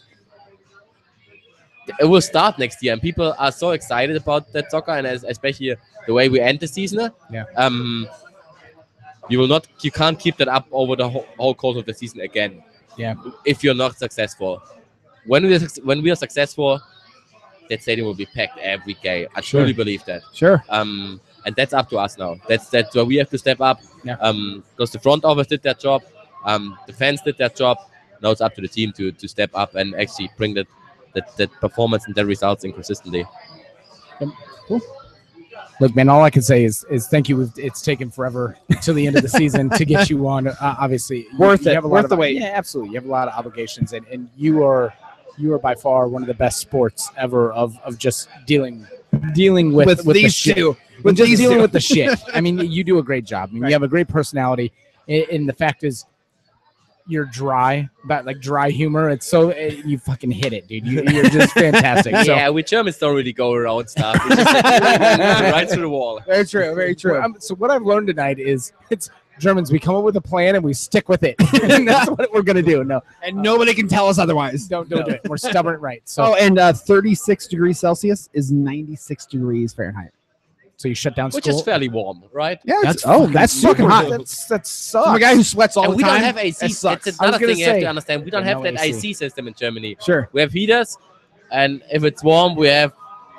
it will start next year, and people are so excited about that soccer, and as, especially the way we end the season. Yeah. Um, you will not, you can't keep that up over the whole, whole course of the season again. Yeah. If you're not successful, when we are, suc- when we are successful, that stadium will be packed every game. I Sure. truly believe that. Sure. Um, and that's up to us now. That's that's where we have to step up. Yeah. Um, because the front office did their job, um, the fans did their job. Now it's up to the team to to step up and actually bring that that, that performance and the results in consistently. Look, man, all I can say is is thank you. It's taken forever till the end of the season to get you on. Uh, obviously, you- Worth you it. have a Worth lot the of, wait. Yeah, absolutely. You have a lot of obligations, and, and you are you are by far one of the best sports ever of of just dealing dealing with With, with the these shit. two. With just these dealing two. with the shit. I mean, you do a great job. I mean, Right. you have a great personality, and, and the fact is, you're dry, about like dry humor. It's so uh, you fucking hit it, dude. You, you're just fantastic. So, Yeah, we Germans don't really go around stuff. We just right through the wall. very true. Very true. Um, so what I've learned tonight is it's Germans. We come up with a plan and we stick with it, and that's what we're gonna do. No, and nobody can tell us otherwise. don't don't do it. We're stubborn, right? So Oh, and uh, thirty-six degrees Celsius is ninety-six degrees Fahrenheit. so you shut down Which school. is fairly warm, right? Yeah, That's oh, fucking that's super fucking hot. That's that From sucks. a guy who sweats all And the we time. don't have A C. that sucks. That's I was another gonna thing you have say, to understand. We don't yeah, have no that A C. A C system in Germany. Sure. We have heaters, and if it's warm, we have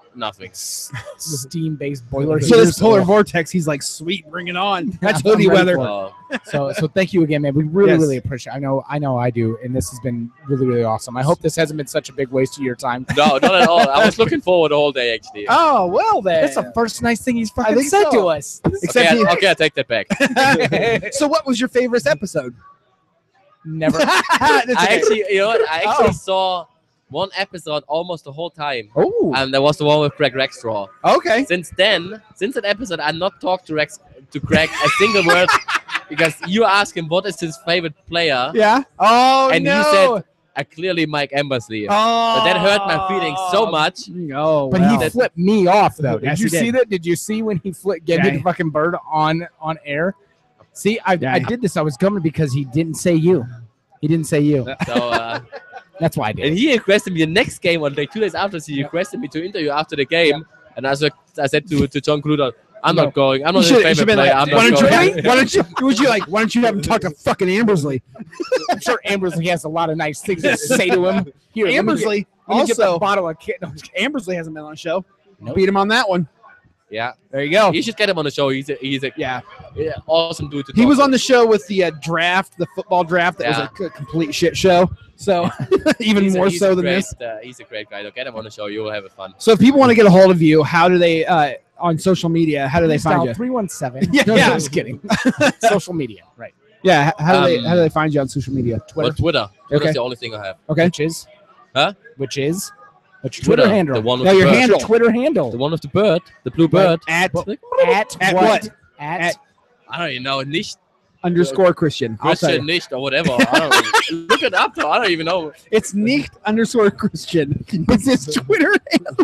Nothing. Steam-based boiler. So this heaters. polar vortex, he's like, sweet, bring it on. That's I'm hoodie ready weather. for it. Oh, So, so thank you again, man. We really, Yes. really appreciate. I know, I know, I do, and this has been really, really awesome. I hope this hasn't been such a big waste of your time. no, not at all. I was looking forward the whole day actually. Oh, well then. That's the first nice thing he's I fucking think said so. to us. Except okay, he- I, okay, I take that back. So what was your favorite episode? Never. That's I okay. actually, you know what? I actually Oh. saw one episode almost the whole time, Oh, and that was the one with Greg Rexstraw. okay. Since then, since that episode, I not talked to Rex to Greg a single word because you asked him what is his favorite player, Yeah. Oh and no. he said uh, clearly Mike Embersley. Oh, But that hurt my feelings so much. No, But well. he flipped me off though. Did Yes, you he did. see that? Did you see when he flipped gave me Yeah. the fucking bird on on air? See, I, Yeah. I did this. I was coming because he didn't say you. He didn't say you. So, uh, That's why I did. and he requested me the next game, on like two days after, he requested me to interview after the game, and I said, I said to, to John Kluter, I'm No. not going. I'm You not should- his you should favorite been player. like, I'm why not don't you? going. Why don't you? Would you like? Why don't you have him talk to fucking Ambersley? I'm sure Ambersley has a lot of nice things to say to him. Here, let me get- Ambersley let me get the also. bottle of kid. No, Ambersley hasn't been on the show. Nope. Beat him on that one. Yeah, There you go. you should get him on the show. He's a, he's a Yeah, yeah, awesome dude to he talk was to. on the show with the uh, draft, the football draft. That Yeah. was a c- complete shit show. So even He's a- more he's so a than great, this. Uh, he's a great guy. So get him on the show. You will have fun. So if people want to get a hold of you, how do they uh, on social media? How do they find you? three one seven. Yeah, no, yeah. no, just kidding. Social media, right? Yeah, h- how do they Um, how do they find you on social media? Twitter. Twitter. Twitter's Okay. the only thing I have. Okay. Which is, Huh? which is, what's your Twitter, Twitter, handle? the one with No, the your bird. handle. Your Twitter handle. The one with the bird, the blue bird. At At, At what? what? At, At- I don't even know. Nicht underscore Christian. I'll tell Christian you. Nicht or whatever. I don't even, look it up. Though. I don't even know. It's nicht underscore Christian. It's his Twitter handle.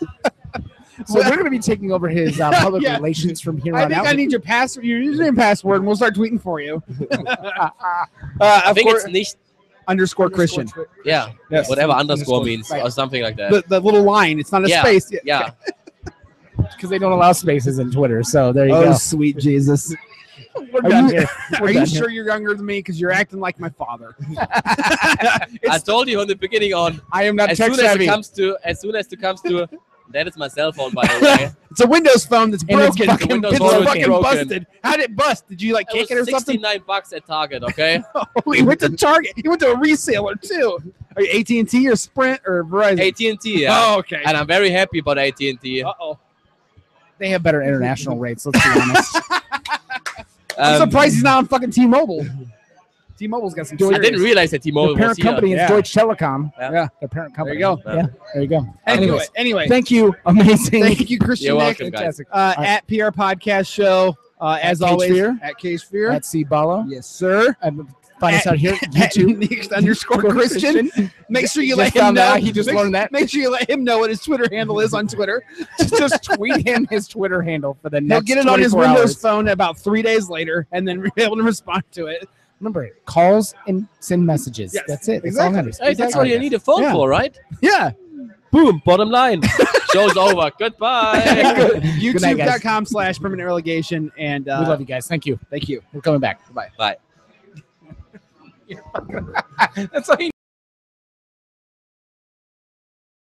so we're going to be taking over his uh, public Yeah. relations from here I on think out. I need your password, your username and password, and we'll start tweeting for you. uh, I of think course, it's Nicht. underscore Christian. Yeah. Yes. Whatever underscore Underscore, means right. or something like that. The, the little line. It's not a Yeah. space. yeah. because they don't allow spaces in Twitter. So there you Oh, go. sweet Jesus. We're Are done you, here. We're are you done sure you're younger than me? Because you're acting like my father. I told you on the beginning on. here. I am not As tech soon as savvy. it comes to, as soon as it comes to, that is my cell phone, by the way. It's a Windows phone that's And it's broken. fucking- It's Windows phone is fucking broken. busted. How did it bust? Did you like It kick it or was something? sixty-nine bucks at Target. Okay. He went to Target. He went to a reseller too. Are you A T and T or Sprint or Verizon? A T and T. Yeah. Oh, okay. And I'm very happy about A T and T. Uh oh. They have better international rates. Let's be honest. I'm Um, surprised he's not on fucking T-Mobile. T-Mobile's got some. I serious- didn't realize that T-Mobile Their parent was here. company is Yeah. Deutsche Telekom. Yeah. Yeah. Their parent company. you go. Yeah. There you go. Anyway, Anyways, anyway. thank you. Amazing. Thank you, Christian. You're Nick. welcome, guys. Fantastic. Uh, right. At P R Podcast Show, uh, as Cage always, Fear. at Cage Fear. At C Balo. Yes, sir. And find us At- out here. At YouTube. Nick underscore Christian. Make sure you Just let him found know. that out. He just make, learned that. Make sure you let him know what his Twitter handle is on Twitter. Just tweet him his Twitter handle for the He'll next get it on his twenty-four Windows hours. phone about three days later, and then be able to respond to it. Remember, calls and send messages. Yes, That's it. That's exactly. all that matters. Hey, that's what you need a phone Yeah. for, right? Yeah. Boom. Bottom line. Show's over. Goodbye. night, guys. YouTube.com slash permanent relegation. And uh, We love you guys. Thank you. thank you. We're coming back. Bye. Bye. That's all you